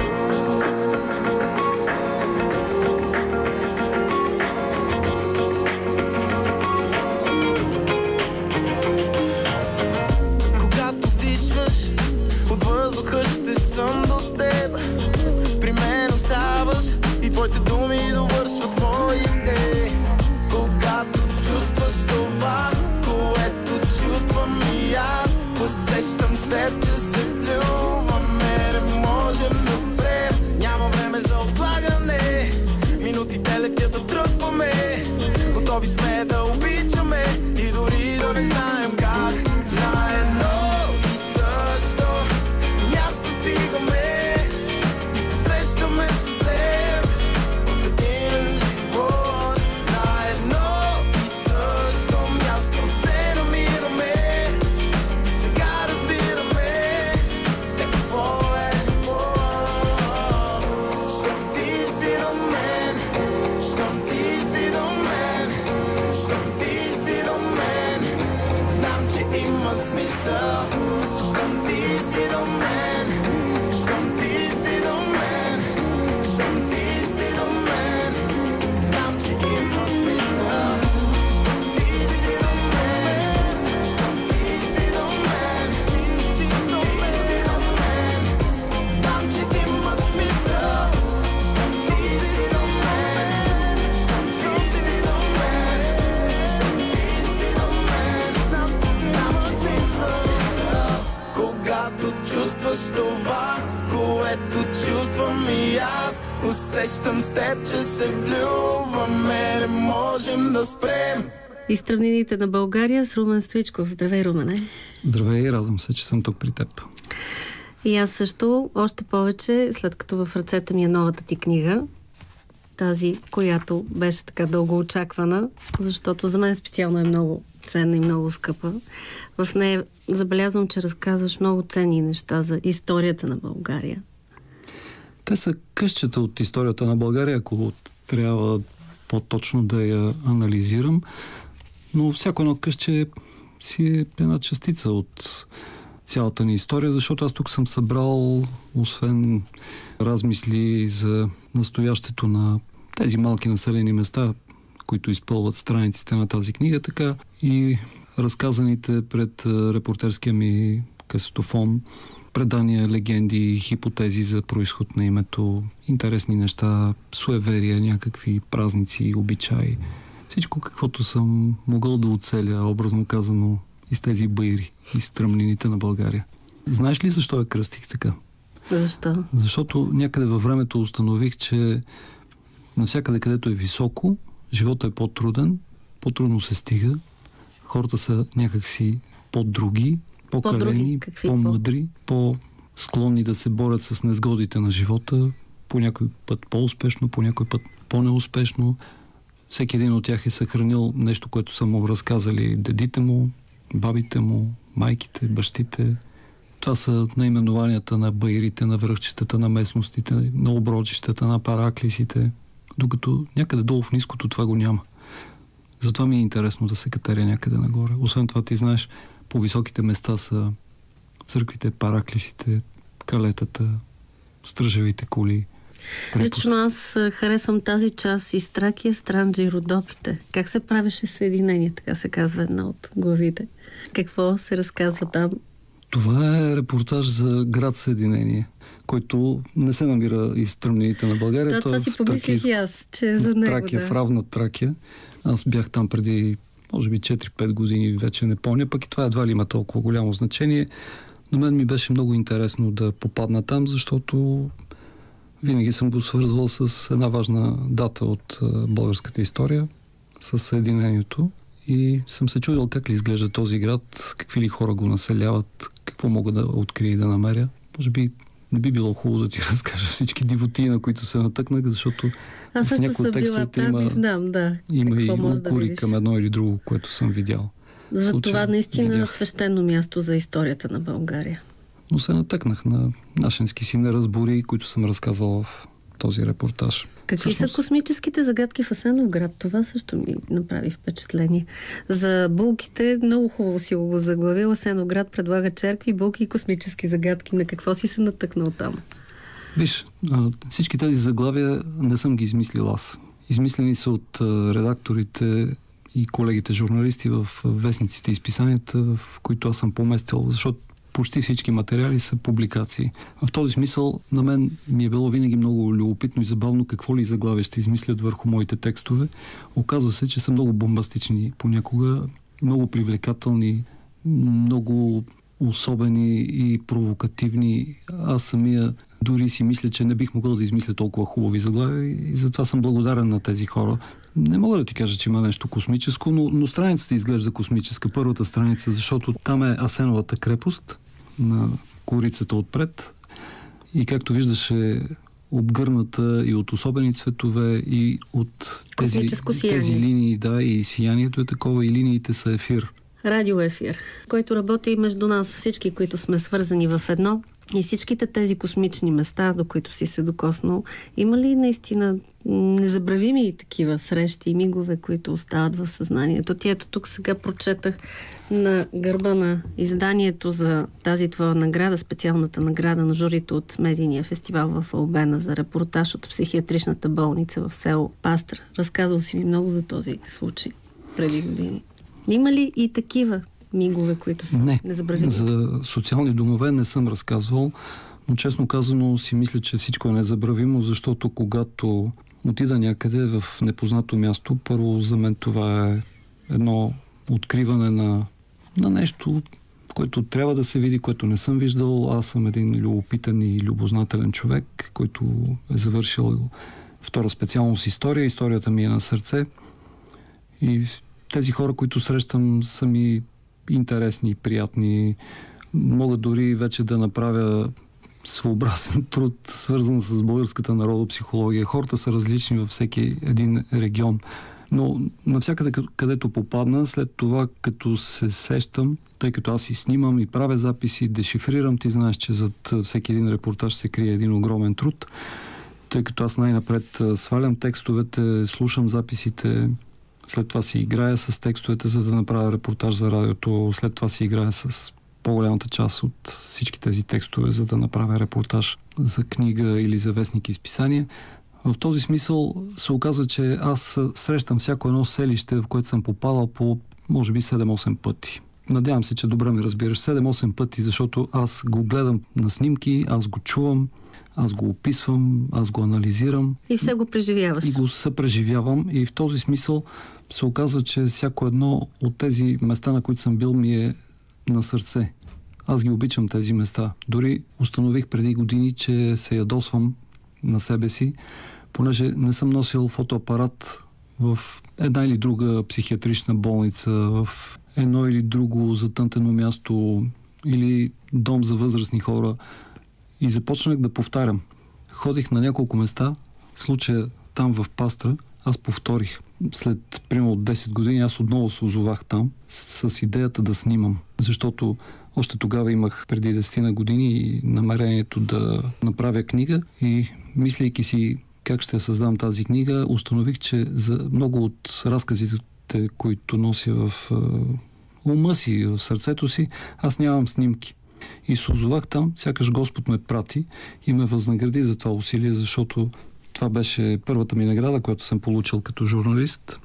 S9: Когато вдишваш, от въздуха ще съм до теб. При мен оставаш и твоите думи довършват моите. Когато чувстваш това, което чувствам и аз, усещам с теб, че се влюбваме. Не можем да спрем, няма време за отлагане. Минутите летят да тръгваме. Готови сме да обичаме и дори да не знаем как. На едно и също място стигаме и се срещаме с теб в един живот. На едно и също място се намираме и сега разбираме с теб какво е любов. Щом ти си до мен, щом ти си до мен, щом ти си до мен, знам, че има смисъл. Щом ти си до мен, щом ти си до мен, щом ти си до мен, знам, че има смисъл. Щом ти си до мен, щом ти си до мен, ти си до мен, знам, че има смисъл. Щом ти си до мен, щом ти си до мен, щом ти си до мен, знам, че има смисъл. Когато чувстваш това, което чувствам и аз, усещам с теб, че се влюбваме. Не можем да спрем.
S2: Изтравнините на България с Румен Стоичков. Здравей, Румене!
S1: Здравей, радвам се, че съм тук при теб.
S2: И аз също, още повече, след като в ръцете ми е новата ти книга, тази, която беше така дълго очаквана, защото за мен специално е много ценна и много скъпа. В нея забелязвам, че разказваш много ценни неща за историята на България.
S1: Те са късчета от историята на България, ако трябва по-точно да я анализирам. Но всяко едно късче си е една частица от цялата ни история, защото аз тук съм събрал, освен размисли за настоящето на тези малки населени места, които изпълват страниците на тази книга, така и разказаните пред репортерския ми касетофон предания, легенди, хипотези за произход на името, интересни неща, суеверия, някакви празници, обичаи. Всичко, каквото съм могъл да оцеля, образно казано, из тези баири, из стръмнините на България. Знаеш ли защо я кръстих така?
S2: Защо?
S1: Защото някъде във времето установих, че навсякъде, където е високо, животът е по-труден, по-трудно се стига, хората са някакси по-други, по-калени, по-мъдри, по-склонни да се борят с незгодите на живота, по някой път по-успешно, по някой път по-неуспешно. Всеки един от тях е съхранил нещо, което са му разказали дедите му, бабите му, майките, бащите. Това са наименованията на баирите, на връхчетата, на местностите, на оброчищата, на параклисите, докато някъде долу в ниското това го няма. Затова ми е интересно да се катеря някъде нагоре. Освен това, ти знаеш, по високите места са църквите, параклисите, калетата, стражевите кули.
S2: Лично аз харесвам тази част из Тракия, Странджа и Родопите. Как се правеше съединение, така се казва една от главите. Какво се разказва там?
S1: Това е репортаж за град Съединение, който не се намира из стръмнините на България.
S2: Да, това си помислих и аз, че е за него.
S1: Тракия, в равна Тракия. Аз бях там преди, може би, 4-5 години, вече не помня, пък и това едва ли има толкова голямо значение. Но мен ми беше много интересно да попадна там, защото винаги съм го свързвал с една важна дата от българската история, с Съединението. И съм се чудил как ли изглежда този град, какви ли хора го населяват, какво мога да открия и да намеря. Може би не би било хубаво да ти разкажа всички дивотии, на които се натъкнах, защото
S2: аз
S1: в някои от текстовете има и укори към едно или друго, което съм видял.
S2: За това наистина свещено място за историята на България.
S1: Но се натъкнах на нашенски си неразбори, които съм разказал в този репортаж.
S2: Какви са космическите загадки в Асеновград? Това също ми направи впечатление. За булките много хубаво си го заглавил. Асеновград предлага черкви, булки и космически загадки. На какво си се натъкнал там?
S1: Виж, всички тези заглавия не съм ги измислил аз. Измислени са от редакторите и колегите журналисти в вестниците и списанията, в които аз съм поместил, защото почти всички материали са публикации. В този смисъл на мен ми е било винаги много любопитно и забавно какво ли заглавия ще измислят върху моите текстове. Оказва се, че са много бомбастични понякога, много привлекателни, много особени и провокативни. Аз самия дори си мисля, че не бих могъл да измисля толкова хубави заглавия и затова съм благодарен на тези хора. Не мога да ти кажа, че има нещо космическо, но страницата изглежда космическа. Първата страница, защото там е Асеновата крепост на корицата отпред и както виждаш е обгърната и от особени цветове и от тези линии, да, и сиянието е такова и линиите са ефир.
S2: Радиоефир, който работи между нас всички, които сме свързани в едно. И всичките тези космични места, до които си се докоснал, има ли наистина незабравими такива срещи и мигове, които остават в съзнанието? Ето тук сега прочетах на гърба на изданието за тази твоя награда, специалната награда на журито от медийния фестивал в Албена за репортаж от психиатричната болница в село Пастра. Разказал си ми много за този случай преди години. Има ли и такива мигове, които са незабравими?
S1: За социални домове не съм разказвал, но честно казано си мисля, че всичко е незабравимо, защото когато отида някъде в непознато място, първо за мен това е едно откриване на нещо, което трябва да се види, което не съм виждал. Аз съм един любопитен и любознателен човек, който е завършил втора специалност история. Историята ми е на сърце и тези хора, които срещам, са ми интересни, приятни. Мога дори вече да направя своеобразен труд, свързан с българската народопсихология. Хората са различни във всеки един регион. Но навсякъде, където попадна, след това, като се сещам, тъй като аз и снимам, и правя записи, дешифрирам, ти знаеш, че зад всеки един репортаж се крие един огромен труд, тъй като аз най-напред свалям текстовете, слушам записите След това си играя с текстовете, за да направя репортаж за радиото. След това си играя с по-голямата част от всички тези текстове, за да направя репортаж за книга или за вестник и изписание. В този смисъл се оказва, че аз срещам всяко едно селище, в което съм попадал по може би 7-8 пъти. Надявам се, че добре ме разбираш. 7-8 пъти, защото аз го гледам на снимки, аз го чувам, аз го описвам, аз го анализирам.
S2: И все го преживяваш.
S1: И го съпреживявам. И в този смисъл се оказва, че всяко едно от тези места, на които съм бил, ми е на сърце. Аз ги обичам тези места. Дори установих преди години, че се ядосвам на себе си, понеже не съм носил фотоапарат в една или друга психиатрична болница, в едно или друго затънтено място или дом за възрастни хора. И започнах да повтарям. Ходих на няколко места, в случая там в Пастра, аз повторих. След примерно 10 години аз отново се озовах там с идеята да снимам. Защото още тогава имах преди 10 години намерението да направя книга и мислейки си как ще създам тази книга, установих, че за много от разказите, които нося в ума си, в сърцето си, аз нямам снимки. И се озовах там, сякаш Господ ме прати и ме възнагради за това усилие, защото това беше първата ми награда, която съм получил като журналист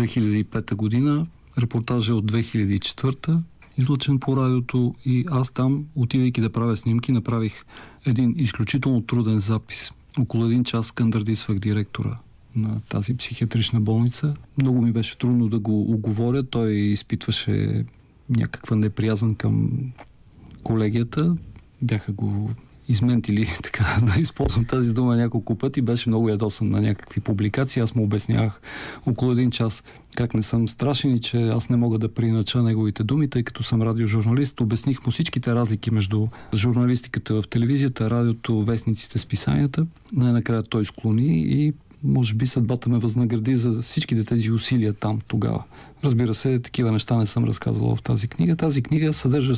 S1: 2005 година. Репортажът е от 2004, излъчен по радиото, и аз там, отивайки да правя снимки, направих един изключително труден запис. Около 1 час скандърдисвах директора на тази психиатрична болница. Много ми беше трудно да го уговоря. Той изпитваше някаква неприязън към колегията. Бяха го изментили, така да използвам тази дума, няколко пъти. Беше много ядосан на някакви публикации. Аз му обяснявах около 1 час как не съм страшен и че аз не мога да принача неговите думи, тъй като съм радиожурналист. Обясних му всичките разлики между журналистиката в телевизията, радиото, вестниците, списанията. Най-накрая той склони и може би съдбата ме възнагради за всичките тези усилия там тогава. Разбира се, такива неща не съм разказал в тази книга. Тази книга съдържа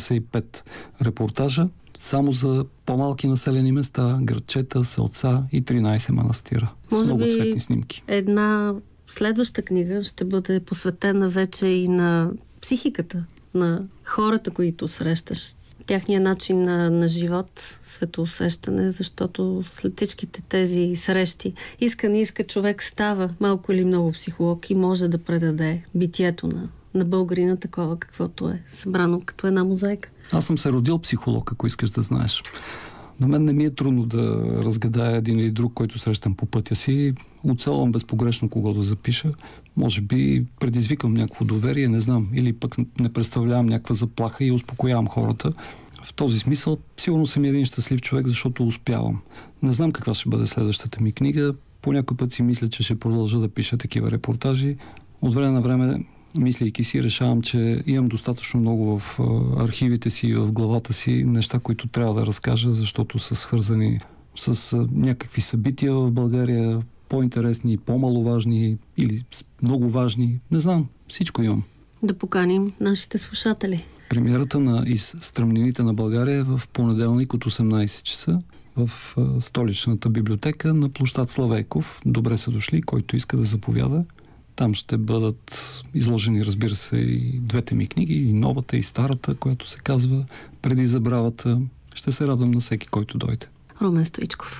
S1: 75 репортажа само за по-малки населени места, градчета, селца и 13 манастира. С много цветни снимки.
S2: Една следваща книга ще бъде посветена вече и на психиката, на хората, които срещаш. Тяхния начин на живот, светоусещане, защото след всичките тези срещи не иска човек става малко или много психолог и може да предаде битието на българина такова, каквото е събрано като една мозайка.
S1: Аз съм се родил психолог, ако искаш да знаеш. На мен не ми е трудно да разгадая един или друг, който срещам по пътя си. Оцелвам безпогрешно кого да запиша. Може би предизвикам някакво доверие, не знам. Или пък не представлявам някаква заплаха и успокоявам хората. В този смисъл сигурно съм един щастлив човек, защото успявам. Не знам каква ще бъде следващата ми книга. По някой път си мисля, че ще продължа да пиша такива репортажи. От време на време, мислейки си, решавам, че имам достатъчно много в архивите си и в главата си неща, които трябва да разкажа, защото са свързани с някакви събития в България, по-интересни, по-маловажни или много важни. Не знам, всичко имам.
S2: Да поканим нашите слушатели.
S1: Премиерата на Из стръмнините на България е в понеделник от 18 часа в столичната библиотека на площад Славейков. Добре са дошли, който иска да заповяда. Там ще бъдат изложени, разбира се, и двете ми книги, и новата, и старата, която се казва Преди забравата. Ще се радвам на всеки, който дойде.
S2: Румен Стоичков.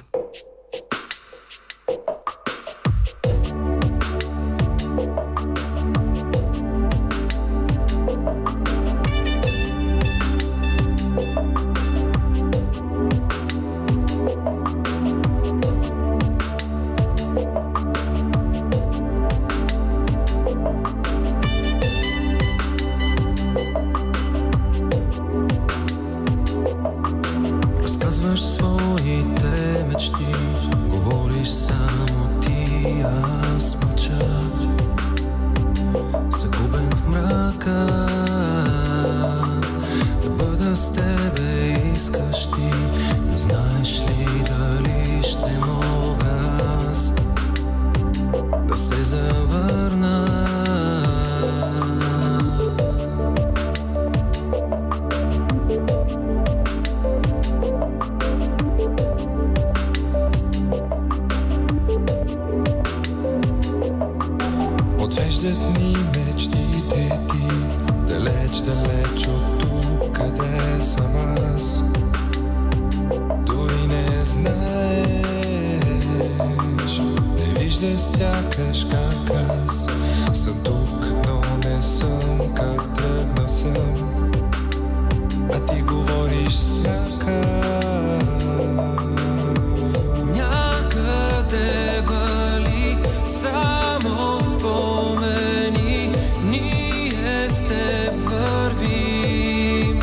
S4: виждаш сякаш как аз съм тук, но не съм, как тръгнал съм, а ти говориш с мляка. Някъде вали само спомени, ние с теб вървим.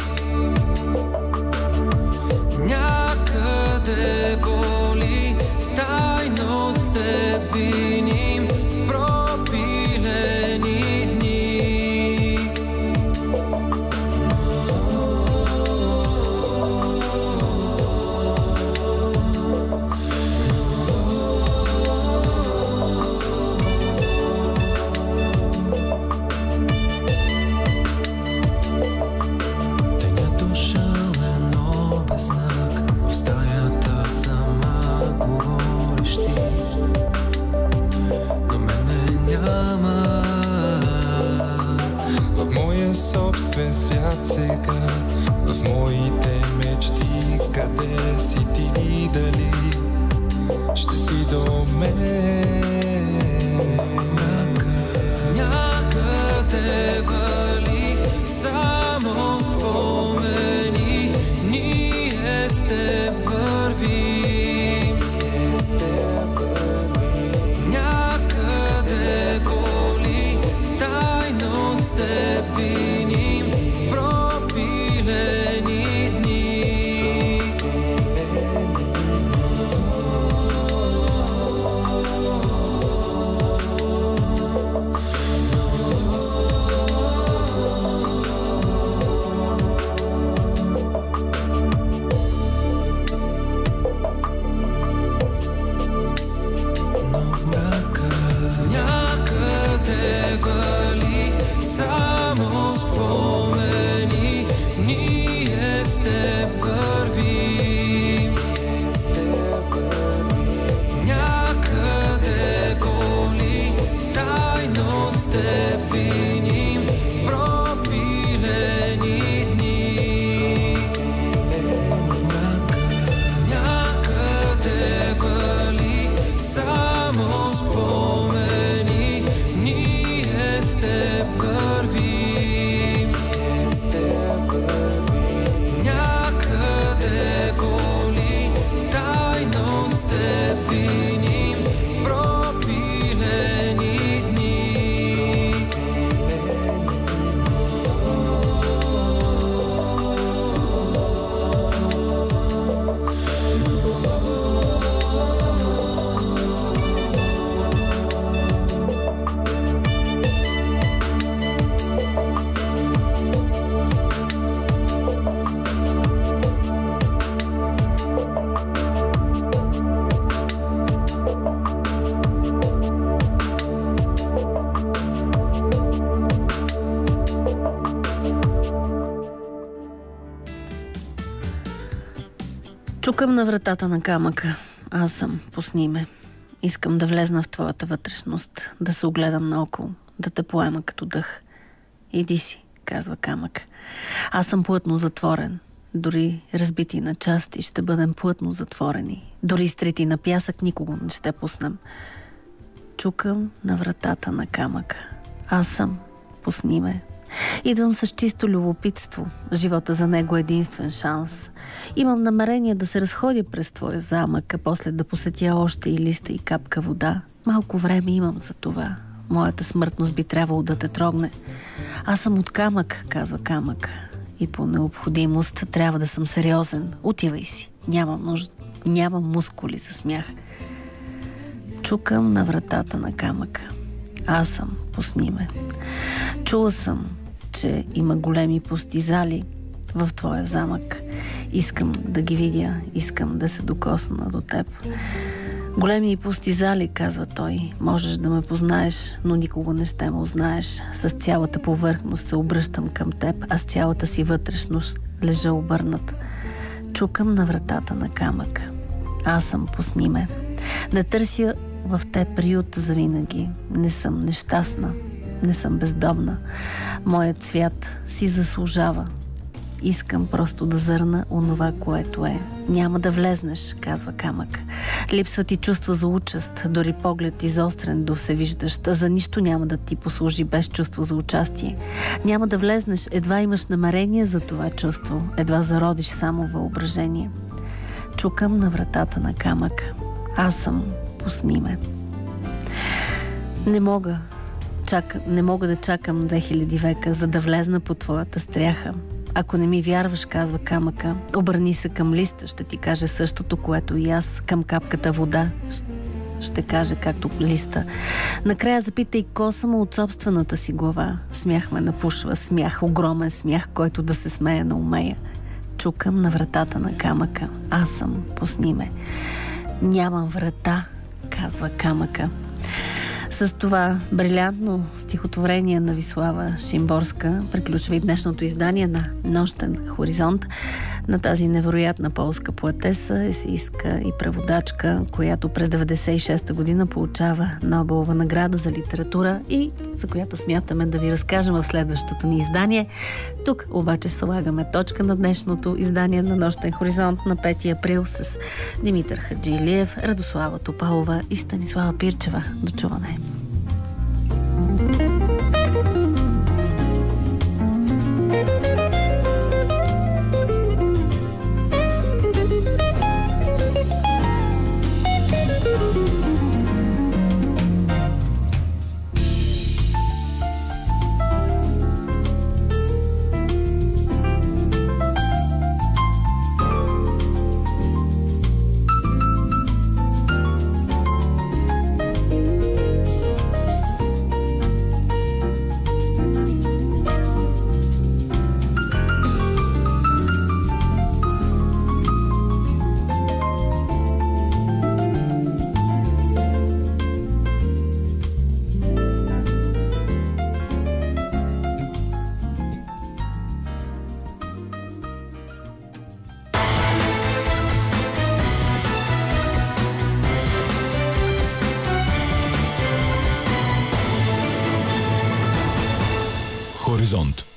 S4: Някъде боли, тайно с теб виним, пропилени дни. Денят дошъл едно без знак, в стаята сама говориш ти, но мене няма. В моя собствен свят сега, в моите мечти, къде си ти, дали ще си до мен? Някъде вали само спомени, ние с теб вървим. Някъде боли, тайно с теб виним, пропилени дни. Но в мрака някъде вали само спомени, ние с теб вървим. Някъде боли, тайно с теб виним, пропилени дни. Някъде вали само спомени, ние с теб вървим. Някъде боли, тайно с теб виним, пропилени дни.
S2: Чукам на вратата на камъка. Аз съм, пусни ме. Искам да влезна в твоята вътрешност, да се огледам наоколо, да те поема като дъх. Иди си, казва камък. Аз съм плътно затворен. Дори разбити на части ще бъдем плътно затворени. Дори стрити на пясък никого не ще пуснем. Чукам на вратата на камъка. Аз съм, пусни ме. Идвам с чисто любопитство. Живота за него е единствен шанс. Имам намерение да се разходя през твоя замък, а после да посетя още и листа и капка вода. Малко време имам за това. Моята смъртност би трябвало да те трогне. Аз съм от камък, казва камък. И по необходимост трябва да съм сериозен. Отивай си. Нямам нужда. Нямам мускули за смях. Чукам на вратата на камъка. Аз съм, пусни ме. Чула съм, че има големи пусти зали в твоя замък. Искам да ги видя, искам да се докосна до теб. Големи и пусти зали, казва той. Можеш да ме познаеш, но никога не ще ме узнаеш. С цялата повърхност се обръщам към теб, а с цялата си вътрешност лежа обърнат. Чукам на вратата на камък. Аз съм, пусни ме. Да търся в теб приют завинаги. Не съм нещастна, не съм бездомна. Моят свят си заслужава. Искам просто да зърна онова, което е. Няма да влезнеш, казва камък. Липсва ти чувство за участ, дори поглед изострен до всевиждащ. За нищо няма да ти послужи без чувство за участие. Няма да влезнеш, едва имаш намерение за това чувство, едва зародиш само въображение. Чукам на вратата на камък. Аз съм, пусни ме. Не мога да чакам 2000 века, за да влезна по твоята стряха. Ако не ми вярваш, казва камъка, обърни се към листа, ще ти каже същото, което и аз. Към капката вода ще каже както листа. Накрая запитай косама от собствената си глава. Смях ме напушва, смях, огромен смях, който да се смея на умея. Чукам на вратата на камъка. Аз съм, пусни ме. Нямам врата, казва камъка. С това брилянтно стихотворение на Вислава Шимборска приключва и днешното издание на Нощен хоризонт на тази невероятна полска поетеса, есеистка и преводачка, която през 1996 година получава Нобелова награда за литература и за която смятаме да ви разкажем в следващото ни издание. Тук обаче слагаме точка на днешното издание на Нощен хоризонт на 5 април с Димитър Хаджилиев, Радослава Топалова и Станислава Пирчева. До чуване!
S18: Хоризонт.